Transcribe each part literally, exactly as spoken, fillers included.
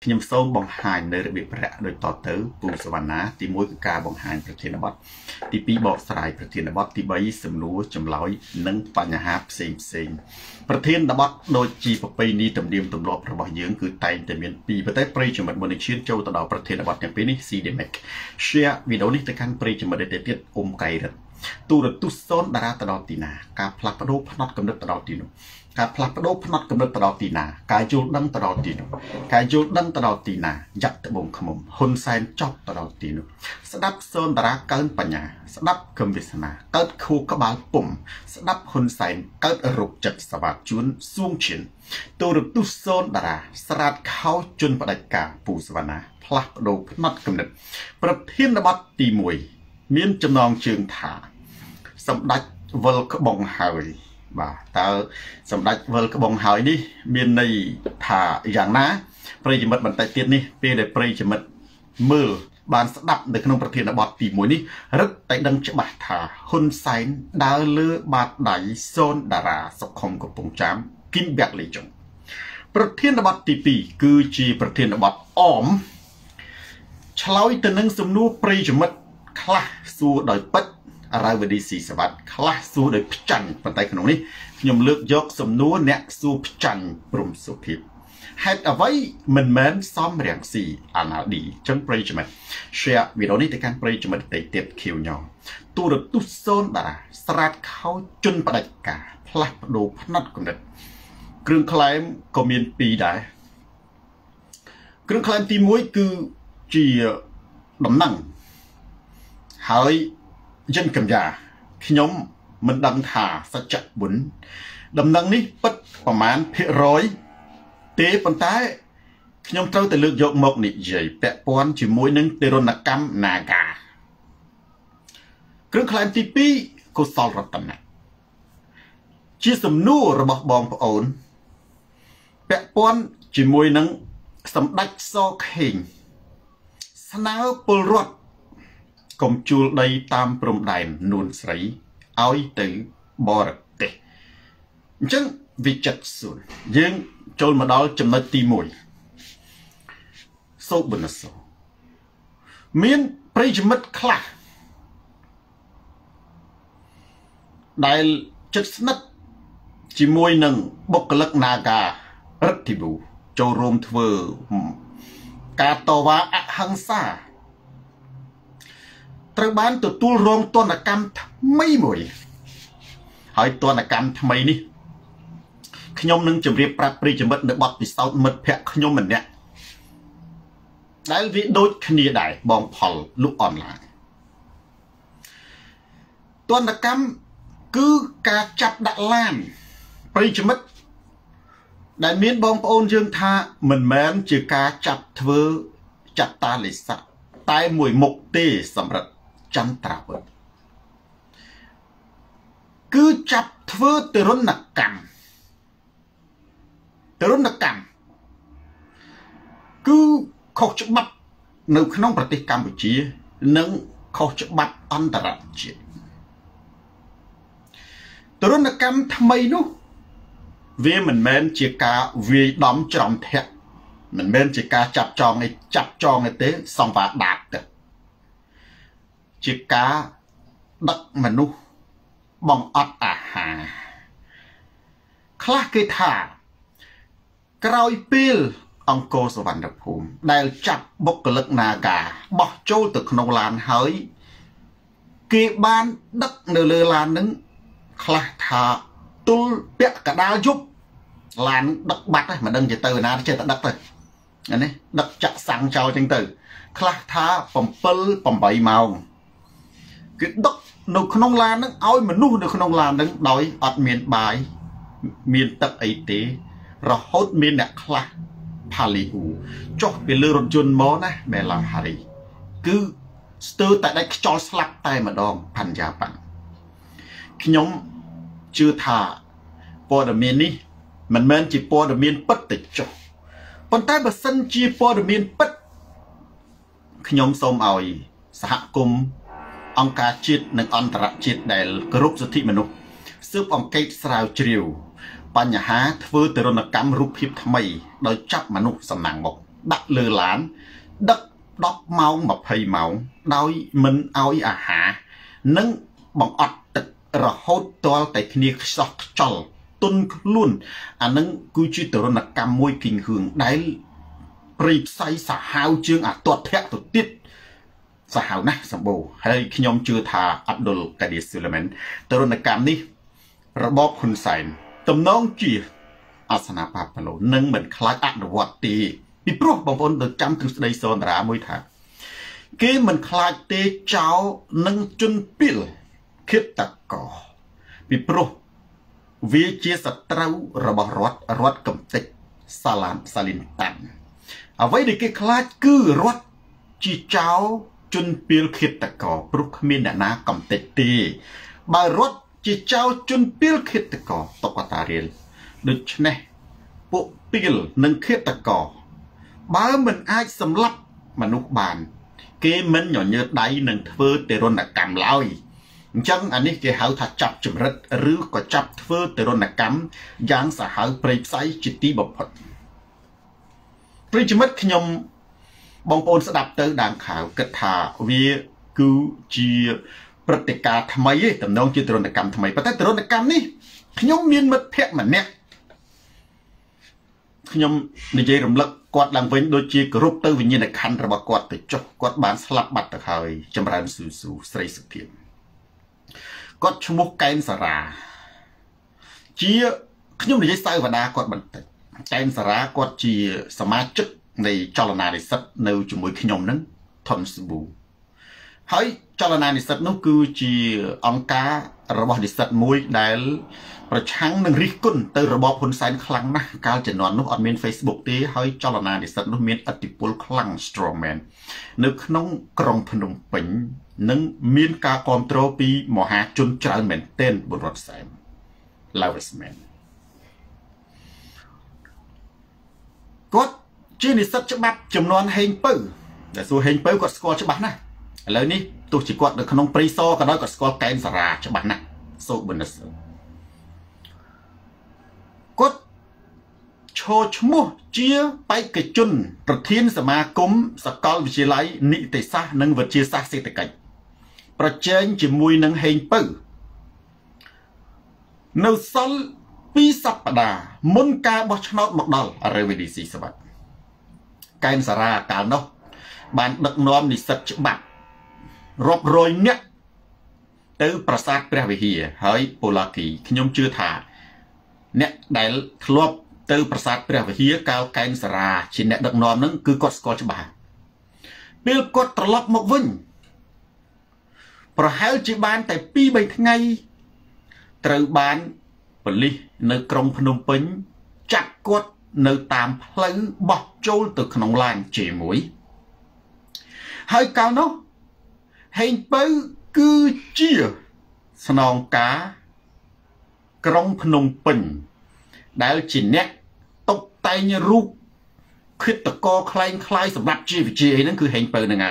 ខ្ញុំសូមបង្ហាញនៅរបៀបប្រាក់ដោយតទៅពូសវណ្ណាទីមួយគឺការបង្ហាញប្រធានបទទីពីរបកស្រាយប្រធានបទទីបីសំណួរចម្លើយនិងបញ្ហាផ្សេងផ្សេងប្រធានបទដូចជាប្រពៃណីទំនៀមទម្លាប់របស់យើងគឺតែងតែមានពីរប៉ុន្តែប្រិយមិត្តមុននឹងឈានចូលទៅដល់ប្រធានបទទាំងពីរនេះ ซี ดี เอ็ม อี share វីដេអូនេះទៅកាន់ប្រិយមិត្តដទៃទៀតអ៊ុំកៃរិតទូរទស្សន៍សូនតារាទៅដល់ទីណាការផ្លាស់ប្ដូរផ្នត់កំណត់ទៅដល់ទីនោះការផ្លាស់ប្ដូរផ្នត់កំណត់ទៅដល់ទីណាការយល់ដឹងទៅដល់ទីនោះការយល់ដឹងទៅដល់ទីណាយ៉ាក់ត្បូងខ្មុំហ៊ុនសែនចប់ទៅដល់ទីនោះស្ដាប់សូនតារាកើនបញ្ញាស្ដាប់គំវាសនាកើតខួរក្បាលពុំស្ដាប់ហ៊ុនសែនកើតរោគចិត្តសវ៉ាជួនសួងឈៀនទូរទស្សន៍សូនតារាស្រាតខោជន់ផ្ដាច់ការពូសវណ្ណាផ្លាស់ប្ដូរផ្នត់កំណត់ប្រធានបទទីមួយមានចំណងជើងថាសម្ដេចវិលក្បងហើយបាទតើសម្ដេចវិលក្បងហើយនេះមានន័យថាយ៉ាងណាប្រិយមិត្តបន្តិចទៀតនេះពេលដែលប្រិយមិត្តមើលបានស្ដាប់នៅក្នុងប្រធានបទទីមួយនេះរឹតតែដឹងច្បាស់ថាហ៊ុនសែនដើរលើបាតដៃសូនតារាសុខុមកំពង់ចាមគីមបែកលីចុងប្រធានបទទីពីរគឺជាប្រធានបទអមឆ្លើយទៅនឹងសំណួរប្រិយមិត្តខ្លះសួរដោយពិតរាវឌីស៊ីសវ័តខ្លះសួរដោយផ្ចាញ់ប៉ុន្តែក្នុងនេះខ្ញុំលើកយកសំណួរអ្នកសួរផ្ចាញ់ព្រំសុភាពហេតុអ្វីមិនមែនសំរាំងស៊ីអាណាឌីចឹងប្រិយមិត្ត share វីដេអូនេះទៅកាន់ប្រិយមិត្តដទៃទៀតខៀវញ៉ទូរទស្សន៍សូនតារាស្រាតខោជន់ផ្ដាច់ការផ្លាស់ប្ដូរផ្នត់គំនិតគ្រឿងក្លែមក៏មានពីរដែរគ្រឿងក្លែមទីមួយគឺជាដំណឹងហើយយិនកម្យាខ្ញុំមិនដឹងថាសច្ចៈបុណ្យដំណឹងនេះពិតប្រមាណភាគរយទេប៉ុន្តែខ្ញុំត្រូវតែលើកយកមកនិយាយពាក់ព័ន្ធជាមួយនឹងទិរណកម្ម Naga គ្រឿងក្លែមទីពីរកុសលរតនៈជាសំណួររបស់បងប្អូនពាក់ព័ន្ធជាមួយនឹងសម្ដេចសខេងស្នើពលរដ្ឋកុំជួលដីតាមព្រំដែននួនស្រីឲ្យទៅបរទេសអញ្ចឹងវិចិត្រសួនយើងចូលមកដល់ចំណុចទីមួយសូបនសោមានប្រិយមិត្តខ្លះដែលចិត្តស្និទ្ធជាមួយនឹងបុគ្គលិក Naga រដ្ឋិបូចូលរួមធ្វើការតវ៉ាអហិង្សាត្រូវបានទទួលរងទណ្ឌកម្មថ្មីមួយហើយទណ្ឌកម្មថ្មីនេះខ្ញុំនឹងជម្រាបប្រាប់ប្រិយមិត្តនៅបទពិសោធន៍មិត្តភ័ក្ដិខ្ញុំម្នាក់ដែលវាដូចគ្នាដែរបងផលលក់អនឡាញទណ្ឌកម្មគឺការចាប់ដាក់ឡានប្រិយមិត្តដែលមានបងប្អូនយើងថាមិនមែនជាការចាប់ធ្វើចតាលិស័កតែមួយមុខទេសម្រាប់ចន្ទ្រាវុធគឺចាប់ធ្វើទរណកម្មទរណកម្មគឺខុសច្បាប់នៅក្នុងប្រទេសកម្ពុជានិងខុសច្បាប់អន្តរជាតិទរណកម្មថ្មីនោះវាមិនមែនជាការវាយដំច្រំធាក់មិនមែនជាការចាប់ចងឯចាប់ចងឯទេសង្វាដាតទេជាការដឹកមនុស្សបងអត់អាហារខ្លះគេថាក្រោយពេលអង្គរសវណ្ណភូមិដែលចាប់បុគ្គលិក Naga បោះចូលទៅក្នុងឡានហើយគេបានដឹកនៅលើឡាននឹងខ្លះថាទល់ពាក់កដាលយប់ឡានដឹកបាត់ហ្នឹងមិនដឹងជាទៅណាចេះតែដឹកទៅនេះដឹកចាក់សាំងចោលចឹងទៅខ្លះថា7 8ម៉ោងគឺដឹកនៅក្នុងឡានហ្នឹងឲ្យមនុស្សនៅក្នុងឡានហ្នឹងដោយអត់មានបាយមានទឹកអីទេរហូតមានអ្នកខ្លះផាលីហ៊ូចុះពីលើរថយន្តមកណាបែឡាហារីគឺស្ទើរតែដាច់ខ្យល់ស្លាប់តែម្ដងផាន់យ៉ាប៉ាន់ខ្ញុំជឿថាព័ត៌មាននេះមិនមែនជាព័ត៌មានពិតទេចុះប៉ុន្តែបើសិនជាព័ត៌មានពិតខ្ញុំសូមឲ្យសហគមន៍អង្គការជាតិនិងអន្តរជាតិដែលគោរពសិទ្ធិមនុស្សស៊ើបអង្កេតស្រាវជ្រាវបញ្ហាធ្វើទរណកម្មរូបភាពថ្មីដោយចាប់មនុស្សសំណាងមក đặt lừa lán đất đọc máu mà phây máu đói mình oi à hả nâng bằng ọt tịch rồi hốt toa tại kia sọc chol tuân luôn à nâng cư chi tự là cam môi kinh hưởng đấy prip say xả hao chương à tuột thẹt tuột tiết xả hao nè sầm bồ hay khi nhóm chưa thà Abdul Qadir Suleiman tự là cam điระบบคุณใส่ตำน้องจีอาสนะปาปโลนึ่งเหมือนคล้ายอัดวัดตีปีโปรบางคนเดือดจำถึงในโซนรามวยถาเกี่ยมันคล้ายเตเจ้านึ่งจุนปิลคิดตะกอปีโปรวิจิสตราระบบรถรถกำติสลามสลินตันเอาไว้ในเกี่ยคล้ายคือรถจีเจ้าจุนปิลคิดตะกอปรุขมินนากำติตีบารถจีเจ้าจุนปิลคิดตะกอตกตาเรียลดึกเน่ปุปิลนึ่งคิดตะกอบ้ามันอาจสำลับมนุษย์บานเกมันหย่อนเยอะได้หนึ่งเพื่อเตรนกรรมลอยจังอันนี้เกี่ยวกับจับจุดรัดหรือก็จับเพื่อเตรนกรรมยังสหายเปรย์ไซจิตติบพดปริจมัดขยมบองโอนสดับเตอด่างขาวกระถาวิกูจีปฏิกาทำไมตำนองจีเตรนกรรมทำไมประเทศเตรนกรรมนี่ขยมเมียนมัดเพี้ยมันเนี่ยขยมในใจรำลึกกอดหลังเว้นโดยจีกรุบเตอร์วิญญาณคันระบกอดไปจบกอดบานสลับบัตรตะไคร้จำรันสู่สู่ใส่สุเทียนกอดชมุกไก่สระจีขยมในใจใส่วดากอดบันติไก่สระกอดจีสมาชิกในจลนาในสัตว์ในจมูกขยมนั้นทนสบูเฮ้ยจลนาในสัตว์นู้คือจีองการะบบดิสัตว์มวยได้ประชังหนึ่งริกุนเตอระบบคนไซน์คลังนะการจะนอนนุกออนเมนเฟซบุ๊กที่ให้จลนาดิสัตนุเมียนอติปุลคลังสตรอแมนนึกน้องกรองพนมปิงนึงเมียนกากรมโตรปีหมอหาจุนจานเหม็นเต้นบนรถแซมลาวส์แมนก็จีนิสัตฉบับจำนวนเฮงปื้อแต่ส่วนเฮงปื้อก็สกอร์ฉบับนะแล้วนี่ตัวจีกอดเด็กน้องปรีโซก็ได้ก็สกอร์แกนสราฉบับนะโซบุนเซก็โชว์ชมัวเจียไปกระจุนประเทศสมาคมสกอลวิจัยนิติศาสตร์นังวิจัยศาสตร์เศรษฐกิจประเจนจิมวยนังเฮงปื้อนสัลปีสัปดาห์มุนกาบชนอตมกดอลอะไรวิดีสีสบัดการสาราการนกบานดักน้อมนิสัจบัดรบโรยเนี่ยเตอประสาทเปรวิเฮียเฮ้ยโปลากีขยมชื่อถาเนี่ยได้ทลบเตอประสาทเปรวิเฮียกาวการสาราชินเนี่ยดักน้อมนั้นคือกอดสกอตบาเปลกดตลบมกวิ่งประหารจีบานแต่ปีใบทั้งไงเตอบานปลีในกรมพนมปิงจักกดในตามพลือบอโจลตึกขนมลานเจมวยให้กาวเนาะให้เปิ้ลคือเจียสนองกากรมพนมปิงได้จินเนี่ยตกใจเนี่ยรูปคิดตะกอคลายคลายสำหรับจีวิจีนั่นคือเฮงเปิ้ลยังไง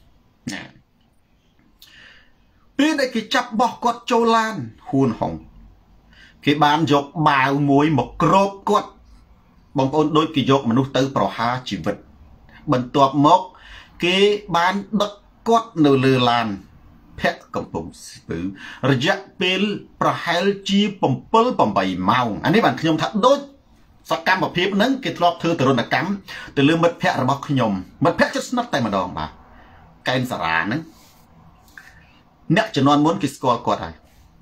เพื่อได้กิจับบอกกดโจลานหูนหงคือบานยกบ่าวมวยหมกโรบกดบางคนโดยกิยกมนุษย์เตอร์ประหารชีวิตบรรทบมกคือบานดักกดเนือลานแพะกำปงสือระยะเป็นประหารจีปมเปิลปมใบเมาอันนี้บานขยมทัดโดยสกรรมแบบเพียบนั้นกิทลอบเธอตรนกรรมแต่เรื่องมัดแพะระบบขยมมัดแพะจะสนับแต่มาดองบ่าแกนสารานั้นเนี่ยจะนอนม้วนกิสกอลกอดอะไร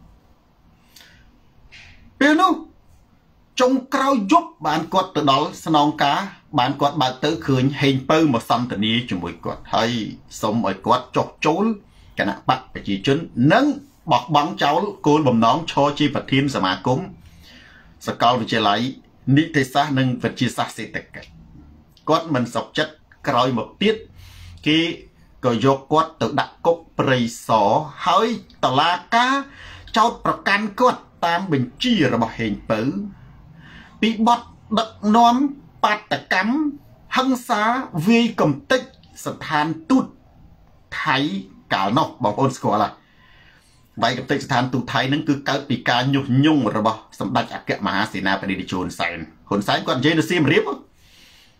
เปียโนจงกราวยุบบานกอดตะดอลสนองกาบานกอดบานเตอคืนเฮงเปิ้ลมาซ้ำตัวนี้จมูกกอดให้สมไอ้กอดจกโจลกันนะปักไปจีจนนั่งบอกบังเจ้าโกนบ่มน้องชอจีปทีมสมาคมสกอลวิจัยนิติศาสตร์หนึ่งวิจัยศาสตร์เศรษฐกิจกอดมันสอบจัดกราวหมดติดกีก็ยกกอดตัวดักกบปริศอให้ตลากาเจ้าประกันกอดตามบัญชีระบบเฮงเปิ้ลปีบดดักน้อมปาตกรรมหังษาวีกมติสถานตุดไทยกาลนอกบอกโอนสกอละใบกับติสถานตุดไทยนั่นคือเกิดปีการยุ่งยุ่งระบบสมบัติอักเกมหาเสนาปฏิดิโจนไซน์คนไซน์ก่อนเจนซีมเรียบปี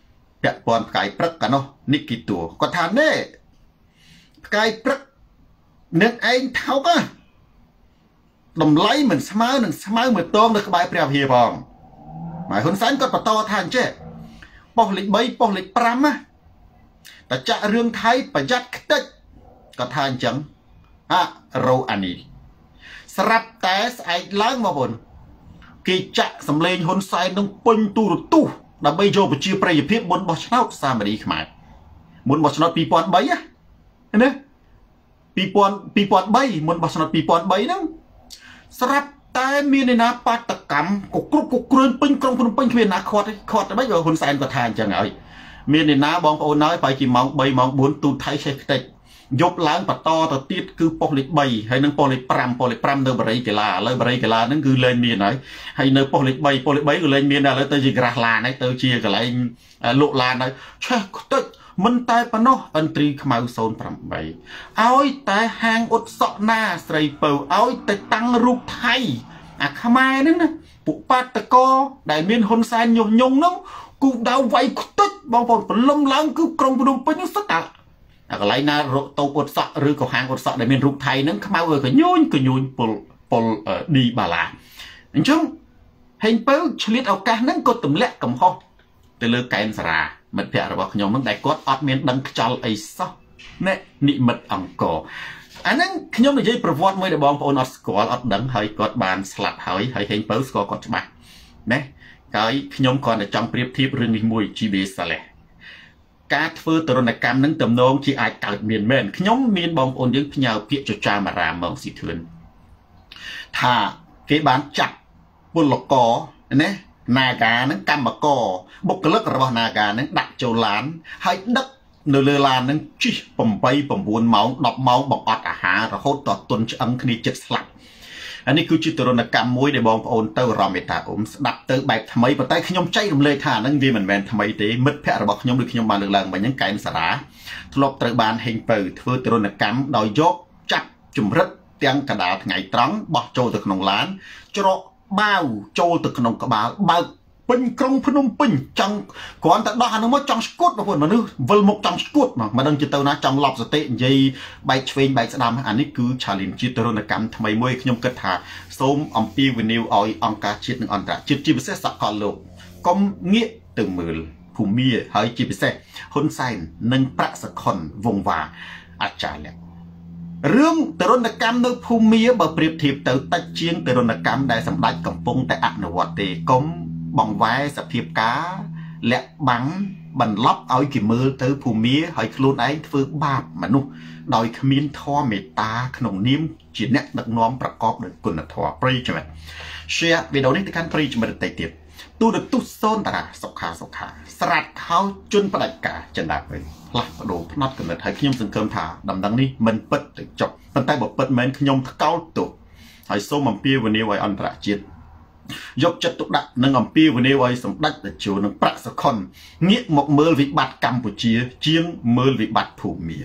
ពាក់ព័ន្ធផ្កាយព្រឹកកានោះនេះគីតួគាត់ថាណែផ្កាយព្រឹកអ្នកឯងថោកណាតម្លៃមិនស្មើនឹងស្មើមួយតងនៅក្បែរព្រះវិហារផងហើយហ៊ុនសែនគាត់បន្តថាអញ្ចេះប៉ុស្តិ៍លេខ3ប៉ុស្តិ៍លេខ5ណាតែចាក់រឿងថៃប្រយ័ត្នខ្ទេចគាត់ថាអញ្ចឹងអរោអានីស្រាប់តែស្អែកឡើងបងប្អូនគេចាក់សម្លេងហ៊ុនសែននឹងពេញទូរទស្សន៍ដើម្បីយកប្រជាប្រិយភាពមុនបោះឆ្នោតសាមរីខ្មែរមុនបោះឆ្នោតពីរពាន់បីណាណាពីរពាន់ពីរពាន់បីមុនបោះឆ្នោតពីរពាន់បីហ្នឹងស្រាប់តែមានឯណាបាតកម្មកគ្រប់គ្រប់គ្រឿនពេញក្រុងភ្នំពេញគ្មានណាខាត់ខាត់តែមិនហ៊ុនសែនក៏ថាអញ្ចឹងហើយមានឯណាបងប្អូនហើយប្រហែលជាម៉ោង3ម៉ោង4ទូថៃឆេះខ្ទេចយប់ឡើងបន្តទៅទៀតគឺប៉ុស្តិ៍លេខ3ហើយនឹងប៉ុស្តិ៍លេខ5ប៉ុស្តិ៍លេខ5នៅបរិយកីឡាឥឡូវបរិយកីឡាហ្នឹងគឺលែងមានហើយហើយនៅប៉ុស្តិ៍លេខ3ប៉ុស្តិ៍លេខ3គឺលែងមានដែរឥឡូវទៅជាក្រាស់ឡានហើយទៅជាកន្លែងលក់ឡានហើយឆេះខ្ទេចមិនតែប៉ុណ្ណោះឥន្ទ្រីខ្មៅศูนย์แปดឲ្យតែហាងអ៊ុតសក់ណាស្រីពៅឲ្យតែតាំងរូបថៃអាខ្មែរហ្នឹងណាពួកបាតកោដែលមានហ៊ុនសែនញុះញង់ហ្នឹងគូដៅវាយខ្ទេចបងប្អូនព្រលឹមឡើងគឺក្រុងភ្នំពេញហ្នឹងស្ទើរអាកន្លែងណារកតូបអ៊ុតសក់ឬក៏ហាងអ៊ុតសក់ដែលមានរូបថៃហ្នឹងខ្មៅឲ្យកញូនកញូនពលពលឌីបាឡាអញ្ចឹងហេងពៅឆ្លៀតឱកាសហ្នឹងក៏ទម្លាក់កំហុសទៅលើកែនសារាមិត្តភ័ក្តិរបស់ខ្ញុំហ្នឹងដែលគាត់អត់មានដឹងខ្ចល់អីសោះណែនិមិត្តអង្គរអាហ្នឹងខ្ញុំនិយាយប្រវត្តិមួយដែលបងប្អូនអត់ស្គាល់អត់ដឹងហើយគាត់បានស្លាប់ហើយហើយហេងពៅស្គាល់គាត់ច្បាស់ណាហើយខ្ញុំគ្រាន់តែចង់ប្រៀបធៀបរឿងនេះមួយជីបេសាឡេះការធ្វើទរណកម្មនឹងទំនងជាអាចកើតមានមែនខ្ញុំមានបងប្អូនយើងផ្ញើពាក្យចចាមអារាមមកស៊ីធឿនថាគេបានចាត់ពលករណានាការនឹងកម្មករបុគ្គលិករបស់នាការនឹងដាក់ចូលឡានហើយដឹកនៅលើឡាននឹងជិះ8 9ម៉ោង10ម៉ោងបង្អត់អាហាររហូតដល់ទុនឆ្អឹងគ្នាចិត្តស្លាប់អានេះគឺជាទរណកម្មមួយដែលបងប្អូនទៅរមេតាអ៊ុំស្ដាប់ទៅបែបថ្មីប៉ុន្តែខ្ញុំចែករំលែកថាហ្នឹងវាមិនមែនថ្មីទេមិត្តភ័ក្តិរបស់ខ្ញុំដូចខ្ញុំបានលើកឡើងមិញហ្នឹងកែនសារាធ្លាប់ត្រូវបានហេងពៅធ្វើទរណកម្មដោយយកចាប់ជំរិតទាំងកដាលថ្ងៃត្រង់បោះចូលទៅក្នុងឡានច្រកបាវចូលទៅក្នុងក្បាលបើកពេញក្រុងភ្នំពេញចង់គ្រាន់តែដោះអានោះមកចង់ស្គួតបងប្អូនមនុស្សវិលមុខចង់ស្គួតមកមិនដឹងជាទៅណាចង់លប់សតិនិយាយបែកឆ្វេងបែកស្ដាំអានេះគឺ challenge ជាទរណកម្មថ្មីមួយខ្ញុំគិតថាសូមអំពាវនាវឲ្យអង្គការជាតិនិងអន្តរជាតិជាពិសេសសកលលោកកុំងាកទៅមើលភូមិហើយជាពិសេសហ៊ុនសែននិងប្រាក់សខុនវងវ៉ាអាចារ្យរឿងទរណកម្មនៅភូមិបើប្រៀបធៀបទៅតិចជាងទរណកម្មដែលសម្ដេចកំពុងតែអនុវត្តទេកុំបងវ៉ែសភាពការលាក់បាំងបន្លប់ឲ្យគេមើលទៅភូមិហើយខ្លួនឯងធ្វើបាបមនុស្សដោយគ្មានធម៌មេត្តាក្នុងនាមជាអ្នកដឹកនាំប្រកបដោយគុណធម៌ប្រិយមិត្ត share វីដេអូនេះទៅកាន់ប្រិយមិត្តដទៃទៀតទូរទស្សន៍សូនតារាសុខាសុខាស្រាត់ខោជន់ផ្ដាច់ការចិនដាវិញផ្លាស់ប្ដូរផ្នត់កំណត់ហើយខ្ញុំសង្ឃឹមថាដំណឹងនេះមិនពិតទៅចប់ប៉ុន្តែបើពិតមែនខ្ញុំថ្កោលទោសហើយសូមអំពាវនាវឲ្យអន្តរជាតិយកចិត្តទុកដាក់និងអំពាវនាវឲ្យសម្ដេចតេជោនិងប្រាក់សខុនងាកមកមើលវិបត្តិកម្ពុជាជាងមើលវិបត្តិភូមិ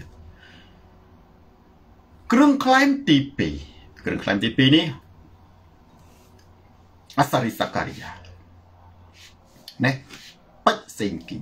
គ្រឿងក្លែងទីពីរគ្រឿងក្លែងទីពីរនេះអសារីសការីយ៉ាណែបាច់សេងគី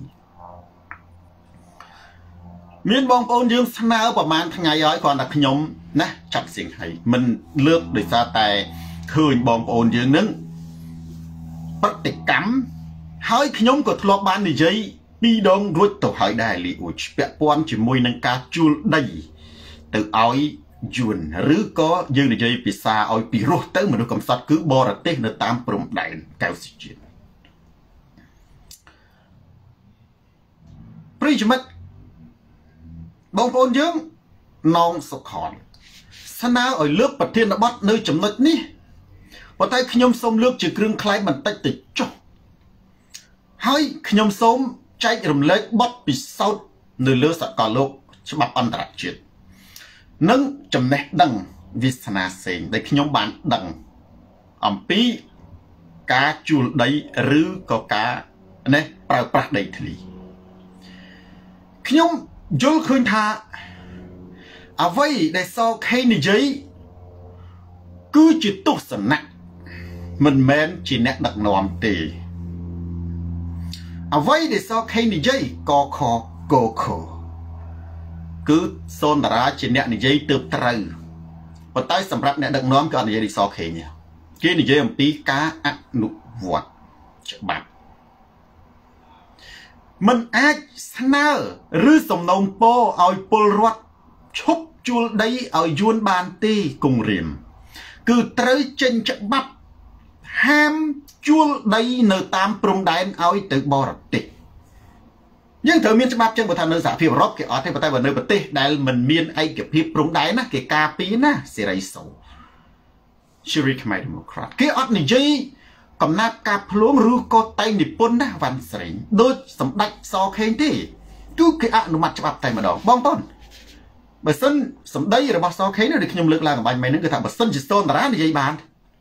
មានបងប្អូនយើងស្នើប្រហែលថ្ងៃហើយគ្រាន់តែខ្ញុំណាចាត់សៀងហើយមិនលើកដោយសារតែឃើញបងប្អូនយើងនឹងប្រតិកម្មហើយខ្ញុំក៏ធ្លាប់បាននិយាយពីរដងរួចទៅហើយដែរលីអ៊ូចពាក់ព័ន្ធជាមួយនឹងការជួលដីទៅឲ្យយួនឬក៏យើងនិយាយភាសាឲ្យពីរោះទៅមនុស្សកំសត់គឺបរទេសនៅតាមព្រំដែនកៅស៊ីជាតិប្រិយមិត្តបងប្អូនយើងនងសុខនស្នើឲ្យលើកប្រធានបទនៅចំណុចនេះប៉ុន្តែខ្ញុំសូមលើកជាគ្រឿងក្លែងបន្តិចទៅចុះហើយខ្ញុំសូមចែករំលែកបទពិសោធន៍នៅលើសកលលោកច្បាប់អន្តរជាតិនិងចំណេះដឹងវាសនាផ្សេងដែលខ្ញុំបានដឹងអំពីការជួលដីឬក៏ការនេះប្រើប្រាស់ដីធ្លីខ្ញុំយល់ឃើញថាអ្វីដែលសខេនិយាយគឺជាទស្សនៈមិនមែនជាអ្នកដឹកនាំទេអ្វីដែលសខេនិយាយកខកខគឺសូនតារាជាអ្នកនិយាយទើបត្រូវប៉ុន្តែសម្រាប់អ្នកដឹកនាំគឺអត់និយាយដូចសខេញគេនិយាយអំពីការអនុវត្តច្បាប់មិនអាចស្នើឬសំណូមពរឲ្យពលរដ្ឋឈប់ជួលដីឲ្យយួនបានទេគង្រាមគឺត្រូវចេញច្បាប់ហាមជួលដីនៅតាមព្រំដែនឲ្យទៅបរទេសយើងត្រូវមានច្បាប់ចឹងបើថានៅសហភាពអឺរ៉ុបគេអត់ទេប៉ុន្តែបើនៅប្រទេសដែលមិនមានឯកភាពព្រំដែនណាគេការពារណាសេរីសូជារីខ្មែរឌីម៉ូក្រាតគេអត់និយាយកំណាប់ការភ្លួងឬក៏តែងនិពន្ធណាវ៉ាន់ស្រេងដូចសម្ដេចសខេងទេគឺគេអនុម័តច្បាប់តែម្ដងបងប្អូនបើសិនសម្ដីរបស់សខេងនេះខ្ញុំលើកឡើងអំបញ្ញមិញហ្នឹងគឺថាបើសិនជាសូនតារានិយាយបាន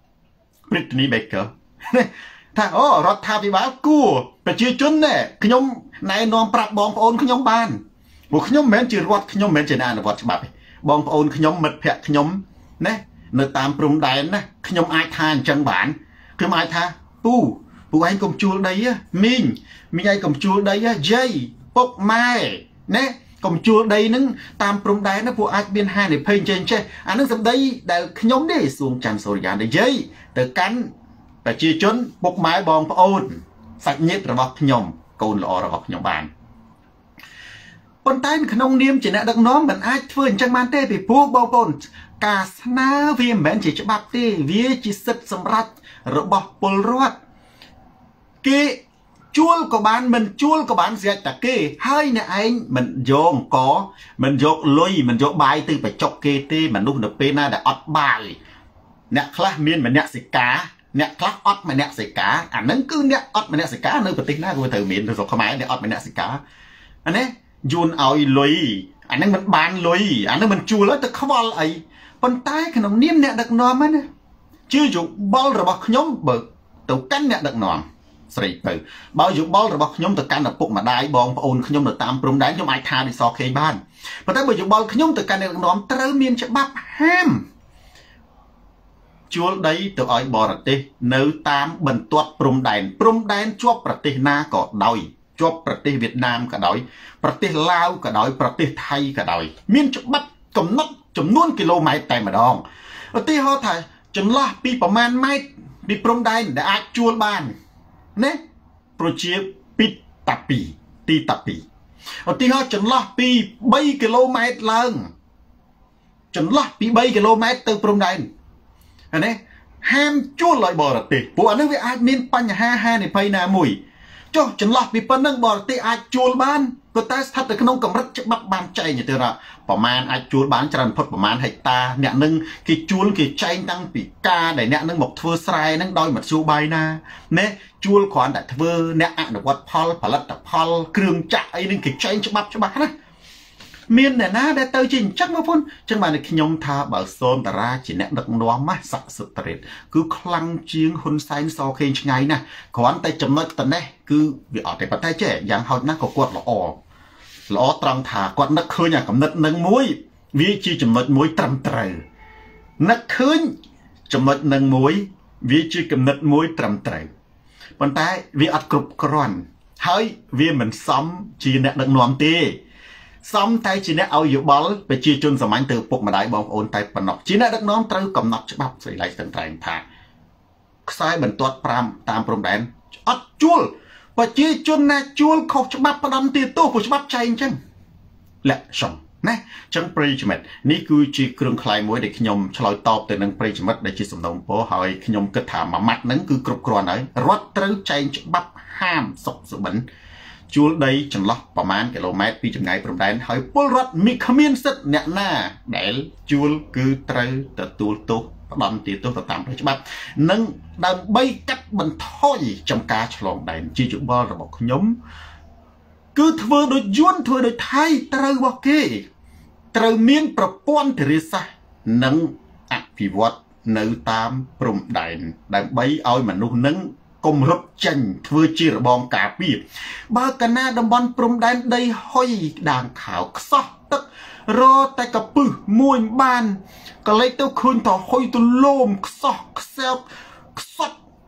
Brittany Baker ថាអូរដ្ឋាភិបាលគួរប្រជាជនណែខ្ញុំណែនាំប្រាប់បងប្អូនខ្ញុំបានព្រោះខ្ញុំមិនមែនជារដ្ឋខ្ញុំមិនមែនជាអ្នកអនុវត្តច្បាប់ទេបងប្អូនខ្ញុំមិត្តភ័ក្តិខ្ញុំណានៅតាមព្រំដែនណាខ្ញុំអាចថាអញ្ចឹងបានខ្ញុំអាចថាពូពូឯងកុំជួលដីមីងមីងឯងកុំជួលដីយាយពុកម៉ែណាកុំជួលដីហ្នឹងតាមព្រំដែនណាពួកអាចមានហានិភ័យអញ្ចឹងចេះអានឹងសម្ដីដែលខ្ញុំទេសួងច័ន្ទសូរិយានិយាយទៅកាន់ប្រជាជនពុកម៉ែបងប្អូនសាច់ញាតិរបស់ខ្ញុំកូនល្អរបស់ខ្ញុំបានប៉ុន្តែក្នុងនាមជាអ្នកដឹកនាំមិនអាចធ្វើអញ្ចឹងបានទេពីព្រោះបងប្អូនការស្នើវាមិនមែនជាច្បាប់ទេវាជាសិទ្ធិសម្រេចរបស់ពលរដ្ឋគេជួលក៏បានមិនជួលក៏បានស្រេចតែគេហើយអ្នកឯងមិនយកអង្គមិនយកលុយមិនយកបាយទៅបញ្ចុកគេទេមនុស្សនៅពេលណាដែលអត់បាយអ្នកខ្លះមានមនសិការអ្នកខ្លះអត់មនសិការអាហ្នឹងគឺអ្នកអត់មនសិការនៅប្រទេសណាក៏ត្រូវមាននៅស្រុកខ្មែរអ្នកអត់មនសិការអានេះយួនឲ្យលុយអាហ្នឹងមិនបានលុយអាហ្នឹងមិនជួលទៅខ្វល់អីប៉ុន្តែក្នុងនាមអ្នកដឹកនាំហ្នឹងណាជាយោបល់របស់ខ្ញុំបើទៅកាន់អ្នកដឹកនាំស្រីទៅបើយោបល់របស់ខ្ញុំទៅកាន់ឪពុកម្ដាយបងប្អូនខ្ញុំនៅតាមព្រំដែនខ្ញុំអាចថាដូចសខេងបានប៉ុន្តែបើយោបល់ខ្ញុំទៅកាន់អ្នកដឹកនាំត្រូវមានច្បាប់ហាមជួលដីទៅឲ្យបរទេសនៅតាមបន្ទាត់ព្រំដែនព្រំដែនជាប់ប្រទេសណាក៏ដោយជាប់ប្រទេសវៀតណាមក៏ដោយប្រទេសឡាវក៏ដោយប្រទេសថៃក៏ដោយមានច្បាប់កំណត់ចំនួនគីឡូម៉ែត្រតែម្ដងឧទាហរណ៍ថាចន្លោះពីប្រមាណម៉ែត្រពីព្រំដែនដែលអាចជួលបានណាប្រជាពីតាពីទីតាពីឧទាហរណ៍ចន្លោះពីបីគីឡូម៉ែត្រឡើងចន្លោះពីបីគីឡូម៉ែត្រទៅព្រំដែនអានេះហាមជួលឲ្យបរទេសព្រោះអានេះវាអាចមានបញ្ហាហានិភ័យណាមួយចុះចន្លោះពីប៉ុណ្្នឹងបរទេសអាចជួលបានប៉ុន្តែស្ថិតនៅក្នុងកម្រិតច្បាប់បានចែងទៅថាប្រមាណអាចជួលបានច្រើនផុតប្រមាណហិកតាអ្នកនឹងគេជួលគេចែងតាំងពីការដែលអ្នកនឹងមកធ្វើស្រែនឹងដោយមធ្យោបាយណាណែជួលគ្រាន់តែធ្វើអ្នកអនុវត្តផលផលិតផលគ្រឿងចក្រអីនឹងគេចែងច្បាប់ច្បាស់ណាមានអ្នកណាដែលទៅជាអញ្ចឹងបងប្អូនអញ្ចឹងបានខ្ញុំថាបើសូនតារាជាអ្នកដឹកនាំម៉ាស់ស័ក្តិសិទ្ធិត្រេតគឺខ្លាំងជាងហ៊ុនសែនសខេងឆ្ងាយណាស់គ្រាន់តែចំណុចតនេះគឺវាអត់ទេប៉ុន្តែចេះយ៉ាងហោចណាស់ក៏គាត់ល្អល្អត្រង់ថាគាត់នឹកឃើញអាកំណត់នឹងមួយវាជាចំណុចមួយត្រឹមត្រូវនឹកឃើញចំណុចនឹងមួយវាជាកំណត់មួយត្រឹមត្រូវប៉ុន្តែវាអត់គ្រប់គ្រាន់ហើយវាមិនសមជាអ្នកដឹកនាំទេសំតែជាអ្នកឲ្យយោបល់ប្រជាជនសាមញ្ញទៅពុកម្ដាយបងប្អូនតែប៉ុណ្ណោះជាអ្នកដឹកនាំត្រូវកំណត់ច្បាប់ស្រីឡៃស្ទឹងត្រែងថាខ្សែបន្ទាត់ប្រាំតាមព្រំដែនអត់ជួលប្រជាជនណាជួលខុសច្បាប់ផ្ដំទាទោសព្រោះច្បាប់ចែងអញ្ចឹងលាក់សំណាអញ្ចឹងប្រិយមិត្តនេះគឺជាគ្រឿងខ្លែងមួយដែលខ្ញុំឆ្លើយតបទៅនឹងប្រិយមិត្តដែលជាសំណូមពរហើយខ្ញុំគិតថាមួយម៉ាត់ហ្នឹងគឺគ្រប់គ្រាន់ហើយរដ្ឋត្រូវចែងច្បាប់ហាមសុខសុបិនជួលដីចន្លោះប្រមាណគីឡូម៉ែត្រពីចម្ងាយព្រំដែនហើយពលរដ្ឋមានគ្មានសិទ្ធិអ្នកណាដែលជួលគឺត្រូវទទួលទោសផ្ដំទាទោសទៅតាមផ្លូវច្បាប់និងដើម្បីកាត់បន្ថយចំការឆ្លងដែនជាយោបល់របស់ខ្ញុំគឺធ្វើដូចយួនធ្វើដូចថៃត្រូវរបស់គេត្រូវមានប្រព័ន្ធធារាសាស្ត្រនិងអភិវឌ្ឍនៅតាមព្រំដែនដើម្បីឲ្យមនុស្សនឹងកុំរត់ចេញធ្វើជារបងការពារបើកាលណាតំបន់ព្រំដែនដីហុយដាងខោខ្សោះទឹករតែកពឹសមួយបានកលេចទៅឃើញតហុយទលោមខ្សោះខ្សោបខ្សត់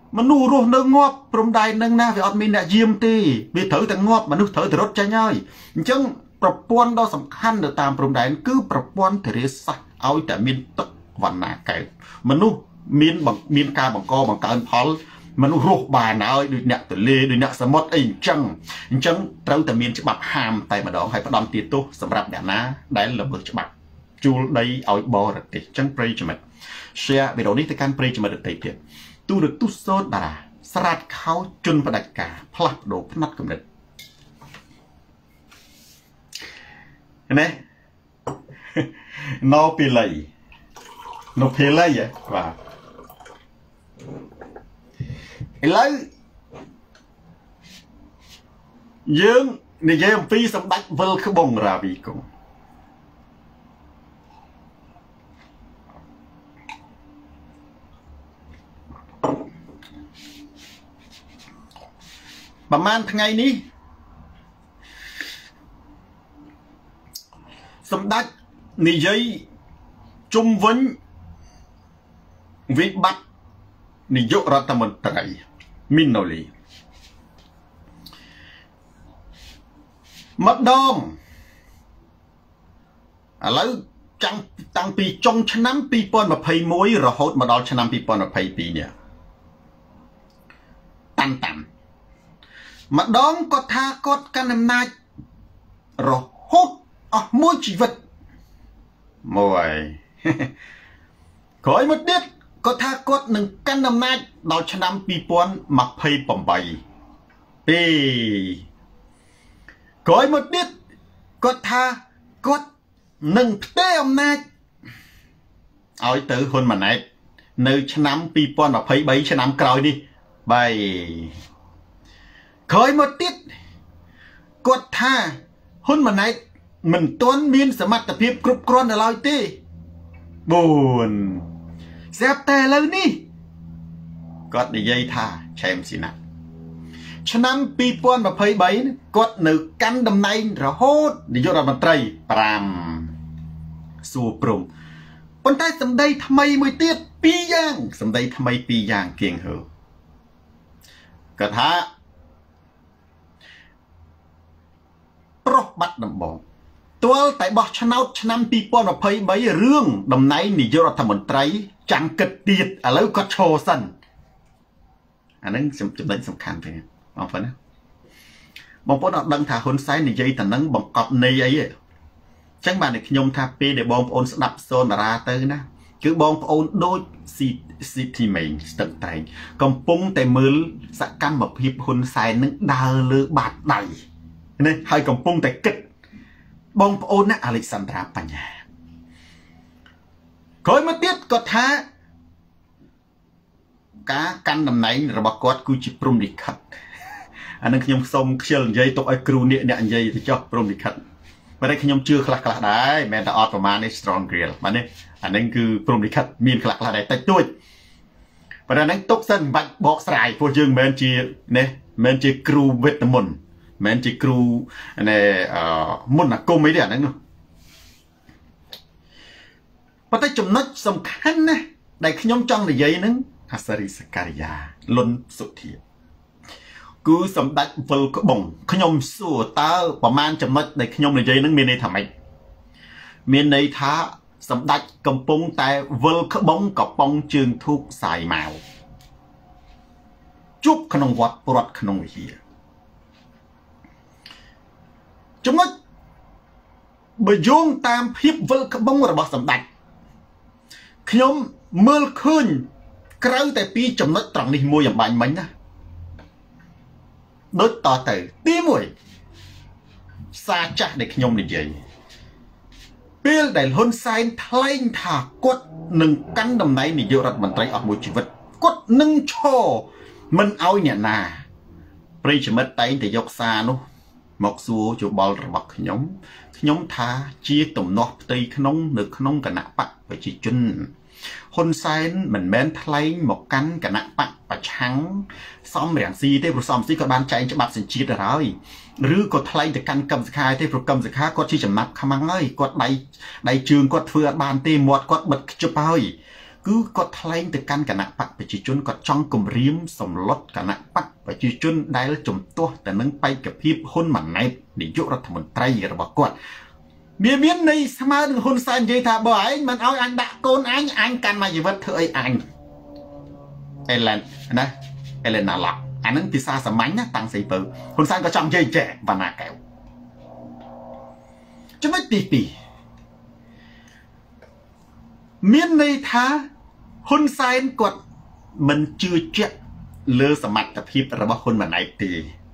មនុស្សរស់នៅងាប់ព្រំដែននឹងណាវាអត់មានអ្នកយាមទេវាត្រូវតែងាប់មនុស្សត្រូវតែរត់ចេញហើយអញ្ចឹងប្រព័ន្ធដ៏សំខាន់នៅតាមព្រំដែនគឺប្រព័ន្ធធារាសាស្ត្រឲ្យតែមានទឹកវណ្ណាកែវមនុស្សមានមានការបង្កបង្កើនផលមនុស្សរស់បានហើយដូចអ្នកទលេដូចអ្នកសមុទ្រអីអញ្ចឹងអញ្ចឹងត្រូវតែមានច្បាប់ហាមតែម្ដងហើយផ្ដំទាទោសសម្រាប់អ្នកណាដែលល្មើសច្បាប់ជួលដីឲ្យបរទេសអញ្ចឹងប្រិយមិត្ត share វីដេអូនេះទៅកាន់ប្រិយមិត្តដទៃទៀតទូរទស្សន៍សូនតារាស្រាតខោជន់ផ្ដាច់ការផ្លាស់ប្ដូរផ្នែកគំនិតណែណូពីលៃណូពីលៃបាទឥឡូវយើងនិយាយអំពីសម្ដេចវិលក្បងរាវីកុងប្រហែលថ្ងៃនេះសម្ដេចនិយាយជុំវិញវិបត្តិនាយករដ្ឋមន្ត្រីមីណូលីម្ដងឥឡូវចាំងតាំងពីចុងឆ្នាំពីរពាន់ម្ភៃមួយរហូតមកដល់ឆ្នាំពីរពាន់ម្ភៃពីរនេះតាន់តាន់ម្ដងគាត់ថាគាត់កាន់អំណាចរហូតអស់មួយជីវិតមួយក្រោយមកទៀតគាត់ថាគាត់នឹងកាន់អំណាចដល់ឆ្នាំពីរពាន់ម្ភៃប្រាំពីរក្រោយមកទៀតគាត់ថាគាត់នឹងផ្ទេរអំណាចឲ្យទៅហ៊ុនម៉ាណែតនៅឆ្នាំពីរពាន់ម្ភៃបីឆ្នាំក្រោយនេះបីក្រោយមកទៀតគាត់ថាហ៊ុនម៉ាណែតមិនទាន់មានសមត្ថភាពគ្រប់គ្រាន់ដល់ឡើយទេបួនស្រាប់តែឥឡូវនេះគាត់និយាយថាឆែមស៊ីណាឆ្នាំពីរពាន់ម្ភៃបីគាត់នៅកាន់តំណែងរហូតនាយករដ្ឋមន្ត្រីប្រាំសួរព្រំប៉ុន្តែសម្ដីថ្មីមួយទៀតពីរយ៉ាងសម្ដីថ្មីពីរយ៉ាងគៀងហើគាត់ថាប្រុសបាត់ដំបងទាល់តែបោះឆ្នោតឆ្នាំពីរពាន់ម្ភៃបីរឿងតំណែងនាយករដ្ឋមន្ត្រីចាំងគិតទៀតឥឡូវគាត់ឈរសិនអានឹងចំណុចសំខាន់ទេបងប្អូនណាបងប្អូនអត់ដឹងថាហ៊ុនសែននិយាយតែនឹងបង្កប់នៃអីទេអញ្ចឹងបានតែខ្ញុំថាពេលដែលបងប្អូនស្ដាប់សូនតារាទៅណាគឺបងប្អូនដូចស៊ីស៊ីធីមេងស្ទឹងត្រែងកំពុងតែមើលសកម្មភាពហ៊ុនសែននឹងដើរលើបាតដៃនេះហើយកំពុងតែគិតបងប្អូនណាអាឡិចសាន់ដ្រាបញ្ញាក្រោយមកទៀតគាត់ថាការកាន់តំណែងរបស់គាត់គឺជាព្រំលិខិតអានឹងខ្ញុំសូមខ្ជិលនិយាយទុកឲ្យគ្រូអ្នកអ្នកនិយាយទៅចុះព្រំលិខិតប៉ុន្តែខ្ញុំជឿខ្លះខ្លះដែរមិនមែនតែអត់ប្រមាណនេះ strong grill បាទនេះអានឹងគឺព្រំលិខិតមានខ្លះខ្លះដែរតិចតួចប៉ុន្តែហ្នឹងទុកសិនមិនបាច់បកស្រាយព្រោះយើងមិនមែនជានេះមិនមែនជាគ្រូវិទ្យាមន្តមិនមែនជាគ្រូណែអឺមុនអាគមអីទេអាហ្នឹងនោះប៉ុន្តែចំណុចសំខាន់ណាស់ដែលខ្ញុំចង់និយាយហ្នឹងអាសារីសការីយ៉ាលុនសុធាគឺសម្ដេចវិលក្បងខ្ញុំសួរតើប្រមាណចំណុចដែលខ្ញុំនិយាយហ្នឹងមានន័យថាម៉េចមានន័យថាសម្ដេចកំពុងតែវិលក្បងកំប៉ុងជើងធូបសាយម៉ាវជប់ក្នុងវត្តព្រាត់ក្នុងវិហារចំណុចបើយោងតាមភាពវិលក្បងរបស់សម្ដេចខ្ញុំមើលឃើញក្រៅតែពីចំណុចត្រង់នេះមួយអំបញ្ញមិញណាដូចតទៅទីមួយសារចាស់ដែលខ្ញុំនិយាយពេលដែលហ៊ុនសែនថ្លែងថាគាត់នឹងកាន់តំណែងនាយករដ្ឋមន្ត្រីអស់មួយជីវិតគាត់នឹងឈរមិនឲ្យអ្នកណាប្រិយមិត្តតែងតែយកសារនោះមកសួរយោបល់របស់ខ្ញុំខ្ញុំថាជាទំនាស់ផ្ទៃក្នុងនៅក្នុងគណៈបកប្រជាជនហ៊ុនសែនមិនមែនថ្លែងមកកាន់គណៈបកប្រឆាំងសំរាំងស៊ីទេព្រោះសំស៊ីក៏បានចែងច្បាប់សញ្ជាតិទៅហើយឬក៏ថ្លែងទៅកាន់កម្មសខាទេព្រោះកម្មសខាគាត់ជាចំណាប់ខ្មាំងហើយគាត់ដៃដៃជើងគាត់ធ្វើអត់បានទេមាត់គាត់បិទខ្ជិបហើយគឺគាត់ថ្លែងទៅកាន់គណៈបកប្រជាជនគាត់ចង់គម្រាមសម្លុតគណៈបកប្រជាជនដែលជំទាស់ទៅនឹងបេក្ខភាពហ៊ុនម៉ាណែតនាយករដ្ឋមន្ត្រីរបស់គាត់វាមានន័យស្មើនឹងហ៊ុនសែននិយាយថាបើឯងមិនឲ្យអញដាក់កូនអញអញកាន់មកជីវិតធ្វើអីអញអេឡែនណាអេឡែនណាឡកអានឹងភាសាសាមញ្ញណាតាំងស្អីពើហ៊ុនសែនក៏ចង់និយាយចេះបណ្ណាកែវចំណុចទីពីរមានន័យថាហ៊ុនសែនគាត់មិនជឿជាក់លើសមត្ថភាពរបស់ហ៊ុនម៉ាណែតទេ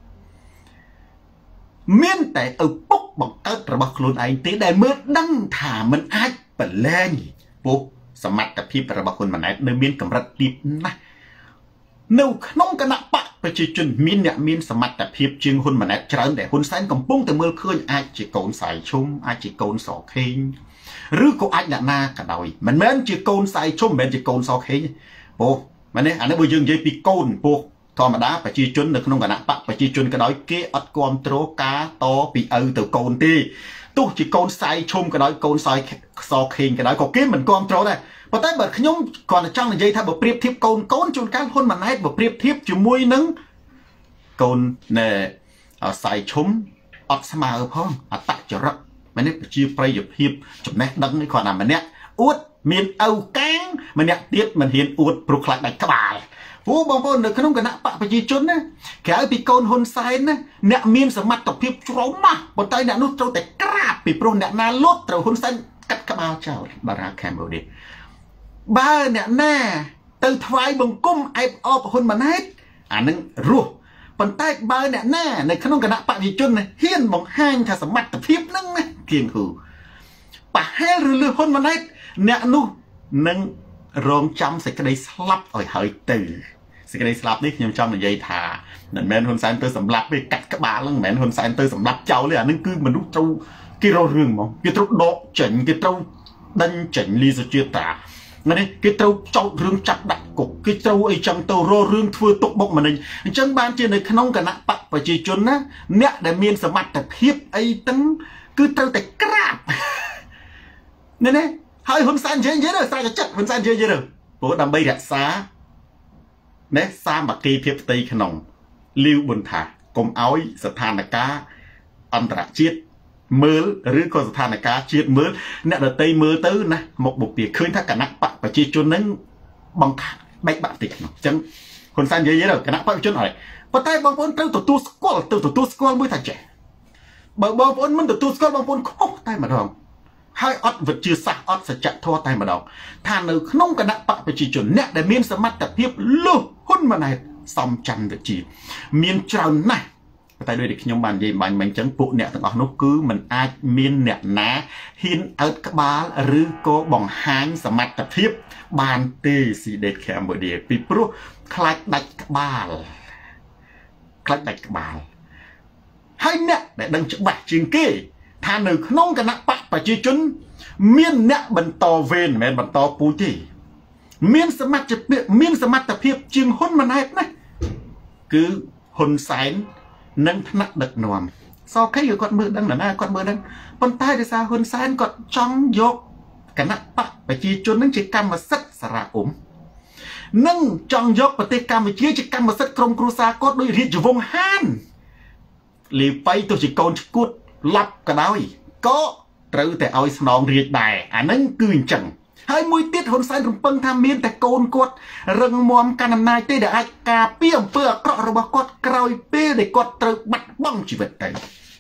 មានតែឪពុកបង្កើតរបស់ខ្លួនឯងទេដែលមើលដឹងថាมันអាចប្រឡែងពុះសមត្ថភាពរបស់ហ៊ុនម៉ាណែតនៅមានកម្រិតទាបណាស់នៅក្នុងគណៈបកប្រជាជនមានអ្នកមានសមត្ថភាពជាងហ៊ុនម៉ាណែតច្រើនដែលហ៊ុនសែនកំពុងតែមើលឃើញអាចជាកូនសាយឈុំអាចជាកូនសខេងឬក៏អាចអ្នកណាក៏ដោយមិនមែនជាកូនសាយឈុំមិនមែនជាកូនសខេងពុះមែនទេអានេះបើយើងនិយាយពីកូនពុះធម្មតាប្រជាជននៅក្នុងគណៈបកប្រជាជនក៏ដោយគេអត់គ្រប់គ្រងការតពីឪទៅកូនទេទោះជាកូនសាយឈុំក៏ដោយកូនសាយសខេងក៏ដោយក៏គេមិនគ្រប់គ្រងដែរប៉ុន្តែបើខ្ញុំគ្រាន់តែចង់និយាយថាបើប្រៀបធៀបកូនកូនជួនកាលហ៊ុនម៉ាណែតបើប្រៀបធៀបជាមួយនឹងកូនណែសាយឈុំអត់ស្មើផងអតចរិតមែនទេប្រជាប្រិយភាពចំណេះដឹងនេះគ្រាន់តែម្នាក់អួតមានឪកាំងម្នាក់ទៀតមិនហ៊ានអួតព្រោះខ្លាចដាច់ក្បាលព្រោះបងប្អូននៅក្នុងគណៈបកប្រជាជនណាក្រៅពីកូនហ៊ុនសែនណាអ្នកមានសមត្ថភាពជ្រៅម៉ាស់ប៉ុន្តែអ្នកនោះត្រូវតែក្រាបពីព្រោះអ្នកណាលុតត្រូវហ៊ុនសែនកាត់ក្បាលចោលបារាខេមរ៉ូឌីបើអ្នកណាទៅថ្វាយបង្គំអែបអបហ៊ុនម៉ាណែតអានឹងរស់ប៉ុន្តែបើអ្នកណានៅក្នុងគណៈបកប្រជាជនហ៊ានបង្ហាញថាសមត្ថភាពហ្នឹងណាគៀងហ៊ូប្រហែលឬលឺហ៊ុនម៉ាណែតអ្នកនោះនឹងរងចាំសេចក្តីស្លាប់ឲ្យហើយទៅសេចក្តីស្លាប់នេះខ្ញុំចង់និយាយថាមិនមែនហ៊ុនសែនទៅសម្លាប់ទេកាត់ក្បាលហ្នឹងមិនមែនហ៊ុនសែនទៅសម្លាប់ចោលទេអានឹងគឺមនុស្សត្រូវគេរករឿងហ្មងគេត្រូវដកចេញគេត្រូវដេញចេញលីសុជាតានេះគេត្រូវចោទរឿងចាប់ដាក់គុកគេត្រូវអីចឹងទៅរករឿងធ្វើទុកបុកម្នេញអញ្ចឹងបានជានៅក្នុងគណៈបកប្រជាជនណាអ្នកដែលមានសមត្ថភាពអីទាំងគឺត្រូវតែក្រាបនេះនេះហើយហ៊ុនសែននិយាយនិយាយទៅស្រែកចិត្តហ៊ុនសែននិយាយនិយាយទៅព្រោះដើម្បីរក្សាណែសាមគ្គីភាពផ្ទៃក្នុងលីវប៊ុនថាកុំឲ្យស្ថានភាពអន្តរជាតិមើលឬក៏ស្ថានភាពជាតិមើលអ្នកដតីមើលទៅណាមកបុព្វាឃើញថាគណៈបកប្រជាជននឹងបង្ខាត់បែកបាក់តិចអញ្ចឹងហ៊ុនសែននិយាយទៅគណៈបកប្រជាជនហើយប៉ុន្តែបងប្អូនត្រូវទទួលស្គាល់ទៅទទួលស្គាល់មួយថាចេះបើបងប្អូនមិនទទួលស្គាល់បងប្អូនខុសតែម្ដងហើយអត់វិទ្យាសាស្ត្រអត់សច្ចធម៌តែម្ដងថានៅក្នុងគណៈបកប្រជាជនអ្នកដែលមានសមត្ថភាពលុះហ៊ុនម៉ាណែតសំច័ន្ទវិជាមានច្រើនណាស់តែដោយដែលខ្ញុំបាននិយាយបាញ់មិញអញ្ចឹងពួកអ្នកទាំងអស់នោះគឺมันអាចមានអ្នកណាហ៊ានអើតក្បាលឬក៏បង្ហាញសមត្ថភាពបានទេស៊ីដេតកម្ពុជាពីព្រោះខ្លាចដាច់ក្បាលខ្លាចដាច់ក្បាលហើយអ្នកដែលដឹងច្បាស់ជាងគេថានៅក្នុងគណៈបកប្រជាជនមានអ្នកបន្តវេនមិនមែនបន្តពូជទេមានសមត្ថភាពមានសមត្ថភាពជាងហ៊ុនម៉ាណែតណាគឺហ៊ុនសែននឹងថ្នាក់ដឹកនាំសខេគឺគាត់មើលដឹងណាគាត់មើលដឹងប៉ុន្តែដោយសារហ៊ុនសែនគាត់ចង់យកគណៈបកប្រជាជននឹងជាកម្មសិទ្ធិសារអ៊ុំនឹងចង់យកប្រទេសកម្ពុជាជាកម្មសិទ្ធិក្រុមគ្រួសារគាត់ដោយរាជវង្សហានលីប៉ៃទៅជាកូនឈួតឡប់ក៏ដោយក៏ត្រូវតែឲ្យស្នងរាជដែរអាហ្នឹងគឺអញ្ចឹងហើយមួយទៀតហ៊ុនសែនរំពឹងថាមានតែកូនគាត់រឹងមាំកាន់អំណាចទេដែលអាចការពារអំពើអាក្រក់របស់គាត់ក្រោយពេលដែលគាត់ត្រូវបាត់បង់ជីវិតទៅ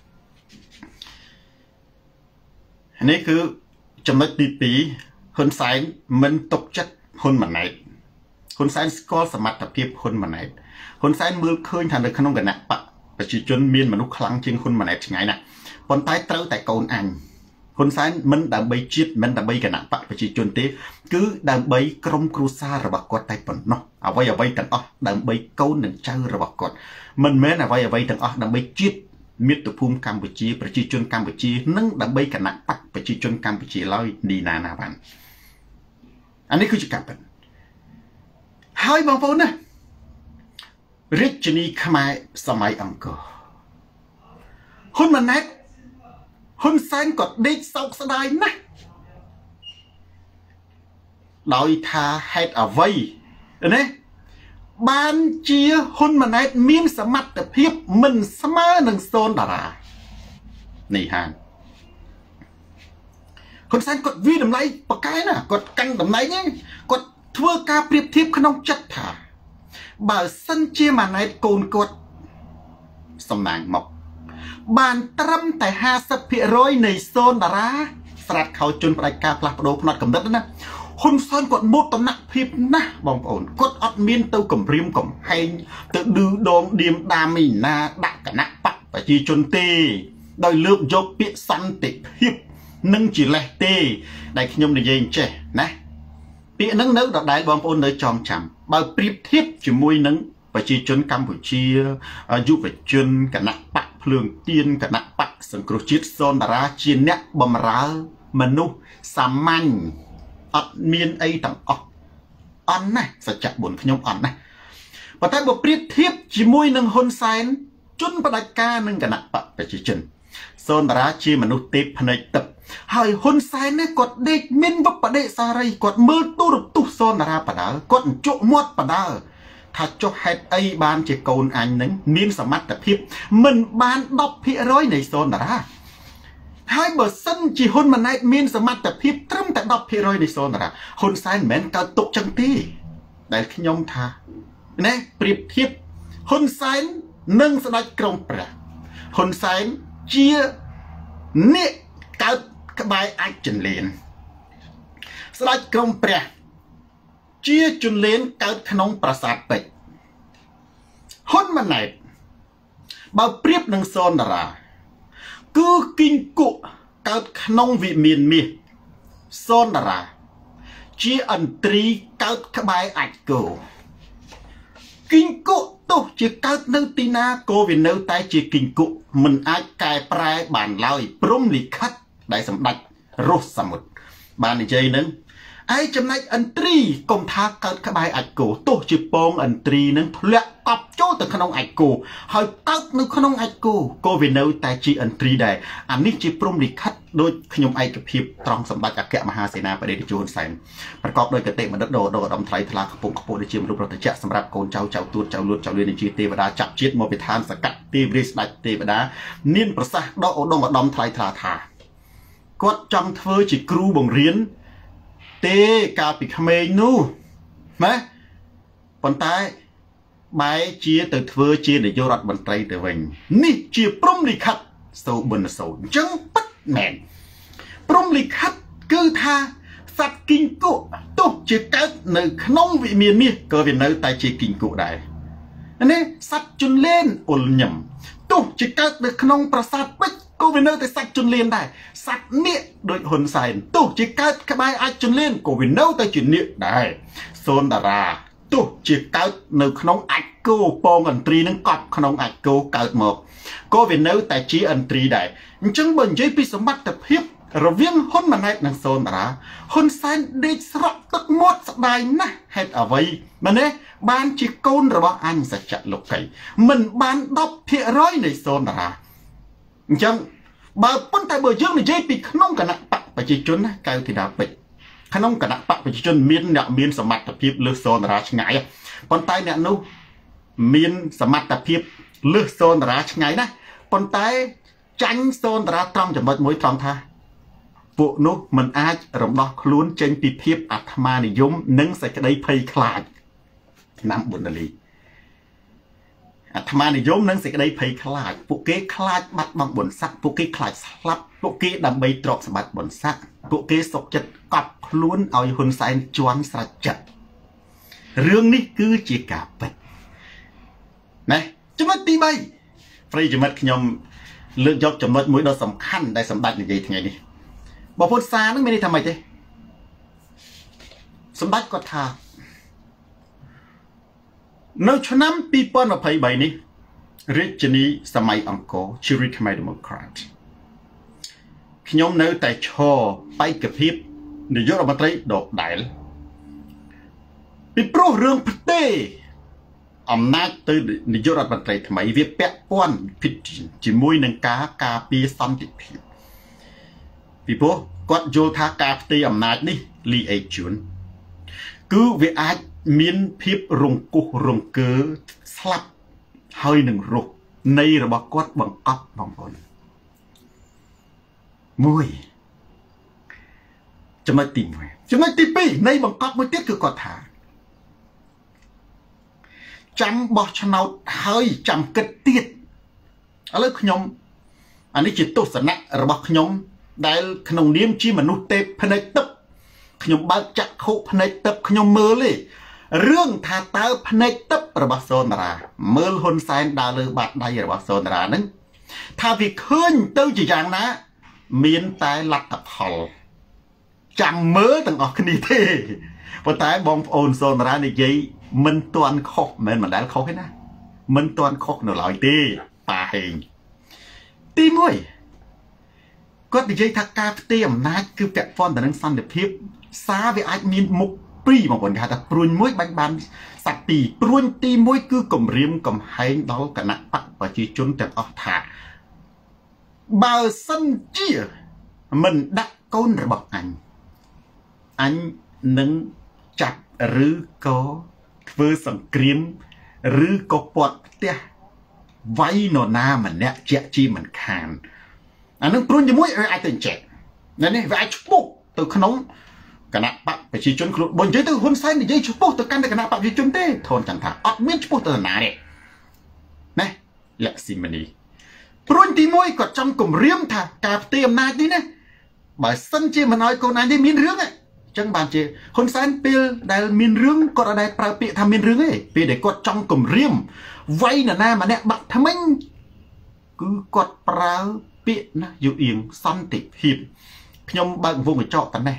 នេះគឺចំណុចទីពីរហ៊ុនសែនមិនទុកចិត្តហ៊ុនម៉ាណែតហ៊ុនសែនស្គាល់សមត្ថភាពហ៊ុនម៉ាណែតហ៊ុនសែនមើលឃើញថានៅក្នុងគណៈបកប្រជាជនមានមនុស្សខ្លាំងជាងហ៊ុនម៉ាណែតឆ្ងាយណាស់ប៉ុន្តែត្រូវតែកូនអញហ៊ុនសែនមិនដើម្បីជាតិមិនដើម្បីគណៈបកប្រជាជនទេគឺដើម្បីក្រុមគ្រួសាររបស់គាត់តែប៉ុណ្ណោះអ្វីអ្វីទាំងអស់ដើម្បីកូននិងចៅរបស់គាត់មិនមែនអ្វីអ្វីទាំងអស់ដើម្បីជាតិមាតុភូមិកម្ពុជាប្រជាជនកម្ពុជានិងដើម្បីគណៈបកប្រជាជនកម្ពុជាឡើយនីណាណាបានអានេះគឺជាការពិតហើយបងប្អូនណារាជនីខ្មែរសម័យអង្គរហ៊ុនម៉ាណែតហ៊ុនសែនក៏ដេកសោកស្ដាយណាស់ដោយថាហេតុអ្វីណាបានជាហ៊ុនម៉ាណែតមានសមត្ថភាពមិនស្មើនឹងសូនតារានេះហានហ៊ុនសែនគាត់វិតម្លៃបកែណាគាត់កាន់តំណែងហ្នឹងគាត់ធ្វើការប្រៀបធៀបក្នុងចិត្តថាបើសិនជាម៉ាណែតកូនគាត់សំណាងមកបានត្រឹមតែ ห้าสิบភាគរយ នៃសូនតារាស្រាត់ខោជន់ផ្ដាច់ការផ្លាស់ប្ដូរផ្នត់កំណត់ណាហ៊ុនសែនគាត់មោទនភាពណាស់បងប្អូនគាត់អត់មានទៅគម្រាមកំហែងទៅឌឺដងឌៀមដាមីណាដាក់គណៈបកប្រជាជនទេដោយលើកយកពាក្យសន្តិភាពនឹងជាលេសទេដែលខ្ញុំនិយាយអញ្ចេះណាពាក្យហ្នឹងនៅដដែលបងប្អូននៅចងចាំបើប្រៀបធៀបជាមួយនឹងប្រជាជនកម្ពុជាយុវជនគណៈបកភ្លើងទៀនគណៈបកសង្គ្រោះជាតិសូនតារាជាអ្នកបម្រើមនុស្សសាមញ្ញអត់មានអីទាំងអស់អន់ណាស់សច្ចៈបុណ្យខ្ញុំអន់ណាស់ប៉ុន្តែបើប្រៀបធៀបជាមួយនឹងហ៊ុនសែនជនផ្ដាច់ការនឹងគណៈបកប្រជាជនសូនតារាជាមនុស្សទេពភ្នែកទឹកហើយហ៊ុនសែននេះគាត់ដេកមានវបដិសារីគាត់មើលទូរទស្សន៍សូនតារាបដាល់គាត់ជក់មាត់បដាល់ថាចុះហេតុអីបានជាកូនអញនឹងមានសមត្ថភាពមិនបាន ដប់ភាគរយ នៃសូនតារាហើយបើសិនជាហ៊ុនម៉ាណែតមានសមត្ថភាពត្រឹមតែ ដប់ភាគរយ នៃសូនតារាហ៊ុនសែនមិនមែនកើតទុកចឹងទេដែលខ្ញុំថាណែប្រៀបធៀបហ៊ុនសែននិងស្ដេចក្រុងព្រះហ៊ុនសែនជាអ្នកកើតក្បែរអាចចន្លេនស្ដេចក្រុងព្រះជាជន្លេនកើតក្នុងប្រាសាទពេជ្រហ៊ុនម៉ាណែតបើប្រៀបនឹងសូនតារាគឺគីងគក់កើតក្នុងវិមានមាសសូនតារាជាអន្ត្រីកើតក្បែរអាចគោគីងគក់ទោះជាកើតនៅទីណាក៏វានៅតែជាគីងគក់មិនអាចកែប្រែបានឡើយព្រំលិខិតដែលសម្ដេចរស់សមុទ្របាននិយាយនឹងឯចំណែកអន្ត្រីកុំថាកើតក្បែរអាចគោទោះជាពងអន្ត្រីនឹងធ្លាក់កប់ចូលទៅក្នុងអាចគោហើយកើតនៅក្នុងអាចគោក៏វានៅតែជាអន្ត្រីដែរអានេះជាព្រំលិខិតដូចខ្ញុំឯកភាពត្រង់សម្ដេចអគ្គមហាសេនាបតីតេជោហ៊ុនសែនប្រកបដោយគតិបណ្ឌិតដ៏ឧត្តមថ្លៃថ្លាខ្ពង់ខ្ពស់ដូចជាមនុស្សប្រតិចសម្រាប់កូនចៅចៅទួតចៅលួតចៅលឿនជាទេវតាចាប់ជាតិមកពីឋានសកាត់ទេវរាជស្ដេចទេវតាមានប្រសាសន៍ដ៏ឧត្តមឧត្តមថ្លៃថ្លាថាគាត់ចង់ធ្វើជាគ្រូបង្រៀនទេកាលពីក្មេងនោះណាប៉ុន្តែបែរជាទៅធ្វើជានាយករដ្ឋមន្ត្រីទៅវិញនេះជាព្រំលិខិតសូប៊ុនសូអញ្ចឹងពិតមែនព្រំលិខិតគឺថាសត្វគីងគក់ទោះជាកើតនៅក្នុងវិមានមាសក៏វានៅតែជាគីងគក់ដែរនេះសត្វជន្លេនអ៊ុលញឹមទោះជាកើតនៅក្នុងប្រាសាទពេជ្រក៏វានៅតែសត្វជន្លេនដែរសត្វនាគដូចហ៊ុនសែនទោះជាកើតក្បែរអាចជន្លេនក៏វានៅតែជានាគដែរសូនតារាទោះជាកើតនៅក្នុងអាចគោពងអន្ត្រីនឹងកប់ក្នុងអាចគោកើតមកក៏វានៅតែជាអន្ត្រីដែរអញ្ចឹងបើនិយាយពីសមត្ថភាពរវាងហ៊ុនម៉ាណែតនិងសូនតារាហ៊ុនសែនដេកស្រក់ទឹកមាត់ស្ដាយណាស់ហេតុអ្វីមែនទេបានជាកូនរបស់អញសច្ចៈលោកីមិនបាន ដប់ភាគរយ នៃសូនតារាអញ្ចឹងបើប៉ុន្តែបើយើងនិយាយពីក្នុងគណៈបកប្រជាជនណាកៅធីតាពេជ្រក្នុងគណៈបកប្រជាជនមានអ្នកមានសមត្ថភាពលើសសូនតារាឆ្ងាយប៉ុន្តែអ្នកនោះមានសមត្ថភាពលើសសូនតារាឆ្ងាយណាប៉ុន្តែចាញ់សូនតារាត្រង់ចំណុចមួយត្រង់ថាពួកនោះមិនអាចរំដោះខ្លួនចេញពីភាពអាត្មានិយមនិងសេចក្តីភ័យខ្លាចឆ្នាំប៊ុនដាលីអាត្មានិយមនិងសេចក្តីភ័យខ្លាចពួកគេខ្លាចបាត់បង់បុណ្យស័ក្តិពួកគេខ្លាចស្លាប់ពួកគេដើម្បីទ្រព្យសម្បត្តិបុណ្យស័ក្តិពួកគេសុខចិត្តកប់ខ្លួនឲ្យហ៊ុនសែនជន់ស្រេចចិត្តរឿងនេះគឺជាការពិតណាចំណុចទីបីប្រិយមិត្តខ្ញុំលើកយកចំណុចមួយដ៏សំខាន់ដែលសម្ដេចនិយាយថ្ងៃនេះបងប្អូនសារនឹងមានន័យថាម៉េចទេសម្ដេចគាត់ថានៅឆ្នាំពីរពាន់ยี่สิบสามនេះរាជនីសម័យអង្គរជារាជខ្មែរ Democrat ខ្ញុំនៅតែឈរបេក្ខភាពនាយករដ្ឋមន្ត្រីដដែលពីព្រោះរឿងផ្ទេអំណាចទៅនាយករដ្ឋមន្ត្រីថ្មីវាពាក់ព័ន្ធភិតជាមួយនឹងការការពារសន្តិភាពពីព្រោះគាត់យល់ថាការផ្ទេរអំណាចនេះលីអេជួន cứ việc ai miên phép rung cục rung cớ slap hơi nừng rục nay là bọc quát bằng cắp bằng bồn mùi cho mới tìm về cho mới tìm đi nay bằng cắp mới tiết cứ còn thả chăm bọc cho nào hơi chăm kết tiết ở lớp nhóm anh ấy chỉ tốt sẵn nặng rồi bọc nhóm đại khổng niêm chi mà nút tê phân ấy tập nhóm bác chắc khổ phân ấy tập nhóm mơ lì rương thà tớ phân ấy tập rồi bác xôn ra mơ hôn xanh đà lư bạc đây rồi bác xôn ra nâng thà vì khơn tớ chỉ rằng ná miên tay lặt tập hầu chẳng mơ tầng ọc ní thế và tay bóng ôn xôn ra này gì mình toàn khóc mình mà đã khóc hết ná mình toàn khóc nó lại tê bà hình tí môi có thể dây thác ca tiệm nát cứ vẹn phongแต่ năng xanh đẹp hiếp xa với ai miên mục pri mà còn gà ta pruôn môi bánh bàn sạch tì pruôn tí môi cứ cầm riêng cầm hay đó cả nặng bắt và chỉ chốn đẹp ọc thả bờ sân chia mình đặt con rồi bọc anh anh nâng chặt rứ có vơ sẵn kiếm rứ có bọt tía vay nó na mà nè chẹ chi mình khàn anh nâng pruôn như mũi ai tình trẻ nên này vài chục bộ từ khăn nóng cả nạ bạc phải chỉ chốn khổ bồn giấy từ hôn xanh thì giấy chục bộ từ căn để cả nạ bạc chỉ chốn tê thôn chẳng thà ọt miên chục bộ từ nà này này lẹ xin mình đi pruôn tí mũi còn trong cùng riêng thà cà tiệm nai tí nè bởi sân chi mà nói cô này đi miên rướng ấy chẳng bàn chị hôn xanh pil đại miên rướng còn ở đây pra pị tham miên rướng ấy vì để có trong cùng riêng vay là na mà nè bạc tham anh cứ quạt pra pị na dụ yên săn tịch hiệp nhom bạn vô người chọn tận này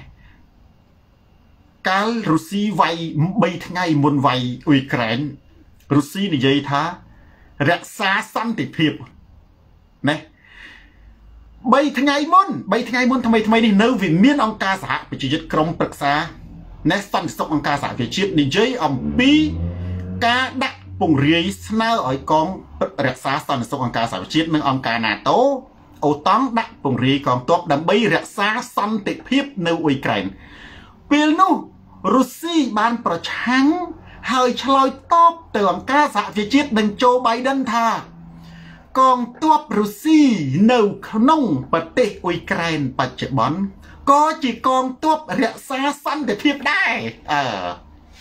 cái Russia vay bay ngày muốn vay Ukraine Russia thì dây thá rẽ xa săn tịch hiệp này bay ngày muốn bay ngày muốn tham tham đi nơi vì miền ông ca xã bị chỉ giật công bậc xa nè săn sóc ông ca xã về chiết đi dây ông pi ca đặt bùng riêng snao ở con rẽ xa săn sóc ông ca xã về chiết nâng ông ca nà tố ô tón đặt bùng riêng còn tốt đâm bay rẽ xa săn tịch hiệp nơi Ukraine vì nu Russia banประชังhơi chloi top từ ông ca xã về chiết đừng Joe Biden tha còn tuột Russia nâu nông bật tê Ukraine bật chế bón có chỉ còn tuột rẽ xa xanh để thiệp đai ờ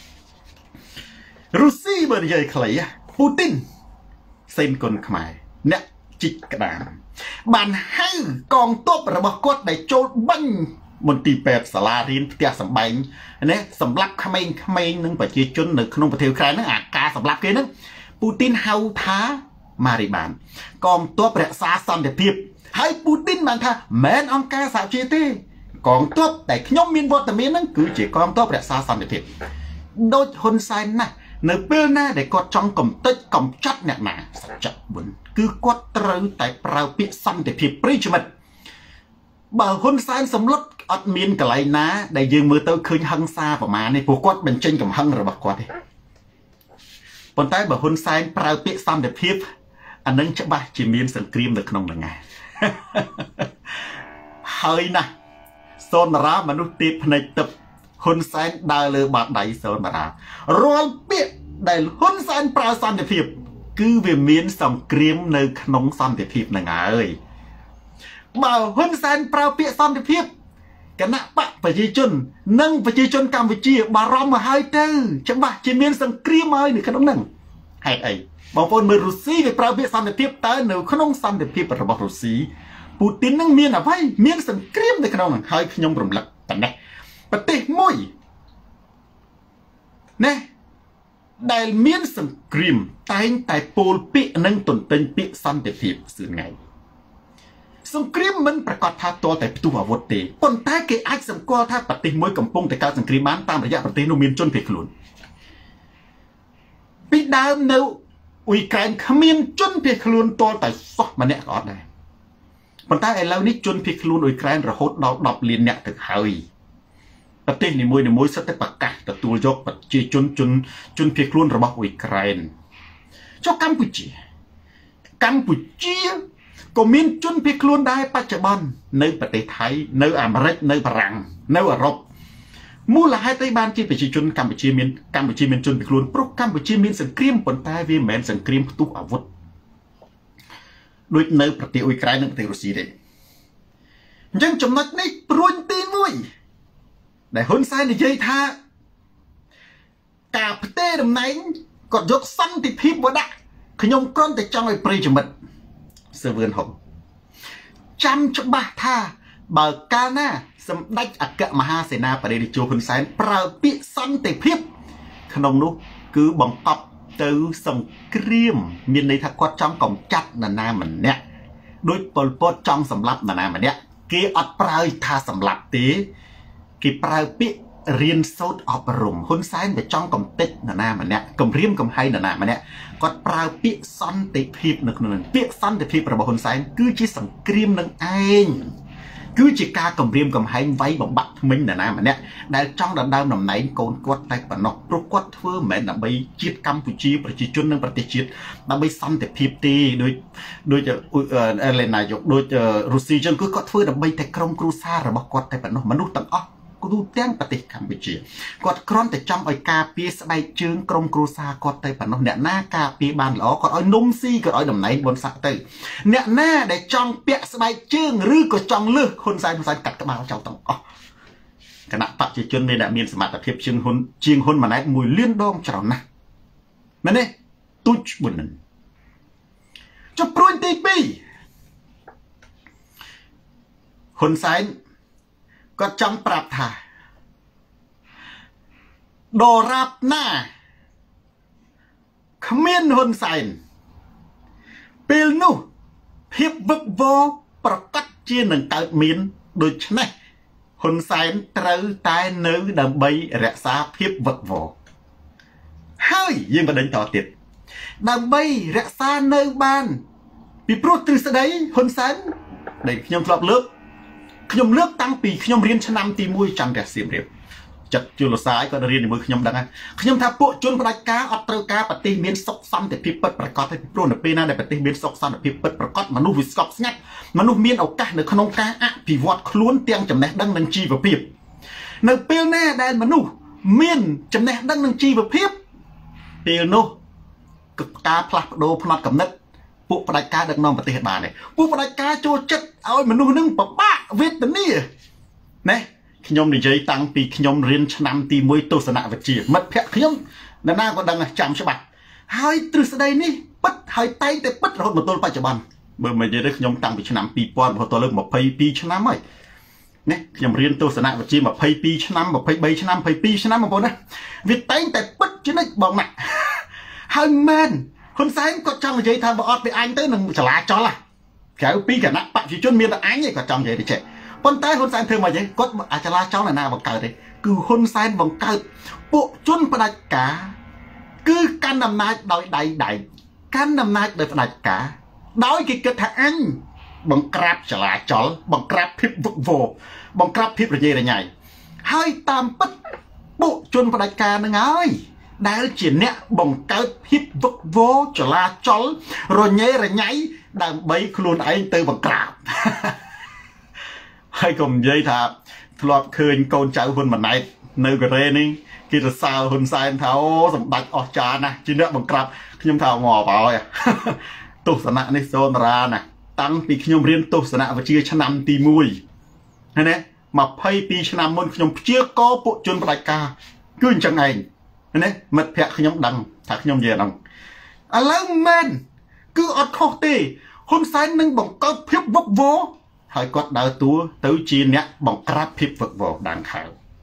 Russia bởi giờ khởi Putin xin con khmai nè chích cả đàn bàn hay còn tuột rồi bọc cốt để trôi banh một tỷ bẹp xà la riêng tia sầm bánh nè sầm lắc khmai khmai nâng bật chế chôn nâng nông bật thiệp khai nâng à ca sầm lắc kia nâng Putin hao thá mà đi bàn còn tốt rẽ xa xăm để thiệp hay Putin bàn tha mến ông ca xạo chia tê còn tốt để nhóm miên vô tầm miên nâng cứ chỉ còn tốt rẽ xa xăm để thiệp đôi hôn sai nè nơi bên na để có trong cầm tích cầm chắc nè nè chắc buồn cứ quát trâu tại prao bị xăm để thiệp pri cho mình bà hôn sai sầm lót ọt miên cả lại ná để dừng mưa tao khơi hăng xa vào mà này phụ quát bên trên cầm hăng rồi bạc quát đi còn tay bà hôn sai prao bị xăm để thiệp anh nâng chắc ba chỉ miên sân cream được không là ngày hơi nè son ra mà nút tiếp này tập hôn sen đa lơ bạc đáy son ra rồi biết để hôn sen pra san để thiệp cứ về miên sầm cream nơi nóng san để thiệp là ngày ơi mà hôn sen pra bị san để thiệp cái nạ bạc phải chi chun nâng phải chi chun Campuchia bà rom mà hai tư chắc ba chỉ miên sân cream ơi này cái nóng nâng hay ấyบอกว่าเมื่อรัสเซียไปปราบสันติภาพแต่หนูขนมสันติภาพระบบรัสเซียปูตินนั่งเมียนอะไรเมียนสังเกตในขนมให้ขยมรำลักแต่เนี่ยประเทศมวยเนี่ยได้เมียนสังเกตแต่แต่โพลปีนั่งตนเป็นปีสันติภาพสื่อไงสังเกตมันประกอบท่าตัวแต่ตัววัดเตะคนใต้เกย์ไอ้สังกัดท่าประเทศมวยกำปงแต่การสังเกตบ้านตามระยะประเทศโนเมียนจนเพกลุนปีดาวเนื้ออุยแกนขมิ้นจนเพียงลุนตัวแต่ซอกมันเนี่ยก็ได้ปัญหาไอ้เรานี่จนเพียงลุนอุยแกนระหดดอกดอกเลียนเนี่ยถึงหายประเทศในมวยในมวยสัตว์ปากกาแต่ตัวยกปัจจัยจนจนจนเพียงลุนระบบอุยแกนเจ้ากัมพูชีกัมพูชีก็มีจนเพียงลุนได้ปัจจุบันในประเทศไทยในอเมริกในฝรั่งในยุโรปមូលហេតុអីបានជាប្រជាជនកម្ពុជាមានកម្ពុជាមានជនពីខ្លួនព្រោះកម្ពុជាមានសង្គ្រាមប៉ុន្តែវាមិនមែនសង្គ្រាមផ្ទុះអាវុធដូចនៅប្រទេសអ៊ុយក្រែននិងប្រទេសរុស្ស៊ីទេអញ្ចឹងចំណុចនេះព្រួយទីមួយដែលហ៊ុនសែននិយាយថាការផ្ទេរតំណែងគាត់យកសន្តិភាពមកដាក់ខ្ញុំគ្រាន់តែចង់ឲ្យប្រិយមិត្តសើវឿនហុកចាំច្បាស់ថាបើកាលណាសម្ដេចអគ្គមហាសេនាបតីតេជោហ៊ុនសែនប្រើពាក្យសន្តិភាពក្នុងនោះគឺបង្កប់ទៅសង្គ្រាមមានន័យថាគាត់ចង់កំចាត់នរណាម្នាក់ដោយប៉ុលពតចង់សម្លាប់នរណាម្នាក់គេអត់ប្រើថាសម្លាប់ទេគេប្រើពាក្យរៀនសូត្រអប់រំហ៊ុនសែនវាចង់កំទេចនរណាម្នាក់គំរាមកំហែងនរណាម្នាក់គាត់ប្រើពាក្យសន្តិភាពនៅក្នុងនោះពាក្យសន្តិភាពរបស់ហ៊ុនសែនគឺជាសង្គ្រាមនឹងឯងគឺជាការគំរាមកំហែងវាយបំបាក់ថ្មិញនរណាម្នាក់ដែលចង់ដណ្ដើមតំណែងកូនគាត់តែប៉ុណ្ណោះព្រោះគាត់ធ្វើមិនមែនដើម្បីជាតិកម្ពុជាប្រជាជននិងប្រទេសជាតិដើម្បីសន្តិភាពទេដូចដូចអេលេណាយកដូចរុស្ស៊ីចឹងគឺគាត់ធ្វើដើម្បីតែក្រុមគ្រួសាររបស់គាត់តែប៉ុណ្ណោះមនុស្សទាំងអស់ទូទាំងប្រទេសកម្ពុជាគាត់គ្រាន់តែចង់ឲ្យការពារស្បែកជើងក្រុមគ្រួសារគាត់ទៅប៉ុណ្ណោះអ្នកណាការពារបានល្អគាត់ឲ្យនំស៊ីគាត់ឲ្យតំណែងបុណ្យស័ក្តិទៅអ្នកណាដែលចង់ពាក់ស្បែកជើងឬក៏ចង់លើសហ៊ុនសែនហ៊ុនសែនកាត់ក្បាលចោលទាំងអស់គណៈបព្វជិជនមានអ្នកមានសមត្ថភាពជាងហ៊ុនជាងហ៊ុនម៉ាណែតមួយលានដងច្រើនណាស់មែនទេទូចបុណ្ណចុះព្រួយទីពីរហ៊ុនសែនគាត់ចង់ប្រាប់ថាដរាបណាគ្មានហ៊ុនសែនពេលនោះភាពវឹកវរប្រកាសជានឹងកើតមានដូច្នេះហ៊ុនសែនត្រូវតែនៅដើម្បីរក្សាភាពវឹកវរហើយយើងបណ្ដេញតទៀតដើម្បីរក្សានៅបានពីព្រោះទ្រឹស្ដីហ៊ុនសែនដែលខ្ញុំធ្លាប់លើកខ្ញុំលើកតាំងពីខ្ញុំរៀនឆ្នាំទីមួយចន្ទរះសៀមរាបចិត្តជលសាយគាត់រៀនជាមួយខ្ញុំដឹងហើយខ្ញុំថាពួកជនផ្ដាច់ការអត់ត្រូវការប្រទេសមានសុខសន្តិភាពពិតប្រាកដទេពីព្រោះនៅពេលណាដែលប្រទេសមានសុខសន្តិភាពពិតប្រាកដមនុស្សវាស្កប់ស្ងាត់មនុស្សមានឱកាសនៅក្នុងការអភិវឌ្ឍខ្លួនទាំងចំណេះដឹងនិងជីវភាពនៅពេលណាដែលមនុស្សមានចំណេះដឹងនិងជីវភាពពេលនោះការផ្លាស់ប្ដូរផ្នត់គំនិតពួកផ្ដាច់ការដឹកនាំប្រទេសបានទេពួកផ្ដាច់ការចូលចិត្តឲ្យមនុស្សនឹងពិបាកវេទនាណាខ្ញុំនិយាយតាំងពីខ្ញុំរៀនឆ្នាំទីមួយទស្សនវិជ្ជាមិត្តភ័ក្ដិខ្ញុំនរណាក៏ដឹងចាំច្បាស់ហើយទ្រឹស្ដីនេះពិតហើយតែងតែពិតរហូតមកទល់បច្ចុប្បន្នបើមិននិយាយទៅខ្ញុំតាំងពីឆ្នាំពីរពាន់រហូតដល់លើម្ភៃពីរឆ្នាំហើយណាខ្ញុំរៀនទស្សនវិជ្ជាម្ភៃពីរឆ្នាំម្ភៃបីឆ្នាំម្ភៃពីរឆ្នាំបងប្អូនណាវាតែងតែពិតជានិច្ចបងណាហើយមែនហ៊ុនសែនគាត់ចង់និយាយថាបើអត់ពីអញទៅនឹងចលាចលក្រៅពីគណៈបព្វជិជនមានតែអញឯងគាត់ចង់និយាយទៅចេះប៉ុន្តែហ៊ុនសែនធ្វើមកយ៉ាងគាត់អាចលាចលណាបង្កើតទេគឺហ៊ុនសែនបង្កើតពួកជនផ្ដាច់ការគឺកាន់អំណាចដោយដៃដៃកាន់អំណាចដោយផ្ដាច់ការដោយគេគិតថាអញបង្ក្រាបចលាចលបង្ក្រាបភាពវឹកវរបង្ក្រាបភាពរញ៉េរញ៉ៃហើយតាមពិតពួកជនផ្ដាច់ការនឹងហើយដែលជាអ្នកបង្កើតភាពវឹកវរចលាចលរញ៉េរញ៉ៃដើម្បីខ្លួនឯងទៅបង្ក្រាបហើយកុំនិយាយថាធ្លាប់ឃើញកូនចៅហ៊ុនម៉ាណែតនៅកូរ៉េនេះគេសរសើរហ៊ុនសែនថាអូសម្ដេចអស្ចារ្យណាស់ជាអ្នកបង្ក្រាបខ្ញុំថាងាប់ហើយទស្សនៈនេះសូនរាណាតាំងពីខ្ញុំរៀនទស្សនវិជ្ជាឆ្នាំទីមួយឃើញទេម្ភៃពីរឆ្នាំមុនខ្ញុំព្យាករពួកជនផ្ដាច់ការគឺអញ្ចឹងឯងណាមិត្តភ័ក្ដិខ្ញុំដឹងថាខ្ញុំនិយាយហ្នឹងឥឡូវមែនគឺអត់ខុសទេហ៊ុនសែននឹងបង្កើតភាពវឹកវរហើយគាត់ដើរតួទៅជាអ្នកបង្ក្រាបភាពវឹកវរដាងខៅ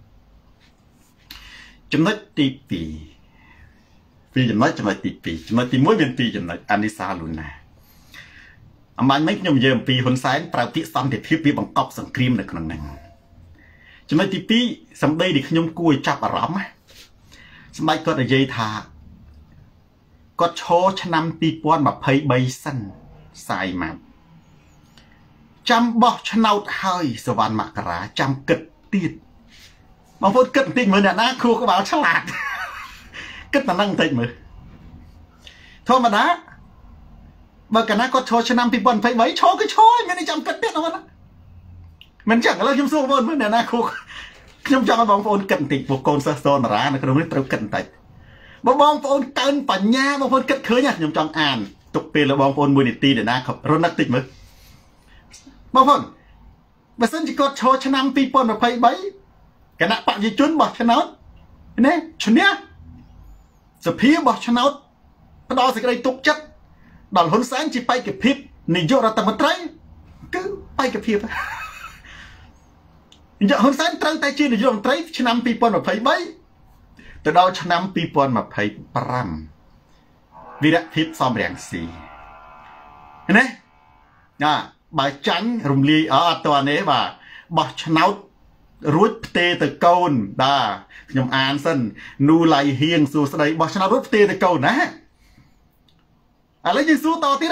ចំណុចទីពីរពីចំណុចចំណុចទីពីរចំណុចទីមួយមានពីរចំណុចអានីសាលូណាអំបញ្ញមិញខ្ញុំនិយាយអំពីហ៊ុនសែនប្រើពាក្យសន្តិភាពវាបង្កប់សង្គ្រាមនៅក្នុងហ្នឹងចំណុចទីពីរសម្ដីដែលខ្ញុំគួរចាប់អារម្មណ៍សម្ដេចគាត់និយាយថាគាត់ឈរឆ្នាំពីរពាន់ម្ភៃបីសិនសាយម៉ាប់ចាំបោះឆ្នោតហើយសវណ្ណមករាចាំគិតទៀតបងប្អូនគិតបន្តិចមើលអ្នកណាគ្រូក្បាលឆ្លាតគិតតែហ្នឹងបន្តិចមើលធម្មតាបើកាលណាគាត់ឈរឆ្នាំពីរពាន់ម្ភៃបីឈរគឺឈរមានចាំគិតទៀតបងប្អូនមិនចឹងឥឡូវខ្ញុំសួរបងប្អូនមើលអ្នកណាគ្រូខ្ញុំចង់ឲ្យបងប្អូនគិតបន្តិចពួកកូនសិស្សសូនតារានៅក្នុងនេះត្រូវគិតបន្តិចបងបងប្អូនកើនបញ្ញាបងប្អូនគិតឃើញខ្ញុំចង់អានទុកពេលរបស់បងប្អូនមួយនាទីដែរណារត់នឹកតិចមើលបងប្អូនបើសិនជាគាត់ឈរឆ្នាំពីរពាន់ยี่สิบสามគណៈបព្វជិជនបោះឆ្នោតណាឈ្នះសភាបោះឆ្នោតផ្ដល់សេចក្តីទុកចិត្តដល់ហ៊ុនសែនជាបេក្ខភាពនាយករដ្ឋមន្ត្រីគឺបេក្ខភាពនាយកហ៊ុនសែនត្រូវតែជានាយករដ្ឋមន្ត្រីឆ្នាំពីរពាន់ยี่สิบสามទៅដល់ឆ្នាំពីរពាន់ยี่สิบห้าវីរភាពសំរងស៊ីណាណាបើចាញ់រំលាយអត់តនេះបាទបោះឆ្នោតរួចផ្ទេទៅកូនបាទខ្ញុំអានសិននូឡៃហៀងសួស្ដីបោះឆ្នោតរួចផ្ទេទៅកូនណាឥឡូវយើងសួរតទៀត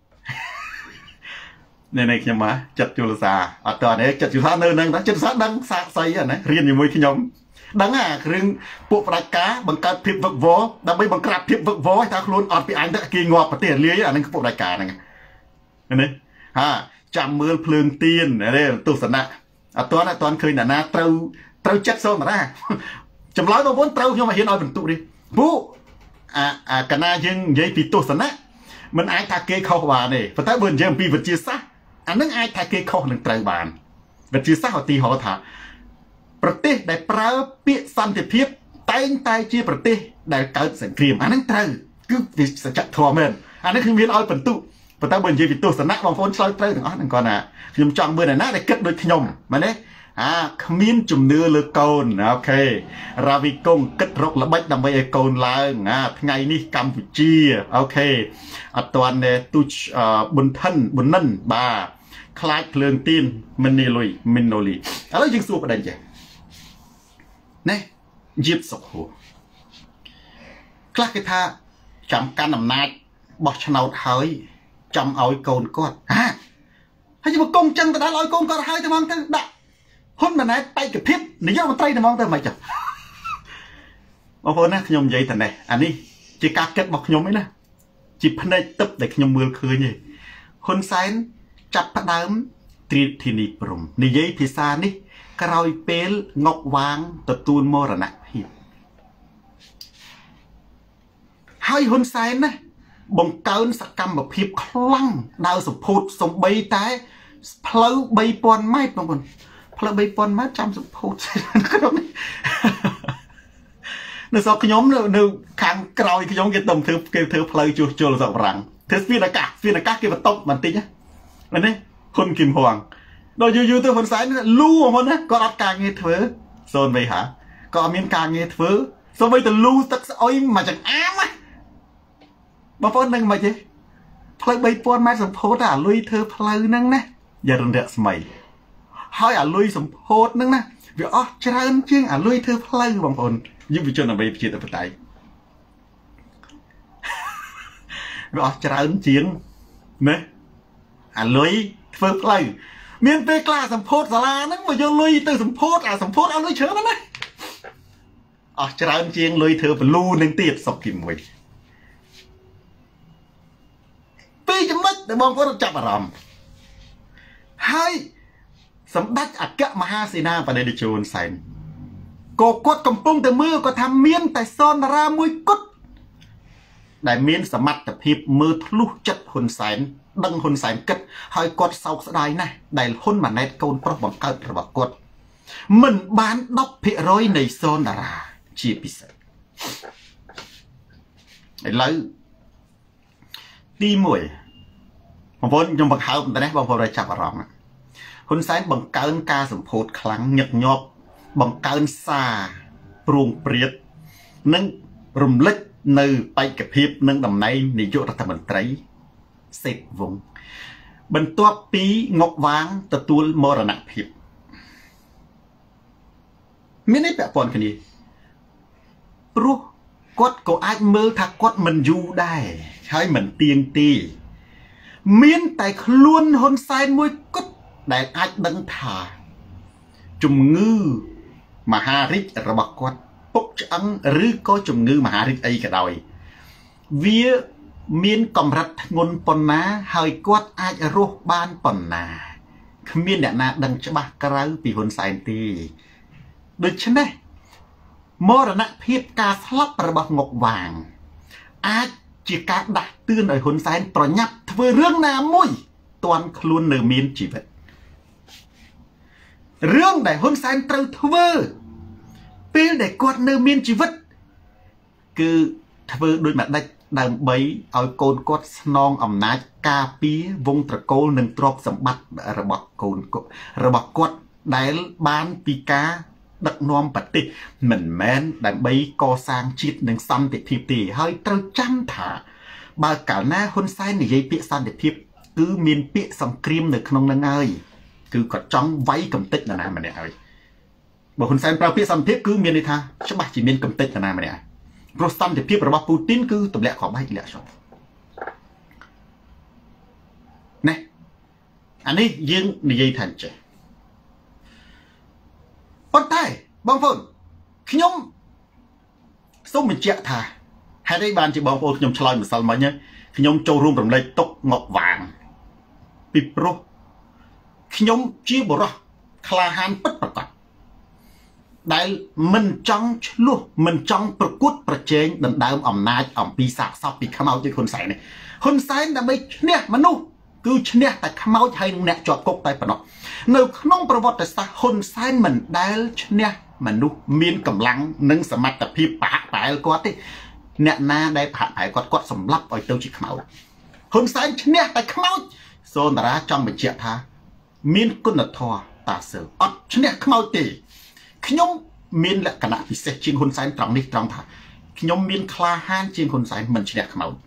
នេះនេះខ្ញុំមកចិត្តជលសាអត់តនេះចិត្តជលសានៅនឹងចិត្តជលសាដឹងសាកសីណារៀនជាមួយខ្ញុំដឹងអាគ្រឿងពួកផ្ដាច់ការបង្កើតភាពវឹកវរដើម្បីបង្ក្រាបភាពវឹកវរថាខ្លួនអត់ពីអញទៅគេងាប់ប្រទេសលាយអានឹងពួកផ្ដាច់ការហ្នឹងនេះហាចាំមើលភ្លើងទៀននេះទស្សនៈអត់តអត់តឃើញអ្នកណាត្រូវត្រូវចិត្តសូមតាចម្លើយបងប្អូនត្រូវខ្ញុំឲ្យហ៊ានឲ្យបន្ទុកនេះពួកអាអាកណាយើងនិយាយពីទស្សនៈមិនអាចថាគេខុសបានទេប៉ុន្តែបើនិយាយអំពីវិទ្យាសាស្ត្រអានឹងអាចថាគេខុសនឹងត្រូវបានវិទ្យាសាស្ត្រឧទាហរណ៍ថាប្រទេសដែលប្រើពាក្យសន្តិភាពតែងតែជាប្រទេសដែលកើតសង្គ្រាមអានឹងត្រូវគឺវាសច្ចធម៌មែនអានេះខ្ញុំមានឲ្យបន្ទុកប៉ុន្តែបើនិយាយពីទស្សនៈបងប្អូនឆ្លើយត្រូវទាំងអស់ហ្នឹងគាត់ណាខ្ញុំចង់មើលអ្នកណាដែលគិតដូចខ្ញុំមែនទេអាគ្មានជំនឿលើកូនអូខេរាវីកុងគិតរកល្បិចដើម្បីឲ្យកូនឡើងអាថ្ងៃនេះកម្ពុជាអូខេអត់តាន់ទូចប៊ុនថិនប៊ុននិនបាទខ្លាចភ្លើងទៀនមិននីលុយមិនណូលីឥឡូវយើងសួរប្រដេញចេះណែជីបសុខហួរខ្លះគេថាចាំកាន់អំណាចបោះឆ្នោតហើយចាំឲ្យកូនគាត់ហាហើយមកកងចឹងទៅដល់ឲ្យកូនគាត់ហើយទៅមកទៅដាក់ហ៊ុនម៉ាណែតបេក្ខភាពនាយករដ្ឋមន្ត្រីទៅមកទៅមិនចុះបងប្អូនណាខ្ញុំនិយាយតែនេះអានេះជាការគិតរបស់ខ្ញុំឯណាជាភ្នែកទឹកដែលខ្ញុំមើលឃើញឯងហ៊ុនសែនចាប់ផ្ដើមត្រៀមធានីព្រំនិយាយភាសានេះក្រោយពេលងុកវាងទទួលមរណភាពហើយហ៊ុនសែនណាបង្កើនសកម្មភាពខ្លាំងដើរសម្ពោធសំបីតែផ្លូវបីពាន់ម៉ែត្របងប្អូនផ្លូវបីពាន់ម៉ែត្រចាំសម្ពោធក្នុងនេះនៅស្រុកខ្ញុំនៅខាងក្រោយខ្ញុំគេទៅធ្វើគេធ្វើផ្លូវជួសជុលស្រុកបារាំងធ្វើស្ពានអាកាសស្ពានអាកាសគេបន្ទប់បន្តិចណានេះហ៊ុនគីមហួងដល់យូរយូរទៅហ៊ុនសែនលូហ្មងណាគាត់អត់ការងារធ្វើសូនវៃហាក៏អត់មានការងារធ្វើសូម្បីតែលូទឹកស្អុយមកចង្អាមណាបងប្អូននឹងមិនទេផ្លូវបីពាន់ម៉ែត្រសម្ពោធអាលុយធ្វើផ្លូវហ្នឹងណាយ៉ារនរៈស្មៃហើយអាលុយសម្ពោធហ្នឹងណាវាអស់ច្រើនជាងអាលុយធ្វើផ្លូវបងប្អូនយុវជនដើម្បីប្រជាធិបតេយ្យវាអស់ច្រើនជាងណាអាលុយធ្វើផ្លូវមានពេលខ្លះសម្ពោធសាលាហ្នឹងមកយកលុយទៅសម្ពោធអាសម្ពោធអត់លុយច្រើនណាអស់ច្រើនជាងលុយធ្វើបលូនឹងទៀតសុកទីមួយពីចំណុចដែលបងប្អូនចាប់អារម្មណ៍ហើយសម្ដេចអគ្គមហាសេនាបតីតេជោហ៊ុនសែនក៏គាត់កំពុងតែមើលគាត់ថាមានតែសនរាមួយគត់ដែលមានសមត្ថភាពមើលធ្លុះចិត្តហ៊ុនសែនដឹងហ៊ុនសែនគិតហើយគាត់សោកស្ដាយណាស់ដែលហ៊ុនម៉ាណែតកូនប្រុសបង្កើតរបស់គាត់មិនបានដប់ភាគរយនៃសនរាជាពិសេសឥឡូវទីមួយបងប្អូនខ្ញុំបង្ហើបតែនេះបងប្អូនឲ្យចាប់អារម្មណ៍ហ៊ុនសែនបង្កើនការសម្ពោធខ្លាំងញឹកញាប់បង្កើនសារព្រួងព្រាតនិងរំលេចនៅបេក្ខភាពនិងតំណែងនាយករដ្ឋមន្ត្រីសេតវងបន្ទាប់ពីងុកវាងទទួលមរណភាពមាននេះពាក់ព័ន្ធគ្នាព្រោះគាត់ក៏អាចមើលថាគាត់មិនយូរដែរហើយមិនទៀងទីមានតែខ្លួនហ៊ុនសែនមួយគត់ដែលអាចដឹងថាជំងឺមហារីករបស់គាត់ពុកឆ្អឹងឬក៏ជំងឺមហារីកអីក៏ដោយវាមានកម្រិតធ្ងន់ប៉ុណ្ណាហើយគាត់អាចរស់បានប៉ុណ្ណាគ្មានអ្នកណាដឹងច្បាស់ក្រៅពីហ៊ុនសែនទេដូចនេះមរណភាពការស្លាប់របស់ងុកវាងអាចជាការដាស់តឿនឲ្យហ៊ុនសែនប្រញាប់ធ្វើរឿងណាមួយទាន់ខ្លួននៅមានជីវិតរឿងដែលហ៊ុនសែនត្រូវធ្វើពេលដែលគាត់នៅមានជីវិតគឺធ្វើដូចម្ដេចដើម្បីឲ្យកូនគាត់ស្នងអំណាចការពារវងត្រកូលនិងទ្រព្យសម្បត្តិរបស់កូនរបស់គាត់ដែលបានពីការដឹកនាំប្រទេសមិនមែនដើម្បីកសាងជាតិនិងសន្តិភាពទេហើយត្រូវចាំថាបើកាលណាហ៊ុនសែននិយាយពាក្យសន្តិភាពគឺមានពាក្យសង្គ្រាមនៅក្នុងនឹងហើយគឺគាត់ចង់វាយកំទេចនរណាម្នាក់ហើយបើហ៊ុនសែនប្រើពាក្យសន្តិភាពគឺមានន័យថាច្បាស់ជាមានកំទេចនរណាម្នាក់ហើយព្រោះសន្តិភាពរបស់ពូទីនគឺទម្លាក់គ្រាប់បែកលាក់ចុះណែអានេះយើងនិយាយថាចេះប៉ុន្តែបងប្អូនខ្ញុំសូមបញ្ជាក់ថាហេតុអីបានជាបងប្អូនខ្ញុំឆ្លើយម្សិលមិញខ្ញុំចូលរួមរំលែកទុកងក់វាងពីព្រោះខ្ញុំជាបុរសក្លាហានពិតប្រាកដដែលមិនចង់ឆ្លោះមិនចង់ប្រកួតប្រជែងដណ្ដើមអំណាចអំពីសាកសពពីខ្មោចដូចហ៊ុនសែននេះហ៊ុនសែនដើម្បីឈ្នះមនុស្សគឺឈ្នះតែខ្មោចហើយនឹងអ្នកជាប់គុកតែប៉ុណ្ណោះនៅក្នុងប្រវត្តិសាស្ត្រហ៊ុនសែនមិនដែលឈ្នះមនុស្សមានកម្លាំងនិងសមត្ថភាពប្រហាក់ប្រហែលគាត់ទេអ្នកណាដែលប្រហាក់ប្រហែលគាត់គាត់សម្លាប់ឲ្យទៅជាខ្មោចហ៊ុនសែនឈ្នះតែខ្មោចសូនតារាចង់បញ្ជាក់ថាមានគុណធម៌តាសើអត់ឈ្នះខ្មោចទេខ្ញុំមានលក្ខណៈពិសេសជាងហ៊ុនសែនត្រង់នេះត្រង់ថាខ្ញុំមានក្លាហានជាងហ៊ុនសែនមិនឈ្នះខ្មោច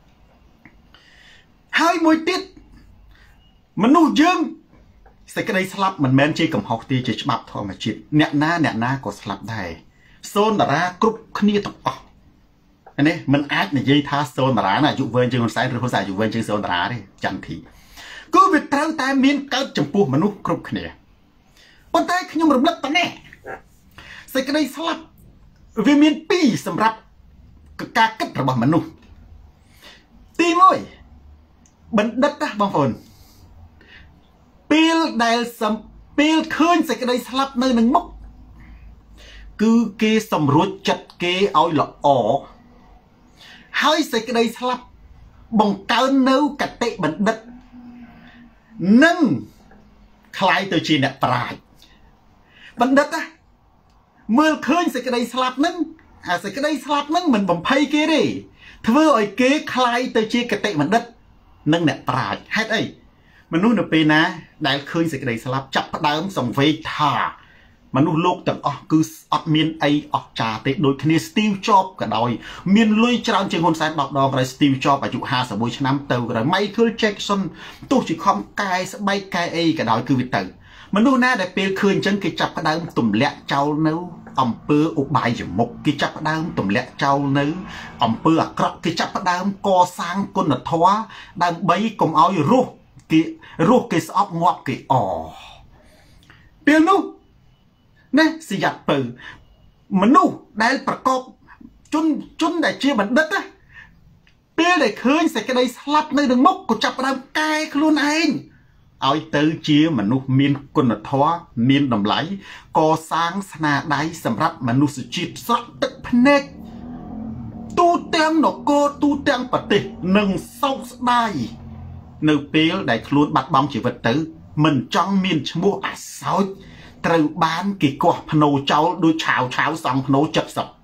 ហើយមួយទៀតមនុស្សយើងសេចក្តីស្លាប់មិនមែនជាកំហុសទេជាច្បាប់ធម្មជាតិអ្នកណាអ្នកណាក៏ស្លាប់ដែរសូនតារាគ្រប់គ្នាទាំងអស់នេះមិនអាចនិយាយថាសូនតារាណាអាយុវែងជាងហ៊ុនសែនឬហ៊ុនសែនអាយុវែងជាងសូនតារាទេចន្ទធីគឺវាត្រូវតែមានកើតចំពោះមនុស្សគ្រប់គ្នាប៉ុន្តែខ្ញុំរំលឹកតែនេះសេចក្តីស្លាប់វាមានពីរសម្រាប់ការគិតរបស់មនុស្សទីមួយបណ្ឌិតណាបងប្អូនពេលដែលសំពេលឃើញសេចក្តីស្លាប់នៅនឹងមុខគឺគេសម្រួចចិត្តគេឲ្យល្អហើយសេចក្តីស្លាប់បង្កើននៅកតិបណ្ឌិតនិងคล้ายទៅជាអ្នកប្រាជ្ញបណ្ឌិតណាមើលឃើញសេចក្តីស្លាប់នឹងអាសេចក្តីស្លាប់នឹងមិនបំភ័យគេទេធ្វើឲ្យគេคล้ายទៅជាកតិបណ្ឌិតនិងអ្នកប្រាជ្ញហេតុអីមនុស្សនៅពេលណាដែលឃើញសេចក្តីស្លាប់ចាប់ផ្ដើមសង្វេគថាមនុស្សលោកទាំងអស់គឺអត់មានអីអស្ចារ្យទេដូចគ្នា Steve Jobs ក៏ដោយមានលុយច្រើនជាងហ៊ុនសែនដប់ដងហើយ Steve Jobs អាយុห้าสิบเอ็ดឆ្នាំទៅក៏ដោយ Michael Jackson ទោះជាខំកែស្បែកកែអីក៏ដោយគឺវាទៅមនុស្សណាដែលពេលឃើញអញ្ចឹងគេចាប់ផ្ដើមទម្លាក់ចោលនៅអំពើឧបាយមុខគេចាប់ផ្ដើមទម្លាក់ចោលនៅអំពើអាក្រក់គេចាប់ផ្ដើមកសាងគុណធម៌ដើម្បីកុំឲ្យរស់គេរស់គេស្អប់ងាប់គេអពេលនោះណាសយ័តពៅមនុស្សដែលប្រកបជនជនដែលជាបណ្ឌិតណាពេលដែលឃើញសេចក្តីស្លាប់នៅនឹងមុខក៏ចាប់ផ្ដើមកែខ្លួនឯងឲ្យទៅជាមនុស្សមានគុណធម៌មានតម្លៃកសាងស្នាដៃសម្រាប់មនុស្សជាតិស្រក់ទឹកភ្នែកទូទាំងនគរទូទាំងប្រទេសនឹងសោកស្ដាយនៅពេលដែលខ្លួនបាត់បង់ជីវិតទៅមិនចង់មានឈ្មោះអាសោចត្រូវបានគេកោះភ្នោចោលដោយឆាវឆាវសង់ភ្នោเจ็ดสิบ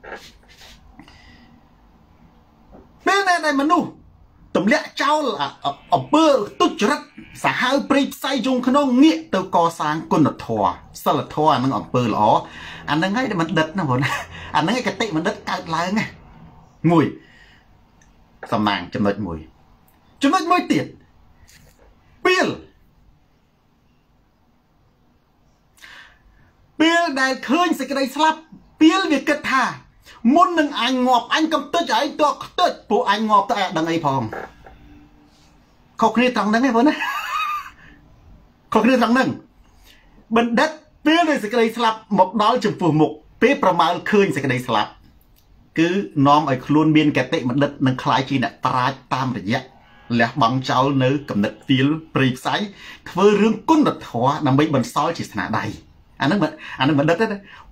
ពេលណាដែលមនុស្សទម្លាក់ចោលអំពើទុច្ចរិតសាហាវព្រៃផ្សៃយងក្នុងងាកទៅកសាងគុណធម៌សិលធម៌អានឹងអំពើល្អអានឹងហើយដែលបណ្ឌិតណាបងអានឹងឯកតិបណ្ឌិតកើតឡើងណាមួយសំណាងចំណុចមួយចំណុចមួយទៀតពេលពេលដែលឃើញសេចក្តីស្លាប់ពេលវាគិតថាមុននឹងអញងាប់អញកំតិចឲ្យតើខ្ទេចពួកអញងាប់តែដឹងអីផងខុសគ្នាត្រង់ហ្នឹងឯងបងណាខុសគ្នាត្រង់ហ្នឹងបណ្ឌិតពេលដែលសេចក្តីស្លាប់មកដល់ចំពោះមុខពេលប្រមាលឃើញសេចក្តីស្លាប់គឺនាំឲ្យខ្លួនមានកតិបណ្ឌិតនឹងខ្លាយជាអ្នកប្រាជ្ញតាមរយៈលះបង់ចោលនៅកំណត់ទៀលព្រៃផ្សៃធ្វើរឿងគុណធម៌ដើម្បីបន្សល់ជាស្នាដៃអានឹងអានឹងបណ្ឌិតទេ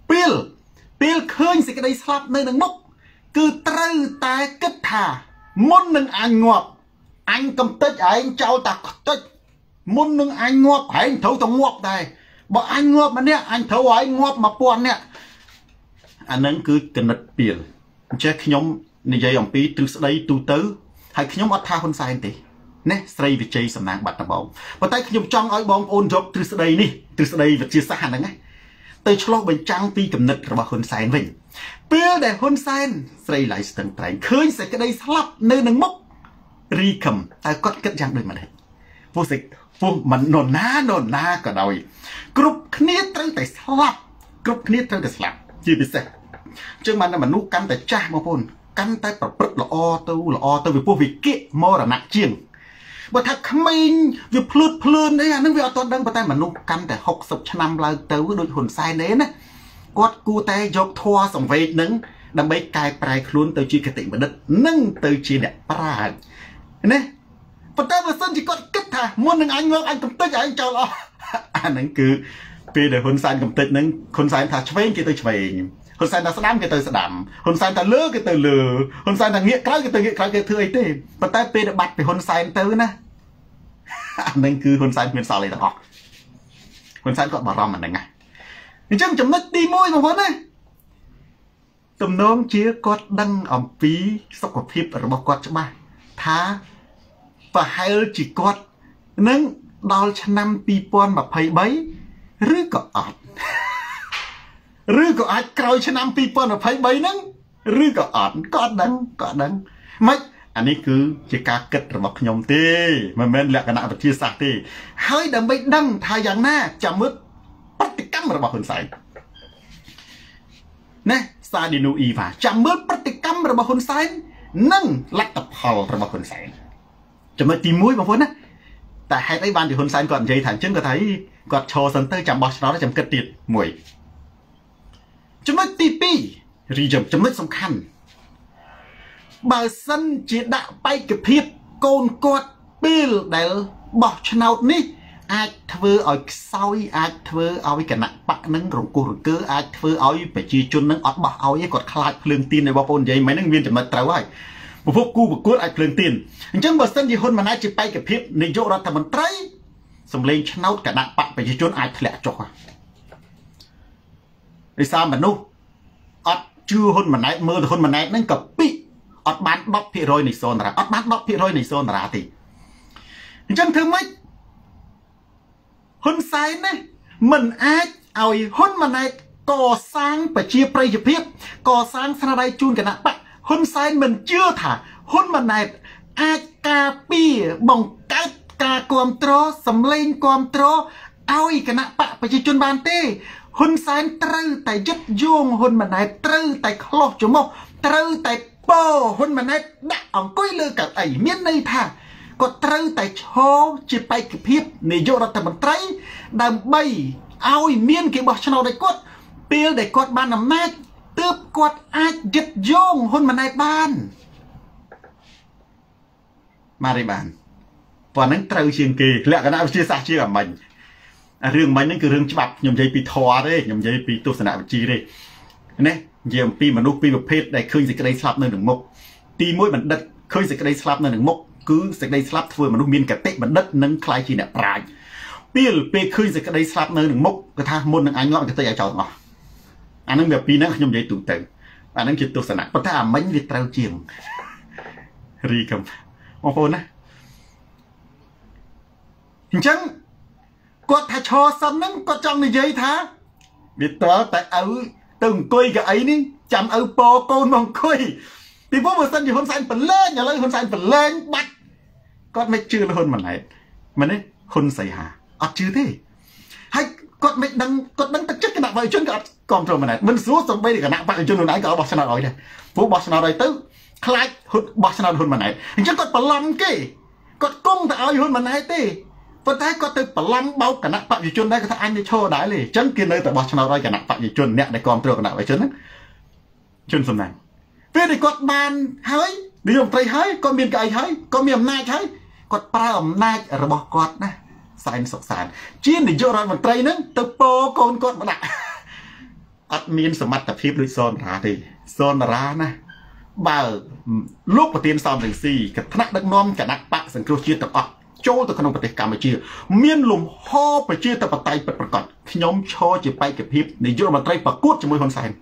ពេលពេលឃើញសេចក្តីស្លាប់នៅនឹងមុខគឺត្រូវតែគិតថាមុននឹងអញងាប់អញកំតិចឯងចោលតាខ្ទេចមុននឹងអញងាប់ឯងត្រូវតែងាប់ដែរបើអញងាប់ម្នាក់អញត្រូវឲ្យងាប់មួយពាន់នាក់អានឹងគឺកណិតពេលអញ្ចឹងខ្ញុំនិយាយអំពីទ្រឹស្ដីទូទៅហើយខ្ញុំអត់ថាហ៊ុនសែនទេណាស្រីវិជ័យសំណាងបាត់ដំបងប៉ុន្តែខ្ញុំចង់ឲ្យបងប្អូនយកទ្រឹស្ដីនេះទ្រឹស្ដីវិទ្យាសាស្ត្រហ្នឹងណាទៅឆ្លោះបញ្ចាំងពីគំនិតរបស់ហ៊ុនសែនវិញពេលដែលហ៊ុនសែនស្រីឡៃស្ទឹងត្រែងឃើញសេចក្តីស្លាប់នៅនឹងមុខរីខំតែគាត់គិតយ៉ាងដូចម្ដេចពួកសេចពួកមិននរណានរណាក៏ដោយគ្រប់គ្នាត្រូវតែស្លាប់គ្រប់គ្នាត្រូវតែស្លាប់ជាពិសេសជាងបានតែមនុស្សកាន់តែចាស់បងប្អូនកាន់តែប្រព្រឹត្តល្អទៅល្អទៅវាពោះវាគៀកមរណៈជាងបើថាក្មេងវាភ្លឺតភ្លឿនអីអានឹងវាអត់ទាន់ដឹងប៉ុន្តែមនុស្សកាន់តែហុកសិបឆ្នាំឡើងទៅដូចហ៊ុនសែនទេណាគាត់គួរតែយកធម៌សង្វេគនឹងដើម្បីកែប្រែខ្លួនទៅជាគតិបណ្ឌិតនិងទៅជាអ្នកប្រាជ្ញណាប៉ុន្តែបើសិនជាគាត់គិតថាមុននឹងអញមកអញកំតិចអញចោលអស់អានឹងគឺពេលដែលហ៊ុនសែនកំតិចនឹងហ៊ុនសែនថាឆ្វេងគេទៅឆ្វេងហ៊ុនសែនថាស្ដាំគេទៅស្ដាំហ៊ុនសែនថាលើគេទៅលើហ៊ុនសែនថាងាកក្រោយគេទៅងាកក្រោយគេធ្វើអីទេប៉ុន្តែពេលដែលបាត់ពីហ៊ុនសែនទៅណាអានឹងគឺហ៊ុនសែនគ្មានសល់អីទាំងអស់ហ៊ុនសែនគាត់បារម្ភអាហ្នឹងណាអញ្ចឹងចំណុចទីមួយបងប្អូនណាទំនងជាគាត់ដឹងអំពីសុខភាពរបស់គាត់ច្បាស់ថាប្រហែលជាគាត់នឹងដល់ឆ្នាំពីរពាន់ម្ភៃបីឬក៏អត់ឬក៏អាចក្រោយឆ្នាំពីរពាន់ម្ភៃបីហ្នឹងឬក៏អត់ក៏អត់ដឹងក៏អត់ដឹងមិនអានេះគឺជាការគិតរបស់ខ្ញុំទេមិនមែនលក្ខណៈវិទ្យាសាស្ត្រទេហើយដើម្បីដឹងថាយ៉ាងណាចាំមើលប្រតិកម្មរបស់ហ៊ុនសែនណាសាឌីនូអ៊ីវ៉ាចាំមើលប្រតិកម្មរបស់ហ៊ុនសែននិងលទ្ធផលរបស់ហ៊ុនសែនចំណុចទីមួយបងប្អូនណាតែហេតុអីបានជាហ៊ុនសែនគាត់និយាយថាអញ្ចឹងគាត់ថាគាត់ឈរសិនទៅចាំបោះឆ្នោតចាំគិតទៀតមួយចំណុចទីពីររីចំណុចសំខាន់បើសិនជាដាក់បេក្ខភាពកូនគាត់ពេលដែលបោះឆ្នោតនេះអាចធ្វើឲ្យខ្សោយអាចធ្វើឲ្យគណៈបកនឹងរង្គោះរង្គើអាចធ្វើឲ្យប្រជាជននឹងអត់បោះឲ្យគាត់ខ្លាចភ្លើងទៀនរបស់បងប្អូននិយាយមិនហ្នឹងមានចំណុចត្រូវហើយពពុះគូប្រកួតអាចភ្លើងទៀនអញ្ចឹងបើសិនជាហ៊ុនម៉ាណែតជាបេក្ខភាពនាយករដ្ឋមន្ត្រីសម្លេងឆ្នោតគណៈបកប្រជាជនអាចធ្លាក់ចុះដោយសារមនុស្សអត់ជឿហ៊ុនម៉ាណែតមើលទៅហ៊ុនម៉ាណែតហ្នឹងក៏ពីអត់បានដប់ភាគរយនៃសូនតារាអត់បានដប់ភាគរយនៃសូនតារាទេអញ្ចឹងធ្វើម៉េចហ៊ុនសែនណាមិនអាចឲ្យហ៊ុនម៉ាណែតកសាងប្រជាប្រិយភាពកសាងស្នាដៃជូនគណៈបកហ៊ុនសែនមិនជឿថាហ៊ុនម៉ាណែតអាចការពារបង្កើតការគ្រប់គ្រងសម្លេងគ្រប់គ្រងឲ្យគណៈបកប្រជាជនបានទេហ៊ុនសែនត្រូវតែยึดយោងហ៊ុនម៉ាណែតត្រូវតែខ្លោះច្រមុះត្រូវតែពោហ៊ុនម៉ាណែតដាក់អង្គុយលើកៅអីមានន័យថាគាត់ត្រូវតែឈរជាបេក្ខភាពនាយករដ្ឋមន្ត្រីដើម្បីឲ្យមានគេបោះឆ្នោតឲ្យគាត់ពេលដែលគាត់បានអំណាចទើបគាត់អាចยึดយោងហ៊ុនម៉ាណែតបានមករីបានប៉ុណ្ណឹងត្រូវជាងគេលក្ខណៈវិទ្យាសាស្ត្រជាអាម៉េចរឿងមិញហ្នឹងគឺរឿងច្បាប់ខ្ញុំនិយាយពីធម៌ទេខ្ញុំនិយាយពីទស្សនវិជ្ជាទេណានិយាយអំពីមនុស្សពីរប្រភេទដែលឃើញសេចក្តីស្លាប់នៅនឹងមុខទីមួយបណ្ឌិតឃើញសេចក្តីស្លាប់នៅនឹងមុខគឺសេចក្តីស្លាប់ធ្វើមនុស្សមានកតិបណ្ឌិតនិងខ្លាយជាអ្នកប្រាជ្ញពេលពេលឃើញសេចក្តីស្លាប់នៅនឹងមុខគាត់ថាមុននឹងអញងាប់កតិឲ្យចោលទាំងអស់អានឹងវាពីរហ្នឹងខ្ញុំនិយាយទូទៅអានឹងជាទស្សនៈប៉ុន្តែអាមិញវាត្រូវជាងរីកំបងប្អូនណាអញ្ចឹងគាត់ថាឈរសិនហ្នឹងគាត់ចង់និយាយថាវាតើតែឪទៅអង្គុយកៅអីនេះចាំឪពោកូនមកអង្គុយពីព្រោះបើសិនជាហ៊ុនសែនប្រឡែងឥឡូវហ៊ុនសែនប្រឡែងបាត់គាត់មិនជឿហ៊ុនម៉ាណែតមែនទេហ៊ុនសីហាអត់ជឿទេហើយគាត់មិនដឹងគាត់ដឹងទឹកចិត្តគណៈបព្វជិជនក៏អត់គ្រប់គ្រងម៉ាណែតមិនស្រួលសំបីគណៈបព្វជិជនខ្លួនឯងក៏បោះឆ្នោតឲ្យដែរព្រោះបោះឆ្នោតឲ្យទៅខ្លាចហ៊ុនបោះឆ្នោតហ៊ុនម៉ាណែតអញ្ចឹងគាត់បន្លំគេគាត់គង់តែឲ្យហ៊ុនម៉ាណែតទេប៉ុន្តែគាត់ទៅបន្លំបោកគណៈបព្វជិជនដែរគាត់ថាអញទៅឈរដែរទេអញ្ចឹងគេនៅតែបោះឆ្នោតឲ្យគណៈបព្វជិជនអ្នកដែលគ្រប់គ្រងគណៈបព្វជិជនហ្នឹងជនសំណាងពេលដែលគាត់បានហើយនាយករដ្ឋមន្ត្រីហើយគាត់មានកៅអីហើយគាត់មានអំណាចហើយគាត់ប្រើអំណាចរបស់គាត់ណាសែនសុខសានជានាយករដ្ឋមន្ត្រីហ្នឹងទៅពោកូនគាត់មកដាក់អត់មានសមត្ថភាពដូចសនរាទេសនរាណាបើលោកប្រធានសំរងស៊ីកថ្នាក់ដឹកនាំគណៈបកសង្គ្រោះជាតិទាំងអស់ចូលទៅក្នុងប្រទេសកម្ពុជាមានលំហប្រជាធិបតេយ្យពិតប្រាកដខ្ញុំឈរជាបេក្ខភាពនាយករដ្ឋមន្ត្រីប្រកួតជាមួយហ៊ុនសែន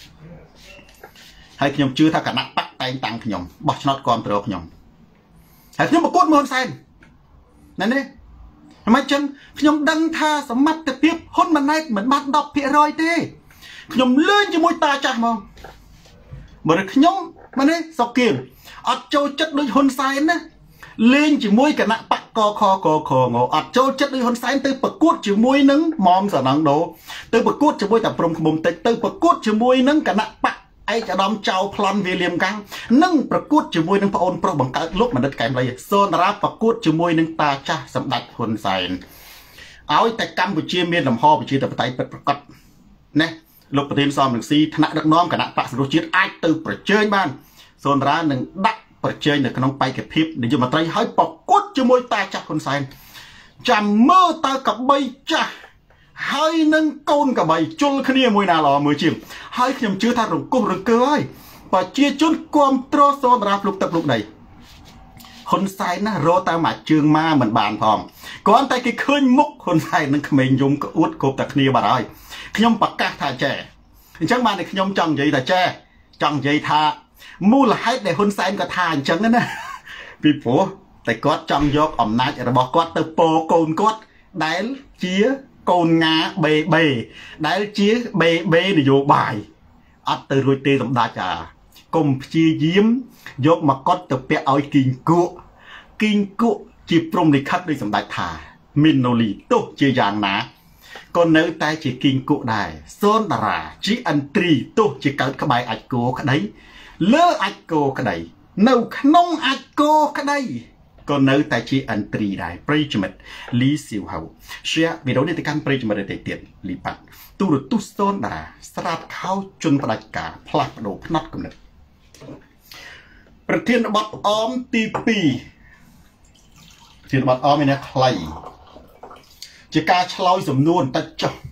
ហើយខ្ញុំជឿថាគណៈបកតែងតាំងខ្ញុំបោះឆ្នោតគ្រប់គ្រងខ្ញុំហើយខ្ញុំប្រកួតមួយហ៊ុនសែនណានេះមិនចឹងខ្ញុំដឹងថាសមត្ថភាពហ៊ុនម៉ាណែតមិនបាន ដប់ភាគរយ ទេខ្ញុំលេងជាមួយតាចាស់ហ្មងបើខ្ញុំម៉ានេះសុកគៀងអត់ចូលចិត្តដូចហ៊ុនសែនណាលេងជាមួយគណៈបកកខកខងអត់ចូលចិត្តដូចហ៊ុនសែនទៅប្រកួតជាមួយនឹងមុំសណងដូទៅប្រកួតជាមួយតាព្រំខ្មុំតិចទៅប្រកួតជាមួយនឹងគណៈបកឯកឧត្តមចៅប្លន់វីលៀមកាំងនិងប្រកួតជាមួយនឹងប្អូនប្រុសបង្កើតលោកមនិតកែមលីសូនរាប្រកួតជាមួយនឹងតាចាស់សម្ដេចហ៊ុនសែនឲ្យតែកម្ពុជាមានលំហប្រជាធិបតេយ្យពិតប្រាកដណាលោកប្រធានសំរងស៊ីថ្នាក់ដឹកនាំគណៈបកសង្គ្រោះជាតិអាចទៅប្រជែងបានសូនរានឹងដាក់ប្រជែងនៅក្នុងបេក្ខភាពនាយករដ្ឋមន្ត្រីឲ្យប្រកួតជាមួយតាចាស់ហ៊ុនសែនចាំមើលតើកបីចាស់ហើយនឹងកូនកបីជុលគ្នាមួយណាល្អមើលជាងហើយខ្ញុំជឿថារង្គោះរង្គើហើយប្រជាជនគ្រប់គ្រងសូនរាភ្លុកទឹកភ្លុកដីហ៊ុនសែនណារកតាមមួយជើងមកមិនបានផងគ្រាន់តែគេឃើញមុខហ៊ុនសែននឹងក្មេងយំក្អួតគ្រប់តែគ្នាបាត់ហើយខ្ញុំប្រកាសថាចេះអញ្ចឹងបានតែខ្ញុំចង់និយាយថាចេះចង់និយាយថាមូលហេតុដែលហ៊ុនសែនក៏ថាអញ្ចឹងណាពីព្រោះតែគាត់ចង់យកអំណាចរបស់គាត់ទៅពោកូនគាត់ដែលជាកូនងាបេបេដែលជាបេបេនយោបាយអត់ទៅរួចទេសម្ដេចអាកុំព្យាយាមយកមកកត់ទៅពាក់ឲ្យគីងគក់គីងគក់ជាព្រំលិខិតដោយសម្ដេចថាមីនណូលីទោះជាយ៉ាងណាក៏នៅតែជាគីងគក់ដែរសូនតារាជាអន្ត្រីទោះជាកើតក្បែរអាចគោក្តីលើអាចគោក្តីនៅក្នុងអាចគោក្តីក៏នៅតែជាអន្ត្រីដែរប្រិយមិត្តលីស៊ីវហៅ share វីដេអូនេះទៅកាន់ប្រិយមិត្តទៅទៀតលីប៉ាត់ទូរទស្សន៍សូនតារាស្រាតខោជន់ផ្ដាច់ការផ្លាស់ប្ដូរផ្នត់គំនិតប្រធានបទអមទីពីរប្រធានបទអមនេះខ្លីជាការឆ្លើយសំណួរបន្តិចចុះ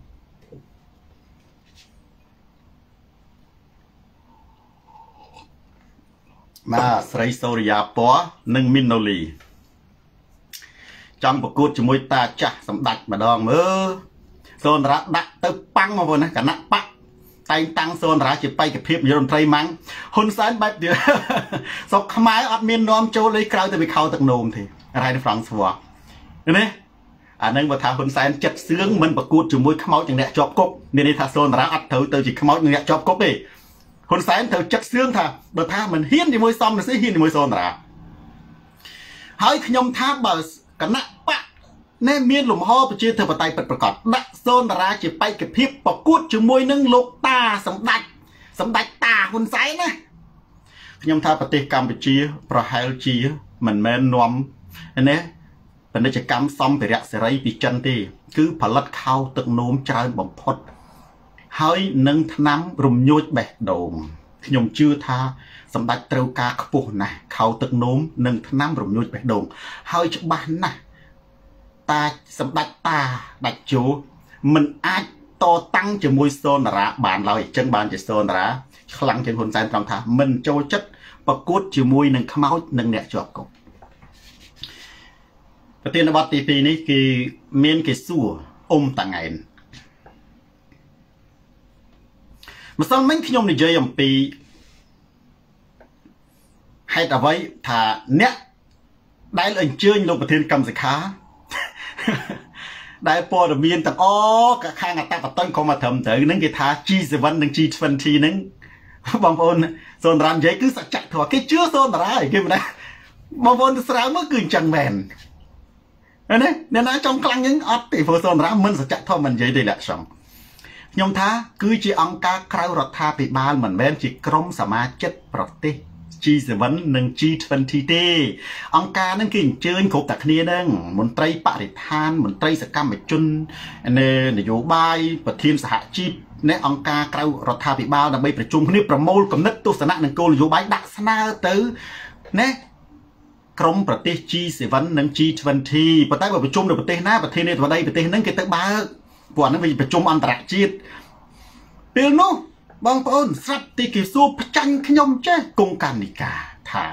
បាទស្រីសូរិយាពណ៌និងមីនណូលីចង់ប្រកួតជាមួយតាចាស់សម្ដេចម្ដងមើលសូនរាដាក់ទៅប៉ាំងមកបងណាគណៈបកតែងតាំងសូនរាជាបេក្ខភាពនាយករដ្ឋមន្ត្រីម៉ាំងហ៊ុនសែនបែបទៀតសុកខ្មែរអត់មាននាំចូលលេខក្រៅទៅវាខោទឹកនោមទេរ៉ៃនៅហ្វ្រង់ស្វ័រណាអានឹងបើថាហ៊ុនសែនចិត្តសឿងមិនប្រកួតជាមួយខ្មោចនិងអ្នកជាប់គុកមានន័យថាសូនរាអត់ត្រូវទៅជាខ្មោចនិងអ្នកជាប់គុកទេហ៊ុនសែនត្រូវចិត្តសឿងថាបើថាមិនហ៊ានជាមួយសំរងស៊ីហ៊ានជាមួយសូនរាហើយខ្ញុំថាបើគណៈបកណែមានលំហប្រជាធិបតេយ្យពិតប្រាកដដាក់សូនរាជាបេក្ខភាពប្រកួតជាមួយនឹងលោកតាសម្ដេចសម្ដេចតាហ៊ុនសែនណាខ្ញុំថាប្រទេសកម្ពុជាប្រហែលជាមិនមែននាំណាពាណិជ្ជកម្មសម្ភារៈសេរីពីចិនទេគឺផលិតខោទឹកនោមច្រើនបំផុតហើយនឹងថ្នាំរំញោចបេះដូងខ្ញុំជឿថាសម្ដេចត្រូវការខ្ពស់ណាស់ខោទឹកនោមនិងថ្នាំរំញោចបេះដូងហើយច្បាស់ណាស់តាសម្ដេចតាដាច់ជោមិនអាចតតាំងជាមួយសូនរាបានឡើយអញ្ចឹងបានជាសូនរាខ្លាំងជាងហ៊ុនសែនត្រង់ថាមិនចូលចិត្តប្រកួតជាមួយនឹងខ្មោចនិងអ្នកជាប់គុកប្រធានបទទីពីរនេះគឺមានគេសួរអ៊ុំតាងែនម្សិលមិញខ្ញុំនិយាយអំពីហេតុអ្វីថាអ្នកដែលអញ្ជើញលោកប្រធានកម្មសិក្ខាដែលព័ត៌មានទាំងអស់ខាងអតបតនក៏មកត្រឹមត្រូវនឹងគេថា G សេវិន និង G ยี่สิบហ្នឹងបងប្អូនសូនរានិយាយគឺសច្ចធម៌គេជឿសូនរាគេមិនដែរបងប្អូនស្រាវមើលគឺអញ្ចឹងមែនណាអ្នកណាចង់ខ្លាំងហ្នឹងអត់ទេព្រោះសូនរាមិនសច្ចធម៌មិននិយាយទេលក្ខណ៍ខ្ញុំថាគឺជាអង្គការក្រៅរដ្ឋាភិបាលមិនមែនជាក្រុមសមាជិកប្រទេស G เซเว่น និង G ยี่สิบ ទេអង្គការហ្នឹងគេអញ្ជើញគ្រប់តែគ្នាហ្នឹងមន្ត្រីបរិស្ថានមន្ត្រីសកម្មជននយោបាយប្រធានសហជីពនៃអង្គការក្រៅរដ្ឋាភិបាលដើម្បីប្រជុំគ្នាប្រមូលគំនិតទស្សនៈនិងគោលនយោបាយដាក់ស្នើទៅណាក្រុមប្រទេស G เซเว่น និង G ยี่สิบ ប៉ុន្តែបើប្រជុំនៅប្រទេសណាប្រធានាធិបតីប្រទេសហ្នឹងគេទៅបើកព្រោះអាហ្នឹងវាប្រជុំអន្តរជាតិពេលនោះបងប្អូនស្រាប់ទីគេសួរផ្ចាញ់ខ្ញុំចេះគង់កានិកាថា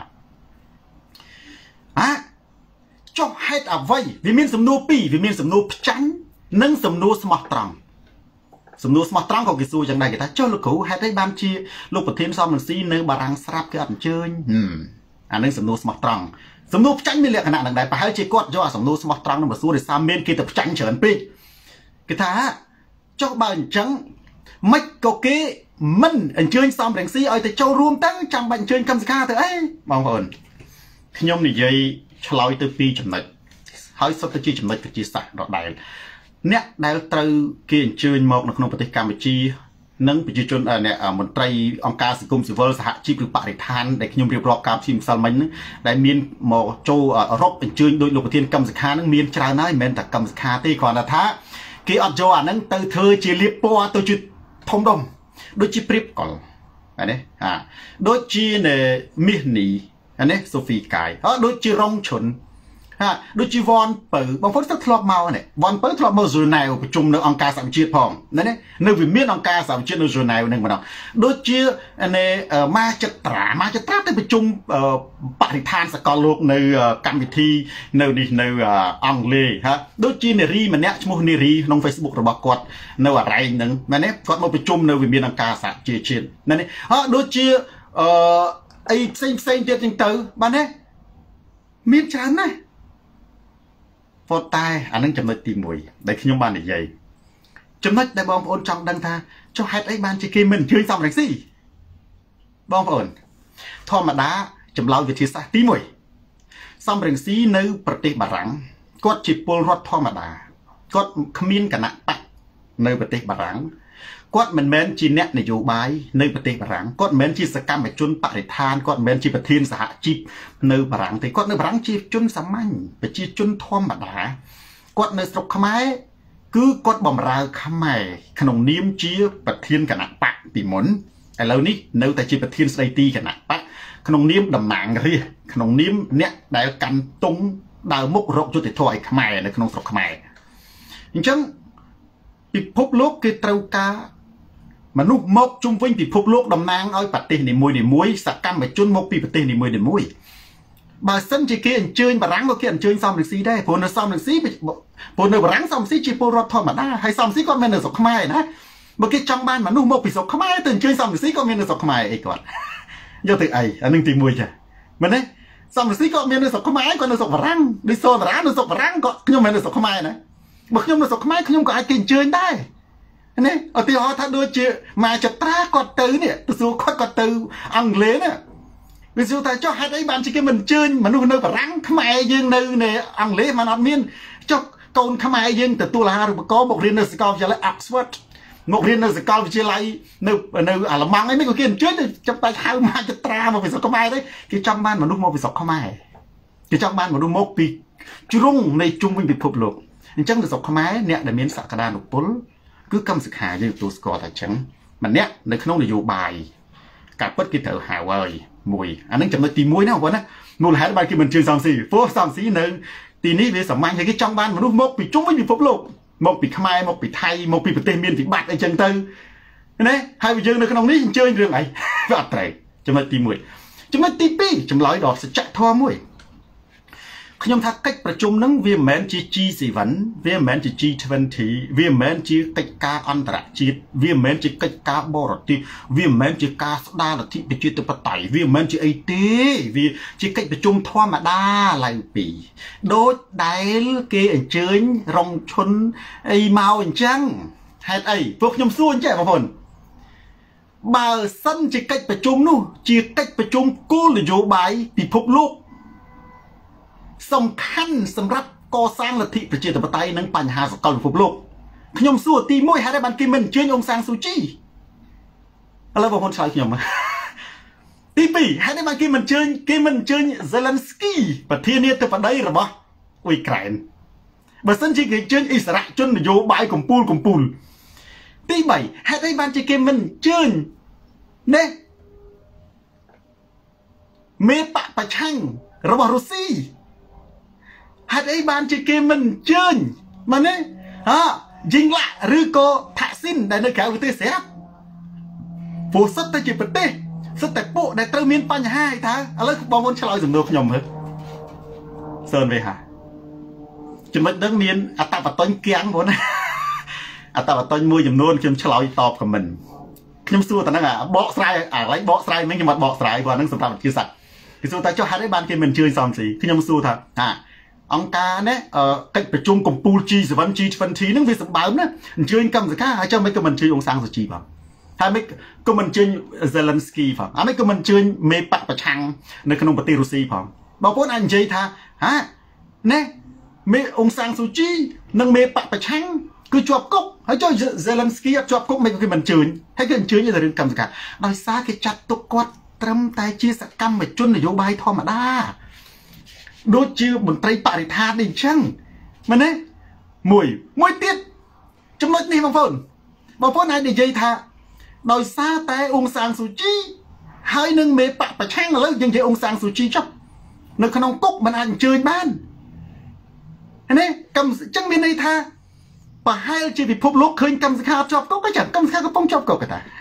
អ่ะចុះហេតុអ្វីវាមានសំណួរពីរវាមានសំណួរផ្ចាញ់និងសំណួរស្មោះត្រង់សំណួរស្មោះត្រង់ក៏គេសួរយ៉ាងដែរគេថាចុះលោកគ្រូហេតុអីបានជាលោកប្រធានសំរងស៊ីនៅបារាំងស្រាប់គេអត់អញ្ជើញអានឹងសំណួរស្មោះត្រង់សំណួរផ្ចាញ់មានលក្ខណៈនឹងដែរប្រហែលជាគាត់យកអាសំណួរស្មោះត្រង់នឹងមកសួរដោយសារមានគេទៅផ្ចាញ់ច្រើនពេកគេថាចុះបើអញ្ចឹងមិនក៏គេមិនអញ្ជើញសំរងស៊ីឲ្យទៅចូលរួមទៅចាំបាច់អញ្ជើញកម្មសខាទៅអីបងប្អូនខ្ញុំនិយាយឆ្លើយទៅពីចំណុចហើយសុទ្ធតែជាចំណុចវិទ្យាសាស្ត្រដដែលអ្នកដែលត្រូវគេអញ្ជើញមកនៅក្នុងប្រទេសកម្ពុជានិងប្រជាជនអ្នកមន្ត្រីអង្គការសង្គមស៊ីវិលសហជីពឬបរិស្ថានដែលខ្ញុំរៀបរាប់ការព្យាម្សិលមិញហ្នឹងដែលមានមកចូលរកអញ្ជើញដោយលោកប្រធានកម្មសខាហ្នឹងមានច្រើនហើយមិនមែនតែកម្មសខាទេគ្រាន់តែថាគេអត់យកអាហ្នឹងទៅធ្វើជាលៀបពណ៌ទៅជាធំដុំដូចជាព្រៀបកលអានេះហាដូចជាមាសនីអានេះសូហ្វីកាយហើយដូចជារងឈុនហាដូចជាវ៉ាន់ពៅបងប្អូនទៅធ្លាប់មកនេះវ៉ាន់ពៅធ្លាប់មកហ្សឺណែវប្រជុំនៅអង្គការសហជាតិផងណានេះនៅវិមានអង្គការសហជាតិនៅហ្សឺណែវនឹងម្ដងដូចជានេះម៉ាចិត្រាម៉ាចិត្រាទៅប្រជុំបរិស្ថានសកលលោកនៅកម្មវិធីនៅនេះនៅអង់គ្លេសហាដូចជានារីម្នាក់ឈ្មោះនារីក្នុង Facebook របស់គាត់នៅអរ៉ែងហ្នឹងណានេះគាត់មកប្រជុំនៅវិមានអង្គការសហជាតិជាតិណានេះហើយដូចជាអឺអីផ្សេងផ្សេងទៀតចឹងទៅបាទណាមានច្រើនណាស់ប៉ុន្តែអានឹងចំណុចទីមួយដែលខ្ញុំបាននិយាយចំណុចដែលបងប្អូនចង់ដឹងថាចុះហេតុអីបានជាគេមិនអញ្ជើញសំរងស៊ីបងប្អូនធម្មតាចម្លើយវិទ្យាសាស្ត្រទីមួយសំរងស៊ីនៅប្រទេសបារាំងគាត់ជាពលរដ្ឋធម្មតាគាត់គ្មានគណៈបកនៅប្រទេសបារាំងគាត់មិនមែនជាអ្នកនយោបាយនៅប្រទេសបារាំងគាត់មិនមែនជាសកម្មជនបរិស្ថានគាត់មិនមែនជាប្រធានសហជីពនៅបារាំងទេគាត់នៅបារាំងជាជនសាមញ្ញប្រជាជនធម្មតាគាត់នៅស្រុកខ្មែរគឺគាត់បម្រើខ្មែរក្នុងនាមជាប្រធានគណៈបកពីមុនឥឡូវនេះនៅតែជាប្រធានស្ដីទីគណៈបកក្នុងនាមតំណាងរាស្ត្រក្នុងនាមអ្នកដែលកាន់ទង់ដើរមុខរកយុត្តិធម៌ឲ្យខ្មែរនៅក្នុងស្រុកខ្មែរអញ្ចឹងពិភពលោកគេត្រូវការមនុស្សមកជុំវិញពិភពលោកតំណាងឲ្យប្រទេសនីមួយនីមួយសកម្មជនមកពីប្រទេសនីមួយនីមួយបើសិនជាគេអញ្ជើញបារាំងក៏គេអញ្ជើញសំរងស៊ីដែរព្រោះនៅសំរងស៊ីព្រោះនៅបារាំងសំរងស៊ីជាពលរដ្ឋធម្មតាហើយសំរងស៊ីគាត់មាននៅស្រុកខ្មែរណាបើគេចង់បានមនុស្សមកពីស្រុកខ្មែរទៅអញ្ជើញសំរងស៊ីក៏មាននៅស្រុកខ្មែរអីគាត់យកទៅអីអានឹងទីមួយចាមែនទេសំរងស៊ីក៏មាននៅស្រុកខ្មែរគាត់នៅស្រុកបារាំងដូចសូនតារានៅស្រុកបារាំងក៏ខ្ញុំមាននៅស្រុកខ្មែរណាបើខ្ញុំនៅស្រុកខ្មែរខ្ញុំក៏អាចគេអញ្ជើញដែរនេះឧទាហរណ៍ថាដូចជាម៉ាចត្រាគាត់ទៅនេះទៅសួរគាត់គាត់ទៅអង់គ្លេសណាវាសួរថាចុះហេតុអីបានជាគេមិនអញ្ជើញមនុស្សនៅបារាំងខ្មែរយើងនៅនៅអង់គ្លេសមិនអត់មានចុះកូនខ្មែរយើងទទួលអាហារូបករណ៍មករៀននៅសាកលវិទ្យាល័យ Oxford មករៀននៅសាកលវិទ្យាល័យនៅនៅអាល្លឺម៉ង់អីមិនក៏គេអញ្ជើញទៅចាប់តែហៅម៉ាចត្រាមកពីស្រុកខ្មែរទេគេចង់បានមនុស្សមកពីស្រុកខ្មែរគេចង់បានមនុស្សមកពីជ្រុងនៃជុំវិញពិភពលោកអញ្ចឹងនៅស្រុកខ្មែរអ្នកដែលមានសក្តានុពលគឺកម្មសិក្ខាយើងទទួលស្គាល់តែអញ្ចឹងម្នាក់នៅក្នុងនយោបាយការពិតគេត្រូវហៅហើយមួយអានឹងចំណុចទីមួយណាបងប្អូនណាមូលហេតុបានគេមិនជឿសំស៊ីព្រោះសំស៊ីនៅទីនេះវាសាមញ្ញហើយគេចង់បានមនុស្សមកពីជុំវិញពិភពលោកមកពីខ្មែរមកពីថៃមកពីប្រទេសមានវិបត្តិអីចឹងទៅណាហើយយើងនៅក្នុងនេះអញ្ជើញរឿងអីវាអត់ត្រូវចំណុចទីមួយចំណុចទីពីរចម្លើយដល់សច្ចធម៌មួយខ្ញុំថាកិច្ចប្រជុំហ្នឹងវាមិនមែនជា G សេเว่ន វាមិនមែនជា G ยี่สิบ វាមិនមែនជាកិច្ចការអន្តរជាតិវាមិនមែនជាកិច្ចការបរទេសវាមិនមែនជាការស្ដារលទ្ធិប្រជាធិបតេយ្យវាមិនមែនជាអីទេវាជាកិច្ចប្រជុំធម្មតាឡើងពីដូចដែលគេអញ្ជើញរងឈុនអីមកអញ្ចឹងហេតុអីពួកខ្ញុំសួរអញ្ចឹងបងប្អូនបើសិនជាកិច្ចប្រជុំនោះជាកិច្ចប្រជុំគោលនយោបាយពិភពលោកសំខាន់សម្រាប់កសាងលទ្ធិប្រជាធិបតេយ្យនិងបញ្ហាសកលពិភពលោកខ្ញុំសួរទីមួយហេតុអីបានគេមិនអញ្ជើញអ៊ុងសានស៊ូជីឥឡូវបងប្អូនឆ្លើយខ្ញុំទីពីរហេតុអីបានគេមិនអញ្ជើញគេមិនអញ្ជើញ Zelensky ប្រធានាធិបតីរបស់អ៊ុយក្រែនបើសិនជាគេអញ្ជើញអិសរាជជននយោបាយកម្ពុជាកម្ពុជាទីបីហេតុអីបានជាគេមិនអញ្ជើញនេះមេបកប្រឆាំងរបស់រុស្ស៊ីហេតុអីបានជាគេមិនអញ្ជើញមែនទេហ៎យីងឡាក់ឬក៏ថាក់ស៊ីនដែលនៅក្រៅប្រទេសស្រាប់ព្រោះសិតតែជាប្រទេសសិតតែពួកដែលត្រូវមានបញ្ហាថាឥឡូវបងប្អូនឆ្លើយសំណួរខ្ញុំមើលសើនវិញហាចំណុចហ្នឹងមានអត្តបតញ្ញគៀងបងណាអត្តបតញ្ញមួយចំនួនខ្ញុំឆ្លើយតបខមមិនខ្ញុំសួរតែហ្នឹងអាបកស្រាយអាឡៃបកស្រាយមិញខ្ញុំអត់បកស្រាយព្រោះហ្នឹងសម្រាប់វិទ្យាសាស្ត្រគេសួរថាចុះហេតុអីបានគេមិនអញ្ជើញសំស៊ីខ្ញុំសួរថាហាអង្គការនេះកិច្ចប្រជុំកម្ពុជា ជី សេវិន ជី ยี่สิบហ្នឹងវាសម្បើមណាអញ្ជើញកម្មសការហើយចុះមិនក៏មិនអញ្ជើញអង្សាងស៊ូជីបងហើយមិនក៏មិនអញ្ជើញ Zelensky ផងអាមិនក៏មិនអញ្ជើញមេបកប្រឆាំងនៅក្នុងប្រទេសរុស្ស៊ីផងបងប្អូនអាចនិយាយថាហាណែមេអង្សាងស៊ូជីនិងមេបកប្រឆាំងគឺជាប់គុកហើយចុះ Zelensky អត់ជាប់គុកមិនក៏គេមិនអញ្ជើញហើយគេអញ្ជើញទៅរឿងកម្មសការដោយសារគេចាត់ទុកគាត់ត្រឹមតែជាសកម្មជននយោបាយធម្មតាដូចជាមន្ត្រីបរិស្ថាននេះអញ្ចឹងមែនទេមួយមួយទៀតចំណុចនេះបងប្អូនបងប្អូនអាចនិយាយថាដោយសារតែអ៊ុងសានស៊ូជីហើយនឹងមេបកប្រឆាំងឥឡូវយើងនិយាយអ៊ុងសានស៊ូជីចុះនៅក្នុងគុកមិនអាចអញ្ជើញបាននេះកម្មអញ្ចឹងមានន័យថាប្រហែលជាពិភពលោកឃើញកម្មសខាជាប់គុកចឹងកម្មសខាកំពុងជាប់គុកគេតា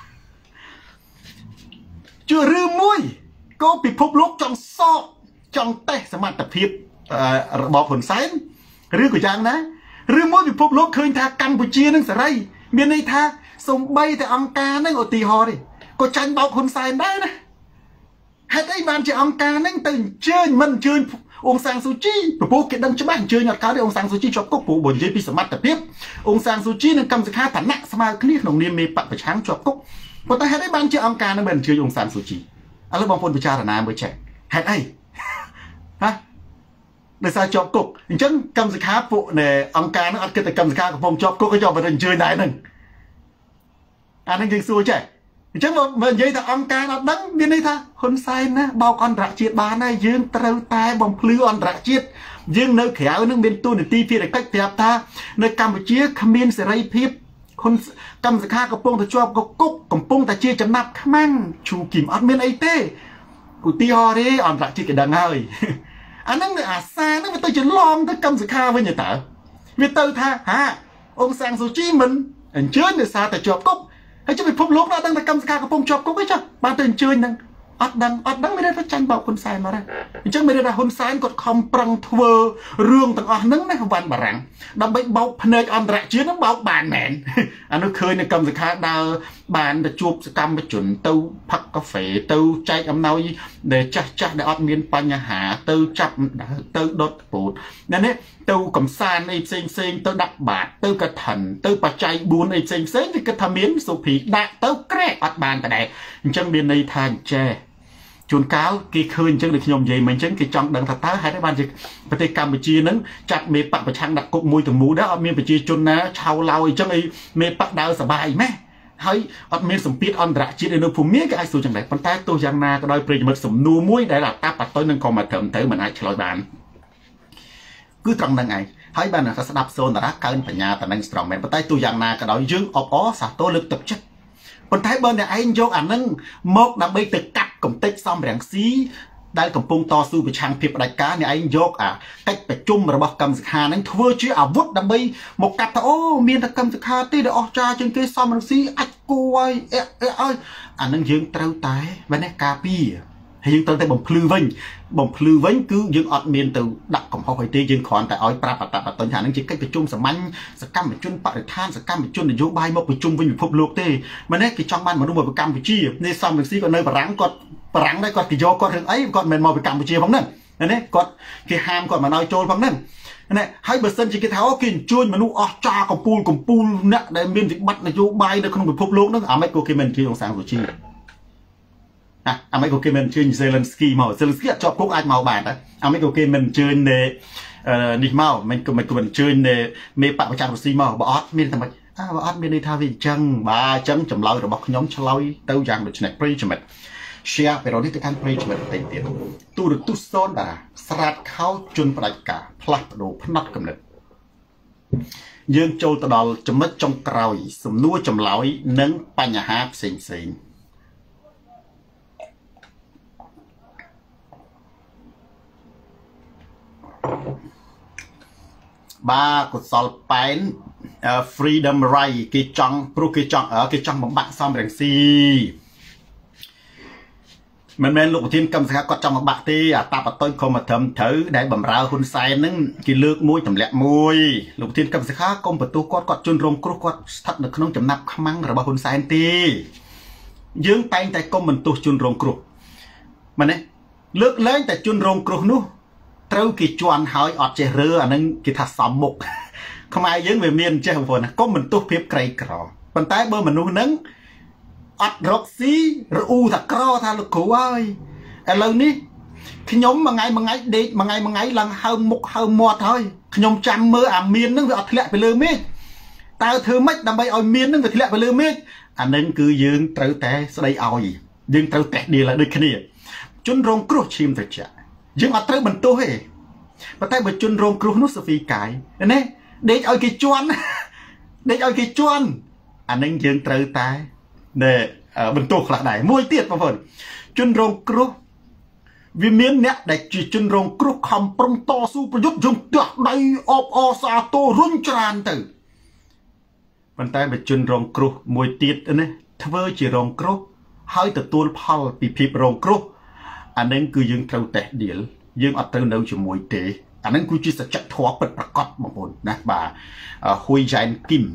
ជារឿងមួយក៏ពិភពលោកចង់សកចង់តេស្តសមត្ថភាពរបបហ៊ុនសែនឬក៏យ៉ាងណាឬមួយពិភពលោកឃើញថាកម្ពុជានឹងសេរីមានន័យថាសំបីតែអង្គការនឹងឧទាហរណ៍នេះក៏ចាញ់បោកហ៊ុនសែនដែរណាហេតុអីបានជាអង្គការនឹងទៅអញ្ជើញមិនអញ្ជើញអ៊ុងសានស៊ូជីព្រោះគេដឹងច្បាស់អញ្ជើញអត់កើតទេអ៊ុងសានស៊ូជីជាប់គុកព្រោះបើនិយាយពីសមត្ថភាពអ៊ុងសានស៊ូជីនិងកម្មសខាឋានៈស្មើគ្នាក្នុងនាមមេបកប្រឆាំងជាប់គុកប៉ុន្តែហេតុអីបានជាអង្គការនឹងមិនអញ្ជើញអ៊ុងសានស៊ូជីឥឡូវបងប្អូនពិចារណាមើលចេះហេតុអីហាដោយសារជាប់គុកអញ្ចឹងកម្មសខាពួកនៃអង្គការនឹងអត់គិតតែកម្មសខាកំពុងជាប់គុកក៏យកទៅអញ្ជើញដែរហ្នឹងអាហ្នឹងយើងសួរចេះអញ្ចឹងមកនិយាយថាអង្គការអត់ដឹងមានន័យថាហ៊ុនសែនណាបោកអន្តរជាតិបានហើយយើងត្រូវតែបំភ្លឺអន្តរជាតិយើងនៅក្រៅនឹងមានទូនាទីភារកិច្ចប្រាប់ថានៅកម្ពុជាគ្មានសេរីភាពហ៊ុនកម្មសខាកំពុងតែជាប់គុកកំពុងតែជាចំណាប់ខ្មាំងឈូគីមអត់មានអីទេឧទាហរណ៍ទេអន្តរជាតិគេដឹងហើយអាហ្នឹងអាសាហ្នឹងវាទៅច្រឡំទៅកម្មសខាវិញតើវាទៅថាហាអ៊ុងសានស៊ូជីមិនអញ្ជើញដោយសារតែជាប់គុកហើយជិះពិភពលោកដល់ដឹងតែកម្មសខាកំពុងជាប់គុកអីចាបានទៅអញ្ជើញហ្នឹងអត់ដឹងអត់ដឹងមានតែចាញ់បោកហ៊ុនសែនមកដែរអញ្ចឹងមានតែហ៊ុនសែនគាត់ខំប្រឹងធ្វើរឿងទាំងអស់ហ្នឹងណាវ៉ាន់បារាំងដើម្បីបោកភ្នែកអន្តរជាតិហ្នឹងបោកបានមែនអានោះឃើញនៅកម្មសខាដើរបានទៅជួបសកម្មជនទៅផឹកកាហ្វេទៅចែកអំណោយដែលចាស់ចាស់ដែលអត់មានបញ្ហាទៅចាប់ទៅដុតពូតនេះទៅកំសាន្តអីផ្សេងផ្សេងទៅដាក់បាតទៅកឋិនទៅបច្ច័យបួនអីផ្សេងផ្សេងវាគិតថាមានសុភីដាក់ទៅក្រែអត់បានតែដែរអញ្ចឹងមានន័យថាចេះជួនកាលគេឃើញអញ្ចឹងដូចខ្ញុំនិយាយមិនអញ្ចឹងគេចង់ដឹងថាតើហេតុអីបានជាប្រទេសកម្ពុជានឹងចាត់មេបកប្រឆាំងដាក់គុកមួយទាំងមូលដែរអត់មានប្រជាជនណាឆៅឡោអញ្ចឹងអីមេបកដើរសបាយម៉េះហើយអត់មានសម្ពាធអន្តរជាតិនៅភូមិគេអាចសួរចឹងដែរប៉ុន្តែទោះយ៉ាងណាក៏ដោយប្រិយមិត្តសំណួរមួយដែលតាបតុយនឹងក៏មកត្រឹមទៅមិនអាចឆ្លើយបានគឺត្រង់ហ្នឹងឯងហើយបានថាស្ដាប់សូនតារាកើនបញ្ញាតនឹងស្រងមែនប៉ុន្តែទោះយ៉ាងណាក៏ដោយយើងអបអសាទរលើកទឹកចិត្តប៉ុន្តែបើអ្នកឯងយកអានឹងមកដើម្បីទៅកាត់កំទេចសំរងស៊ីដែលកំពុងតស៊ូប្រឆាំងភាពផ្ដាច់ការអ្នកឯងយកអាកិច្ចប្រជុំរបស់កម្មសខានឹងធ្វើជាអាវុធដើម្បីមកកាត់ថាអូមានតែកម្មសខាទេដែលអស់ចាជាងគេសំរងស៊ីអាចគួរឲ្យឲ្យអានឹងយើងត្រូវតែបែរនេះការពារហើយយើងត្រូវតែបំភ្លឺវិញបំភ្លឺវិញគឺយើងអត់មានទៅដាក់កំហុសអីទេយើងគ្រាន់តែឲ្យប្រាប់អត្តបទថានឹងជាកិច្ចប្រជុំសាមញ្ញសកម្មជនបរិស្ថានសកម្មជននយោបាយមកប្រជុំវិញពិភពលោកទេមែនទេគេចង់បានមនុស្សមកពីកម្ពុជានេះសំរងស៊ីក៏នៅបារាំងគាត់បារាំងដែរគាត់គេយកគាត់រឿងអីគាត់មិនមែនមកពីកម្ពុជាផងហ្នឹងណាគាត់គេហាមគាត់មិនឲ្យចូលផងហ្នឹងណាហើយបើសិនជាគេថាអូគេអញ្ជើញមនុស្សអស់ចាកំពូលកំពូលអ្នកដែលមានវិបត្តិនយោបាយនៅក្នុងពិភពលោកហ្នឹងអាម៉េចក៏គេមិនជួយអង្គសាំងសុជីអាម៉េចក៏គេមិនអញ្ជើញ Zelensky មក Zelensky អត់ជាប់គុកអាចមកបានដែរអាម៉េចក៏គេមិនអញ្ជើញនេះមកមិនក៏មិនក៏មិនអញ្ជើញមេបកប្រចាំរុស្ស៊ីមកបើអត់មានតែមិនអើបើអត់មានន័យថាវាអញ្ចឹងបាទអញ្ចឹងចម្លើយរបស់ខ្ញុំឆ្លើយទៅយ៉ាងដូចនេះប្រិយមិត្ត share ពេលនេះទៅកាន់ប្រិយមិត្តផ្សេងទៀតទូរទស្សន៍សូនតារាស្រាតខោជន់ផ្ដាច់ការផ្លាស់ប្ដូរផ្នត់កំណត់យើងចូលទៅដល់ចំណុចចុងក្រោយសំណួរចម្លើយនិងបញ្ហាផ្សេងផ្សេងបាទកុសលប៉ែន freedom right គេចង់ព្រោះគេចង់គេចង់បំបាក់សំរងស៊ីមិនមែនលោកប្រធានកម្មសខាគាត់ចង់បំបាក់ទេអាតាបតុយខំមកត្រឹមត្រូវដែលបំរើហ៊ុនសែនហ្នឹងគេលើកមួយទម្លាក់មួយលោកប្រធានកម្មសខាកុំបន្ទោសគាត់គាត់ជន់រងគ្រោះគាត់ស្ថិតនៅក្នុងចំណាប់ខ្មាំងរបស់ហ៊ុនសែនទេយើងតែងតែកុំបន្ទោសជន់រងគ្រោះមែនទេលើកលែងតែជន់រងគ្រោះនោះត្រូវគេជន់ហើយអត់ចេះរើអាហ្នឹងគេថាសំមុខខ្មែរយើងវាមានចេះបងប្អូនណាកុំបន្ទោសភាពក្រីក្រប៉ុន្តែបើមនុស្សហ្នឹងអត់រកស៊ីរអ៊ូថាក្រថាលោកគ្រូហើយឥឡូវនេះខ្ញុំមួយថ្ងៃមួយថ្ងៃដេកមួយថ្ងៃមួយថ្ងៃឡើងហើមមុខហើមមាត់ហើយខ្ញុំចាំមើលអាមានហ្នឹងវាអត់ធ្លាក់ទៅលើមេឃតើធ្វើម៉េចដើម្បីឲ្យមានហ្នឹងវាធ្លាក់ទៅលើមេឃអាហ្នឹងគឺយើងត្រូវតែស្ដីឲ្យយើងត្រូវតេះដៀលដូចគ្នាជនរងគ្រោះឈាមត្រជាក់យើងអត់ត្រូវបន្ទោសទេប៉ុន្តែបើជនរងគ្រោះនោះសូហ្វីកាយណាដេកឲ្យគេជន់ដេកឲ្យគេជន់អាហ្នឹងយើងត្រូវតែណែបន្ទោសខ្លះដែរមួយទៀតបងប្អូនជនរងគ្រោះវាមានអ្នកដែលជាជនរងគ្រោះខំប្រឹងតស៊ូប្រយុទ្ធយើងទះដៃអបអសាទររុញច្រានទៅប៉ុន្តែបើជនរងគ្រោះមួយទៀតណាធ្វើជារងគ្រោះហើយទទួលផលពីភាពរងគ្រោះអានឹងគឺយើងត្រូវតេះដៀលយើងអត់ត្រូវនៅជាមួយទេអានឹងគឺជាសច្ចធម៌ពិតប្រាកដបងប្អូនណាបាទហ៊ុយយ៉ែនគីម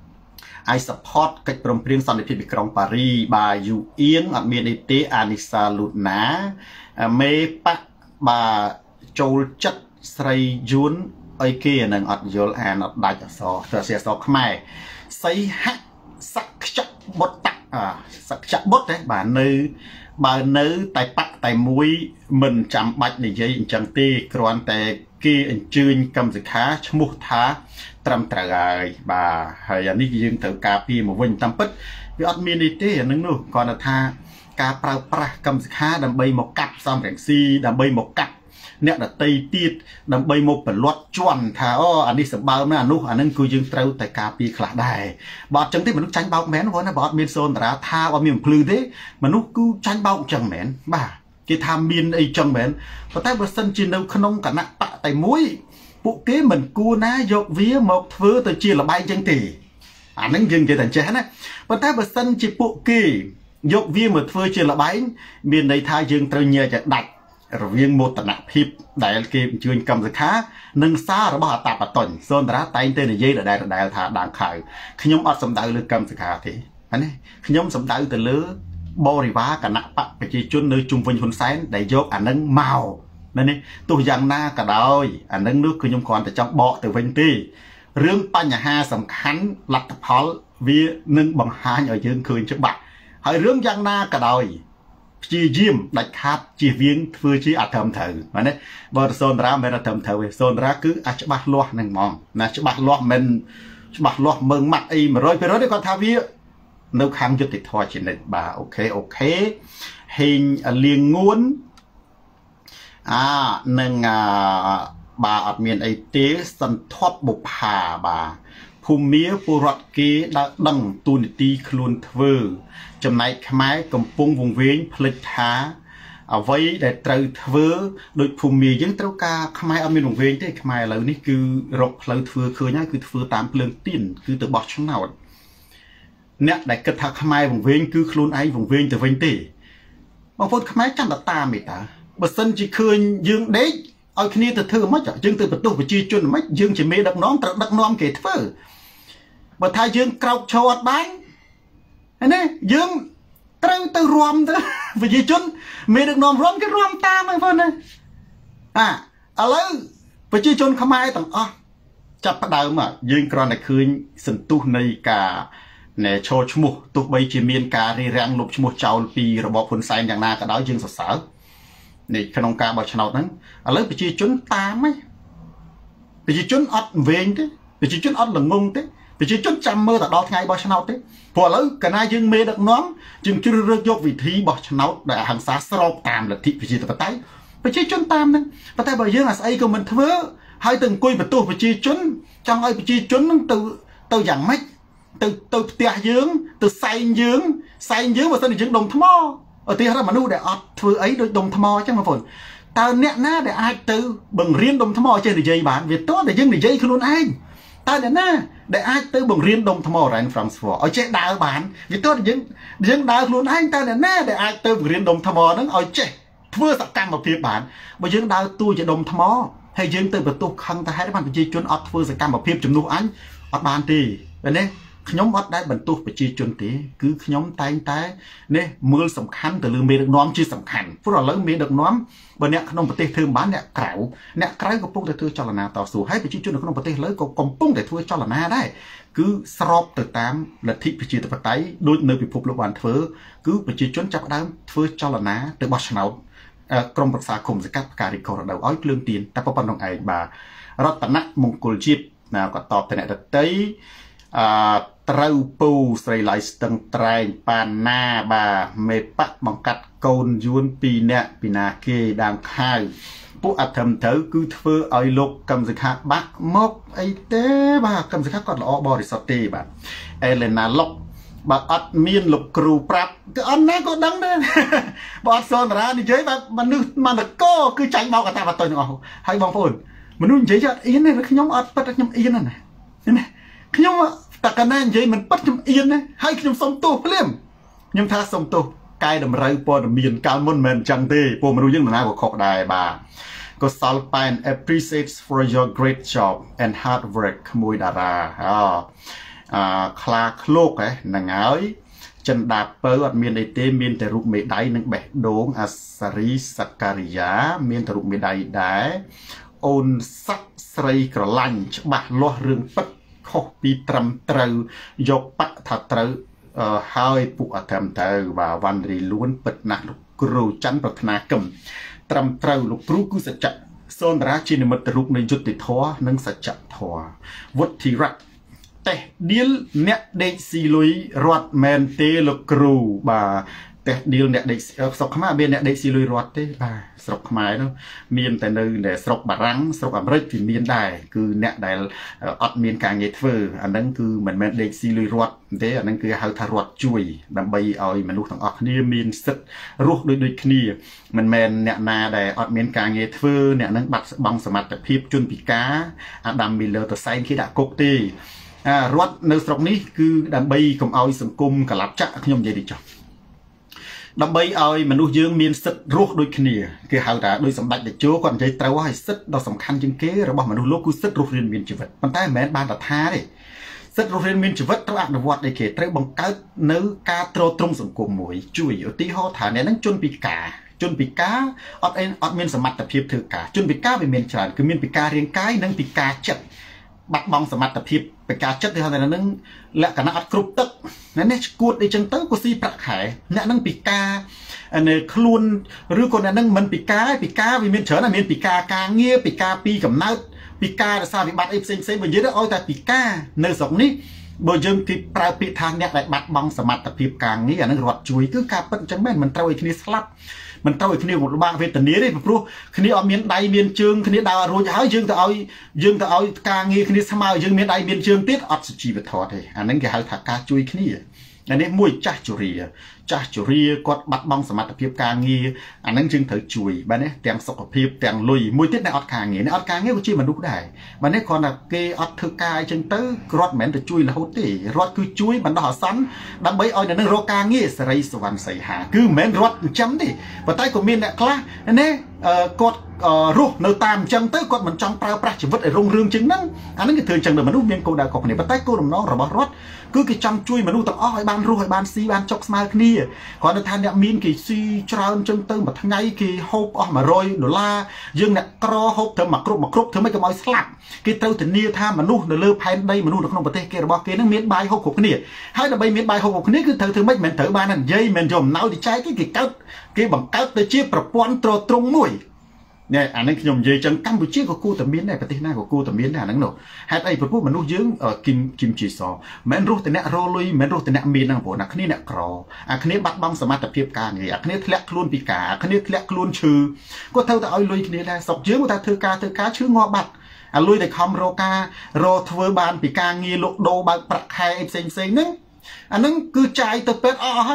I support កិច្ចព្រមព្រៀងសន្តិភាពទីក្រុងប៉ារីបាទយូអៀងអត់មានអីទេអានីសាលូណាមេប៉ាបាទចូលចិត្តស្រីយួនអីគេអានឹងអត់យល់អានអត់ដាច់អក្សរទៅអក្សរខ្មែរសីហៈសក្ចបុតៈសក្ចបុតទេបាទនៅបើនៅតែប៉ាក់តែមួយមិនចាំបាច់និយាយអញ្ចឹងទេគ្រាន់តែគេអញ្ជើញកម្មសិក្ខាឈ្មោះថាត្រឹមត្រូវហើយបាទហើយអានេះយើងត្រូវការពារមកវិញតាមពិតវាអត់មាននេះទេអានឹងនោះគាត់ថាការប្រើប្រាស់កម្មសិក្ខាដើម្បីមកកាត់សំរងស៊ីដើម្បីមកកាត់អ្នកដតីទៀតដើម្បីមកប្រឡាត់ជន់ថាអូអានេះសម្បើមណាអានោះអានឹងគឺយើងត្រូវតែការពារខ្លះដែរបើអត់ចឹងទេមនុស្សចាញ់បោកមែនបងណាបើអត់មានសូនតារាថាអត់មានភ្លឺទេមនុស្សគឺចាញ់បោកចឹងមែនបាទគេថាមានអីចឹងមែនប៉ុន្តែបើសិនជានៅក្នុងគណៈបកតែមួយពួកគេមិនគួរណាយកវាមកធ្វើទៅជាលបែងចឹងទេអានឹងយើងនិយាយតែចេះណាប៉ុន្តែបើសិនជាពួកគេយកវាមកធ្វើជាលបែងមានន័យថាយើងត្រូវញែកឲ្យដាច់រវាងមោទនភាពដែលគេអញ្ជើញកម្មសិក្ខានិងសាររបស់អតាបតញ្ញសូនតារាតែងតែនិយាយដដែលដដែលថាដាងខៅខ្ញុំអត់សំដៅលើកម្មសិក្ខាទេណាខ្ញុំសំដៅទៅលើបរិវារគណៈបកប្រជាជននៅជុំវិញហ៊ុនសែនដែលយកអានឹងមកណានេះទោះយ៉ាងណាក៏ដោយអានឹងនោះគឺខ្ញុំគ្រាន់តែចង់បកទៅវិញទេរឿងបញ្ហាសំខាន់លទ្ធផលវានឹងបង្ហាញឲ្យយើងឃើញច្បាស់ហើយរឿងយ៉ាងណាក៏ដោយព្យាយាមដាច់ខាតជៀសវាងធ្វើជាអធិមត្រូវណាបើសូនតារាមិនអធិមត្រូវទេសូនតារាគឺអាចច្បាស់លាស់នឹងហ្មងណាច្បាស់លាស់មិនច្បាស់លាស់មើងម៉ាត់អី một trăm phần trăm ទេគាត់ថាវានៅខាងយុត្តិធម៌ជានិច្ចបាទអូខេអូខេហេងលៀងងួនអានឹងបាទអត់មានអីទេសន្ធប់បុប្ផាបាទភូមិពលរដ្ឋគេដើរដឹងទូនីតិខ្លួនធ្វើចំណែកខ្មែរកំពុងវង្វេងផ្លិចថាអ្វីដែលត្រូវធ្វើដោយភូមិយើងត្រូវការខ្មែរអត់មានវង្វេងទេខ្មែរឥឡូវនេះគឺរកផ្លូវធ្វើឃើញហើយគឺធ្វើតាមភ្លើងទៀនគឺទៅបោះឆ្នោតអ្នកដែលគិតថាខ្មែរវង្វេងគឺខ្លួនឯងវង្វេងទៅវិញទេបងប្អូនខ្មែរចាំតែតាមទេតាបើសិនជាឃើញយើងដេកឲ្យគ្នាទៅធ្វើមិនយើងទៅបន្ទោសប្រជាជនមិនយើងជាមេដឹកនាំត្រូវដឹកនាំគេធ្វើបើថាយើងក្រោកឈរអត់បានណាយើងត្រូវទៅរួមទៅប្រជាជនមេដឹកនាំរួមគេរួមតាមហ្នឹងបងណាអាឥឡូវប្រជាជនខ្មែរទាំងអស់ចាប់ផ្ដើមយើងគ្រាន់តែឃើញសន្ទុះនៃការណែឈរឈ្មោះទោះបីជាមានការរៀបរៀងលុបឈ្មោះចោលពីរបបហ៊ុនសែនយ៉ាងណាក៏ដោយយើងសរសើរនេះក្នុងការបោះឆ្នោតហ្នឹងឥឡូវប្រជាជនតាមហ៎ប្រជាជនអត់វែងទេប្រជាជនអត់ល្ងងទេប្រជាជនចាំមើលតែដល់ថ្ងៃបោះឆ្នោតទេព្រោះឥឡូវកាលណាយើងមេដឹកនាំយើងជ្រើសរើសយកវិធីបោះឆ្នោតដែលអហិង្សាស្របតាមលទ្ធិប្រជាធិបតេយ្យប្រជាជនតាមហ្នឹងប៉ុន្តែបើយើងអាស្អីក៏មិនធ្វើហើយទៅអង្គុយបន្ទោសប្រជាជនចង់ឲ្យប្រជាជនហ្នឹងទៅទៅយ៉ាងម៉េចទៅទៅផ្ទះយើងទៅសែងយើងសែងយើងបើសិនជាយើងដុំថ្មឧទាហរណ៍មនុស្សដែលអត់ធ្វើអីដូចដុំថ្មអញ្ចឹងបងប្អូនតើអ្នកណាដែលអាចទៅបង្រៀនដុំថ្មចេះនិយាយបានវាតើតែយើងនិយាយខ្លួនឯង ta để na để ai tới bằng riêng đông thầm màu rèn France ở chế đào bán vì tôi những những đào luôn anh ta để na để ai tới bằng riêng đông thầm màu nó ở chế thưa sạc cam một phiên bản bởi những đào tôi chỉ đông thầm màu hay những từ tôi khăn ta hay bạn chỉ chuyên ở thưa sạc cam một phiên chấm nụ anh ở bàn thì vậy nên nhóm ở đây bận tu phải chi chuyên tí cứ nhóm tay tay nè mưa sầm khăn từ lưng miền được nóm chi sầm khăn phút rồi lớn miền được nóm bên nè không phải thương bán nè cào nè cái của pung để thưa cho là nào tàu sủ hay phải chi chuyên được không phải lấy có còn pung để thưa cho là na đấy cứ srop từ tám là thị phải chi từ phải tay đôi nơi bị phục lục bàn thưa cứ phải chi chuyên chặt đám thưa cho là na từ bát nào trong bậc xa cùng với các cà ri cầu đầu ói lương tiền ta có bằng đồng ấy bà rót tận nát mông cùl chip nào có tọt thế này được tới trâu pu sấy lại từng trai pan na bà mê bắt bằng cắt côn yuan pi nè pi na kê đang khaiผู้อัฐมเถอคือเฟื่อไอโลกกำสิขาบักมกไอเต้บ่ากำสิขาก็ละอบริสตีบ่เอเลนาลกบ่อัดมีนลกครูปรับก็อันนั้นก็ดังเด้บ่อัดโซนรานี่เฉยบ่มันนึกมันก็คือใจเบากับตาบ่ตัวนึงเอาให้บางคนมันนึกเฉยๆอีนี่ขยมอัดปัดขยมอีนั่นน่ะเห็นมั้ยขยมแต่กันนั่นเฉยมันปัดขยมอีนะให้ขยมสมตัวเปลี่ยนยมท่าสมตัวกายดำไรปอดมีนการมุ่นเหมือนจังเต้พวกมันรู้ยังหน้าของขอกได้บ่าก็ Salpine appreciates for your great job and hard work ขโมยดาราอ๋ออ่าคลาโคลกไอ้หนังเอ้ยจันดาเปิดมีนไอเต้มีนแต่รูปเมดัยหนึ่งแบบโด่งอัศริสักการิยามีนแต่รูปเมดัยได้โอนสักใส่กระลังฉบับล้อเรื่องปักข้อปีตรำตรยกปักถัดตรให้ปุอัฐมเตอว่าวันรีล้วนปิดนักครูจันปรัฒนากรรมตรำตรลูกครูกุศจักโซนราชินมัตรุกในยุติทวนังสัจจทววัตถิรักแต่เดียลเนเดซีลุยรอดแมนเตลูกครูบ่าแต่เดียลเนเดสกมาเบียนเนเดซีลุยรอดเต้บ่าสกมาเนาะมีนแต่เนเดสกบารังสกอเมริกที่มีนได้คือเนเดอดมีนการเงยเฟอร์อันนั้นคือเหมือนแมนเดซีลุยรอดเต้อันนั้นคือเฮาทารอดจุยดำใบเอามนุษย์ทั้งออกนี่มีนสึกรูปโดยโดยคณีมันแมนเนนาได้อดมีนการเงยเฟอร์เนนั้นบัดบังสมัติพิบจุนปิกาอดัมมิเลอร์ตัวไซน์ที่ด่ากกตีรอดในสกนี้คือดำใบของเอาสังคมกับลับจักขยมใจดีจ้ะดำใบเอามนุษย์ยืมมีนสึกรูปโดยคณีคือเฮาแต่โดยสมบัติเด็กโจ้ก่อนใจเต้าให้สึกเราสำคัญจึงเก๋เราบอกมนุษย์โลกคือสึกรูปเรียนมีนชีวิตมันใต้แมนบานตัดท้าเลยสึกรูปเรียนมีนชีวิตเราอ่านวัดในเขตเรื่องบังเกิดเนื้อการโตตรงสังคมมวยจุยอุติห่อฐานเนี่ยนั่งจนปีกาจนปีกาอดเอ็นอดมีนสมัติเพียบถือกาจนปีกาเป็นมีนฉลาดคือมีนปีกาเรียงกายนั่งปีกาจัดบัดบังสมัติเพียบปีกาจัดที่เขาแต่นั่งและกันนักกรุบตึกนั่นเนี่ยกูดในจังเต้กูซีประขายเนี่ยนั่งปีกาอันนี้คลุนหรือคนนั้นมันปีกาปีกาวิมีนเฉินอันนี้ปีกากาเงี้ยปีกาปีกับนัดปีกาแต่ซาบิบัตเอฟเซนเซนมันเยอะแล้วเอาแต่ปีกาในสองนี้โดยยังที่ปลายปีทางเนี่ยบัดบังสมัติเพียบกางนี้อันนั้นรอดจุยคือการเป็นจังแม่นมันเต้าอีกนี้สลับมันเต้าอีกนี้หมดบ้าเวทนี้ได้พวกคนี้เอาเมียนใดเมียนเชิงคนี้ดาวรู้จะเอายังแต่เอายังแต่เอากางงี้คนี้สมายังเมียนใดเมียนเชิงติดอัดจีบทอดเลยอันนั้นก็หาถักกาจุยคนี้อันนี้มวยจ้าจุรีจ้าจุรีกดบัดบังสมัติเพียบกางงี้อันนั้นจึงถือจุยบ้านนี้เตียงสกปรกเตียงลุยมวยติดในอัดกางงี้ในอัดกางงี้ก็ชี้มันลุกได้บ้านนี้คนแบบเกอัดถือกายจึงตื้อรถเหม็นแต่จุยแล้วตีรถคือจุยมันด่าสันดำใบอ้อยในนั้นรถกางงี้สไลสวรรค์ใส่หาคือเหม็นรถจำดิปัตตานีก็มีเนี่ยคลาอันนี้กดรูปเนื้อตามจังเต้กดมันจังปลาปลาชีวิตไอ้โรงเรืองจึงนั่งอันนั้นก็ถือจังเดิมมนุษย์เมียนโกดากอกเนี่ยปัตตานีโกดน้องระบรถคือกิจจังจุยมนุษย์ต้องอ้อยบ้านรู้ให้บ้านซีบ้านจกสมาร์ทนี่ขอในทานเนี่ยมีนกี่ซีจราจังเติมแบบทั้งไงกี่ฮบออกมาโรยดอลลาร์ยังเนี่ยกรอฮบเธอหมักกรุบหมักกรุบเธอไม่กระมอยสลับกี่เต้าถึงนี่ท่ามนุษย์เนื้อเลือแผ่นใดมนุษย์ในขนมประเทศเกระบอกเกนั่งเมียนใบฮบขบนี่ให้แต่ใบเมียนใบฮบขบนี่คือเธอเธอไม่เหม็นเธอบ้านนั่นยัยเหม็นจมเน่าดิใจกี่กี่เก้ากี่บังเก้าเตจีประปวนตรตรงมวยเนี่ยอันนั้นขยมเยจังกัมพูชีก็กู้แต่เมียนได้ประเทศหน้าก็กู้แต่เมียนได้นั่งหนูให้ไอ้พวกมนุษย์ยืงเอ่อกิมกิมจีซอแมนรู้แต่เนี่ยโรลุยแมนรู้แต่เนี่ยมีนั่งโผล่นักนี่เนี่ยกรออันนี้บัดบังสมาร์ทเพียบการไงอันนี้ทะเลคลุนปีกาอันนี้ทะเลคลุนชื่อก็เท่าแต่เอาลุยนี่แหละสอบยืงแต่เธอกาเธอกาชื่องอบัดอันลุยแต่คำโรกาโรทเวอร์บานปีกางีโลโดบางประคายเซ็งเซ็งนึงอันนั้นคือใจตัวเป็ดอ๋อให้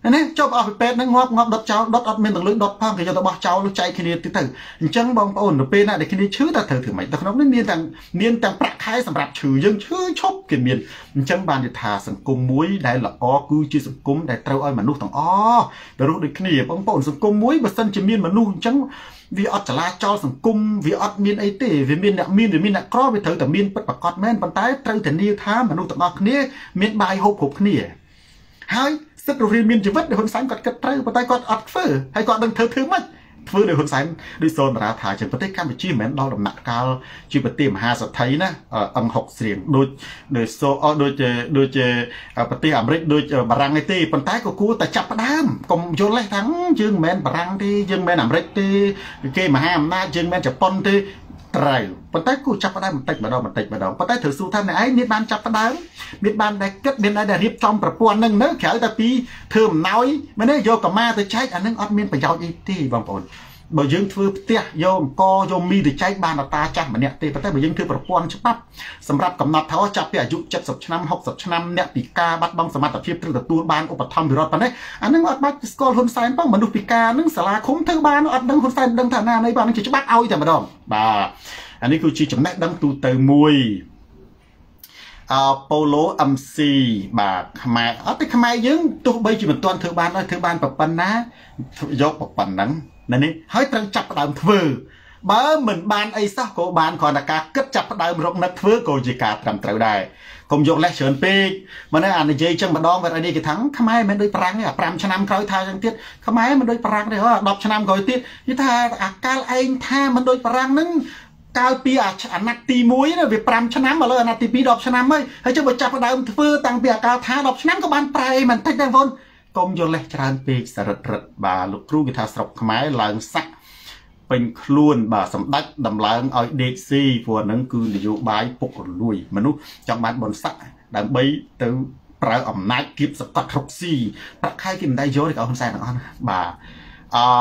នេះចុះអស់ពីពេទ្យហ្នឹងងាប់ងាប់ដុតចោលដុតអត់មានទាំងលុយដុតផងគេយកទៅបោះចោលចែកគ្នាទៅទៅអញ្ចឹងបងប្អូនទៅពេលណាដែលគ្នាឈឺតើត្រូវធ្វើម៉េចទៅក្នុងនេះមានទាំងមានទាំងប្រាក់ខែសម្រាប់ឈឺយើងឈឺឈប់គេមានអញ្ចឹងបាននិយាយថាសង្គមមួយដែលល្អគឺជាសង្គមដែលត្រូវឲ្យមនុស្សទាំងអស់ទៅរស់ដូចគ្នាបងប្អូនសង្គមមួយបើសិនជាមានមនុស្សអញ្ចឹងវាអត់ចលាចលសង្គមវាអត់មានអីទេវាមានអ្នកមានវាមានអ្នកក្រវាត្រូវតែមានពិតប្រាកដមែនប៉ុន្តែត្រូវតែនាថាមនុស្សទាំងអស់គ្នាមានបាយហូបគ្រប់គ្នាហើយសិទ្ធិរស់រានមានជីវិតដែលហ៊ុនសែនគាត់គិតត្រូវប៉ុន្តែគាត់អត់ធ្វើហើយគាត់ដឹងធ្វើធ្វើម៉េចធ្វើដោយហ៊ុនសែនដោយសូនតារាថាចឹងប្រទេសកម្ពុជាមិនមែនដល់ដំណាក់កាលជាប្រទេសមហាសទ្ធិណាអង្គហុកស្រៀងដូចដោយសូអដូចដូចប្រទេសអាមេរិកដូចបារាំងទេប៉ុន្តែក៏គួរតែចាប់ផ្ដើមកុំយល់ទេថាយើងមិនមែនបារាំងទេយើងមិនមែនអាមេរិកទេគេមហាអំណាចយើងមិនមែនជប៉ុនទេត្រូវប៉ុន្តែគូចាប់ផ្ដើមបន្តិចម្ដងបន្តិចម្ដងប៉ុន្តែត្រូវសួរថាអ្នកឯងមានបានចាប់ផ្ដើមមានបានដែលគិតមានដែលរៀបចំប្រព័ន្ធនឹងនៅក្រៅតែពីធ្វើអំណោយមែនទេយកកម្មាទៅចែកអានឹងអត់មានប្រយោជន៍អីទេបងប្អូនបើយើងធ្វើផ្ទះយកអង្គយកមីទៅចែកបានអតាចាស់ម្នាក់ទេប៉ុន្តែបើយើងធ្វើប្រព័ន្ធច្បាប់សម្រាប់កំណត់ថាចាប់ពីអាយុเจ็ดสิบឆ្នាំหกสิบឆ្នាំអ្នកពិការបាត់បង់សមត្ថភាពត្រូវទទួលបានឧបត្ថម្ភពីរដ្ឋប៉ុណ្ណេះអានឹងអត់បាច់ស្គាល់ហ៊ុនសែនផងមនុស្សពិការនឹងសាលាឃុំធ្វើបានអត់ដឹងហ៊ុនសែនដឹងថាណានៃបាទនឹងជាច្បាប់ឲ្យតែម្ដងបាទអានេះគឺជាចំណេះដឹងទូទៅមួយអឺប៉ូឡូ เอ็ม ซี បាទខ្មែរអត់ទេខ្មែរយើងទោះបីជាមិនទាន់ធ្វើបានហើយធ្វើបានប៉ុណ្ណាយកប៉ុណ្ណឹងណានេះហើយត្រូវចាប់ផ្ដើមធ្វើបើមិនបានអីសោះក៏បានគ្រាន់តែការគិតចាប់ផ្ដើមរកនឹកធ្វើក៏ជាការត្រឹមត្រូវដែរកុំយកលេសច្រើនពេកមកនេះអានិយាយចឹងម្ដងវានេះគេថាខ្មែរមិនដូចប្រាំងទេ5ឆ្នាំក្រោយថាចឹងទៀតខ្មែរមិនដូចប្រាំងទេដប់ឆ្នាំក្រោយទៀតនិយាយថាអាកាលឯងថាមិនដូចប្រាំងហ្នឹងកាលពីអាណត្តិទីមួយណាវាfiveឆ្នាំឥឡូវអាណត្តិទីtwo tenឆ្នាំហើយហើយចុះបើចាប់ផ្ដើមធ្វើតាំងពីអាកាលថាtenឆ្នាំក៏បានប្រែមិនតិចដែរបងកុំយកលេសច្រើនពេកសរិទ្ធរិទ្ធបាទលោកគ្រូគេថាស្រុកខ្មែរឡើងសាក់ពេញខ្លួនបាទសម្ដេចដំឡើងឲ្យដេកស៊ីព្រោះហ្នឹងគឺនយោបាយពុករលួយមនុស្សចង់បានបុណ្យស័ក្តិដើម្បីទៅប្រើអំណាចគៀបសកត់រកស៊ីប្រាក់ខែគេមិនដែរយកទេកៅហ៊ុនសែនទាំងអស់បាទអឺ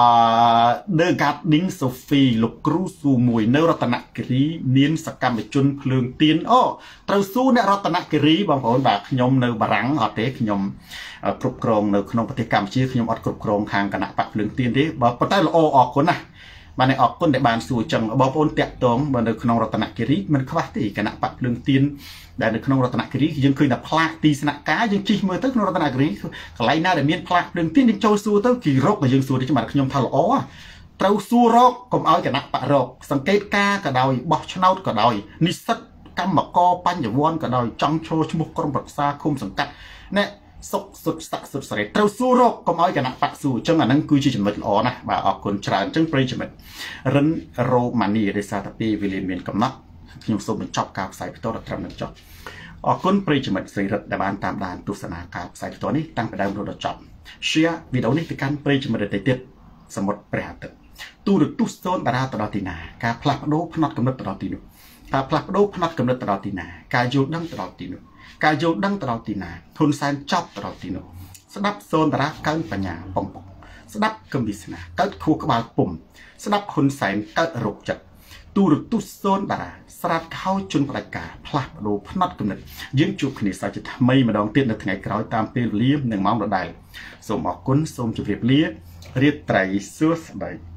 The Gardening Sophie លោកគ្រូស៊ូមួយនៅរតនគិរីមានសកម្មជនភ្លើងទៀនអូត្រូវស៊ូអ្នករតនគិរីបងប្អូនបាទខ្ញុំនៅបារាំងអត់ទេខ្ញុំគ្រប់គ្រងនៅក្នុងប្រទេសកម្ពុជាខ្ញុំអត់គ្រប់គ្រងខាងគណៈបកភ្លើងទៀនទេបើប៉ុន្តែល្អអរគុណណាស់បានអរគុណដែលបានសួរចឹងបងប្អូនតាក់ទងបើនៅក្នុងរតនគិរីមិនខ្វះទេគណៈបកភ្លើងទៀនដែលនៅក្នុងរតនគិរីយើងឃើញតែផ្លាកទីស្នាក់ការយើងជិះមើលទៅក្នុងរតនគិរីកន្លែងណាដែលមានផ្លាកភ្លើងទៀនយើងចូលសួរទៅគេរកតែយើងសួរទៅច្បាស់ខ្ញុំថាល្អត្រូវសួររកកុំឲ្យគណៈបករកសង្កេតការក៏ដោយបោះឆ្នោតក៏ដោយនិស្សិតកម្មករបញ្ញវន្តក៏ដោយចង់ចូលឈ្មោះក្រុមប្រឹក្សាឃុំសង្កាត់ណែសុខសុទ្ធស័ក្តិសុទ្ធសេរីត្រូវសួររកកុំឲ្យគណៈបកសួរអញ្ចឹងអាហ្នឹងគឺជាចំណុចល្អណាស់បាទអរគុណច្រើនអញ្ចឹងប្រិយមិត្តរិនរ៉ូម៉ានីរិសាតាពីវេលាមានកំណត់ខ្ញុំសូមបញ្ចប់ការផ្សាយផ្ទាល់ដល់ត្រឹមនេះចុះអរគុណប្រិយមិត្តស្រីរិទ្ធដែលបានតាមដានទស្សនាការផ្សាយផ្ទាល់នេះតាំងពីដើមរហូតដល់ចប់ share វីដេអូនេះទៅកាន់ប្រិយមិត្តដទៃទៀតសមុទ្រព្រះអាទិត្យទូរទស្សន៍សូនតារាទៅដល់ទីណាការផ្លាស់ប្ដូរផ្នត់កំណត់ទៅដល់ទីនោះការផ្លាស់ប្ដូរផ្នត់កំណត់ទៅដល់ទីណាការយល់ដឹងទៅដល់ទីនោះការយល់ដឹងទៅដល់ទីណាហ៊ុនសែនចប់ទៅដល់ទីនោះស្ដាប់សូនតារាកើនបញ្ញាបំពុកស្ដាប់កំវិស្នាកើតខួរក្បាលពុំស្ដាប់ហ៊ុនសែនកើតរោគចិត្តទូរទស្សន៍សូនតារាស្រាតខោជន់ផ្ដាច់ការផ្លាស់ប្ដូរផ្នត់កំណត់យើងជួបគ្នាសាជាថ្មីម្ដងទៀតនៅថ្ងៃក្រោយតាមពេលវេលានិងម៉ោងដដែលសូមអរគុណសូមជម្រាបលារាត្រីសួស្ដី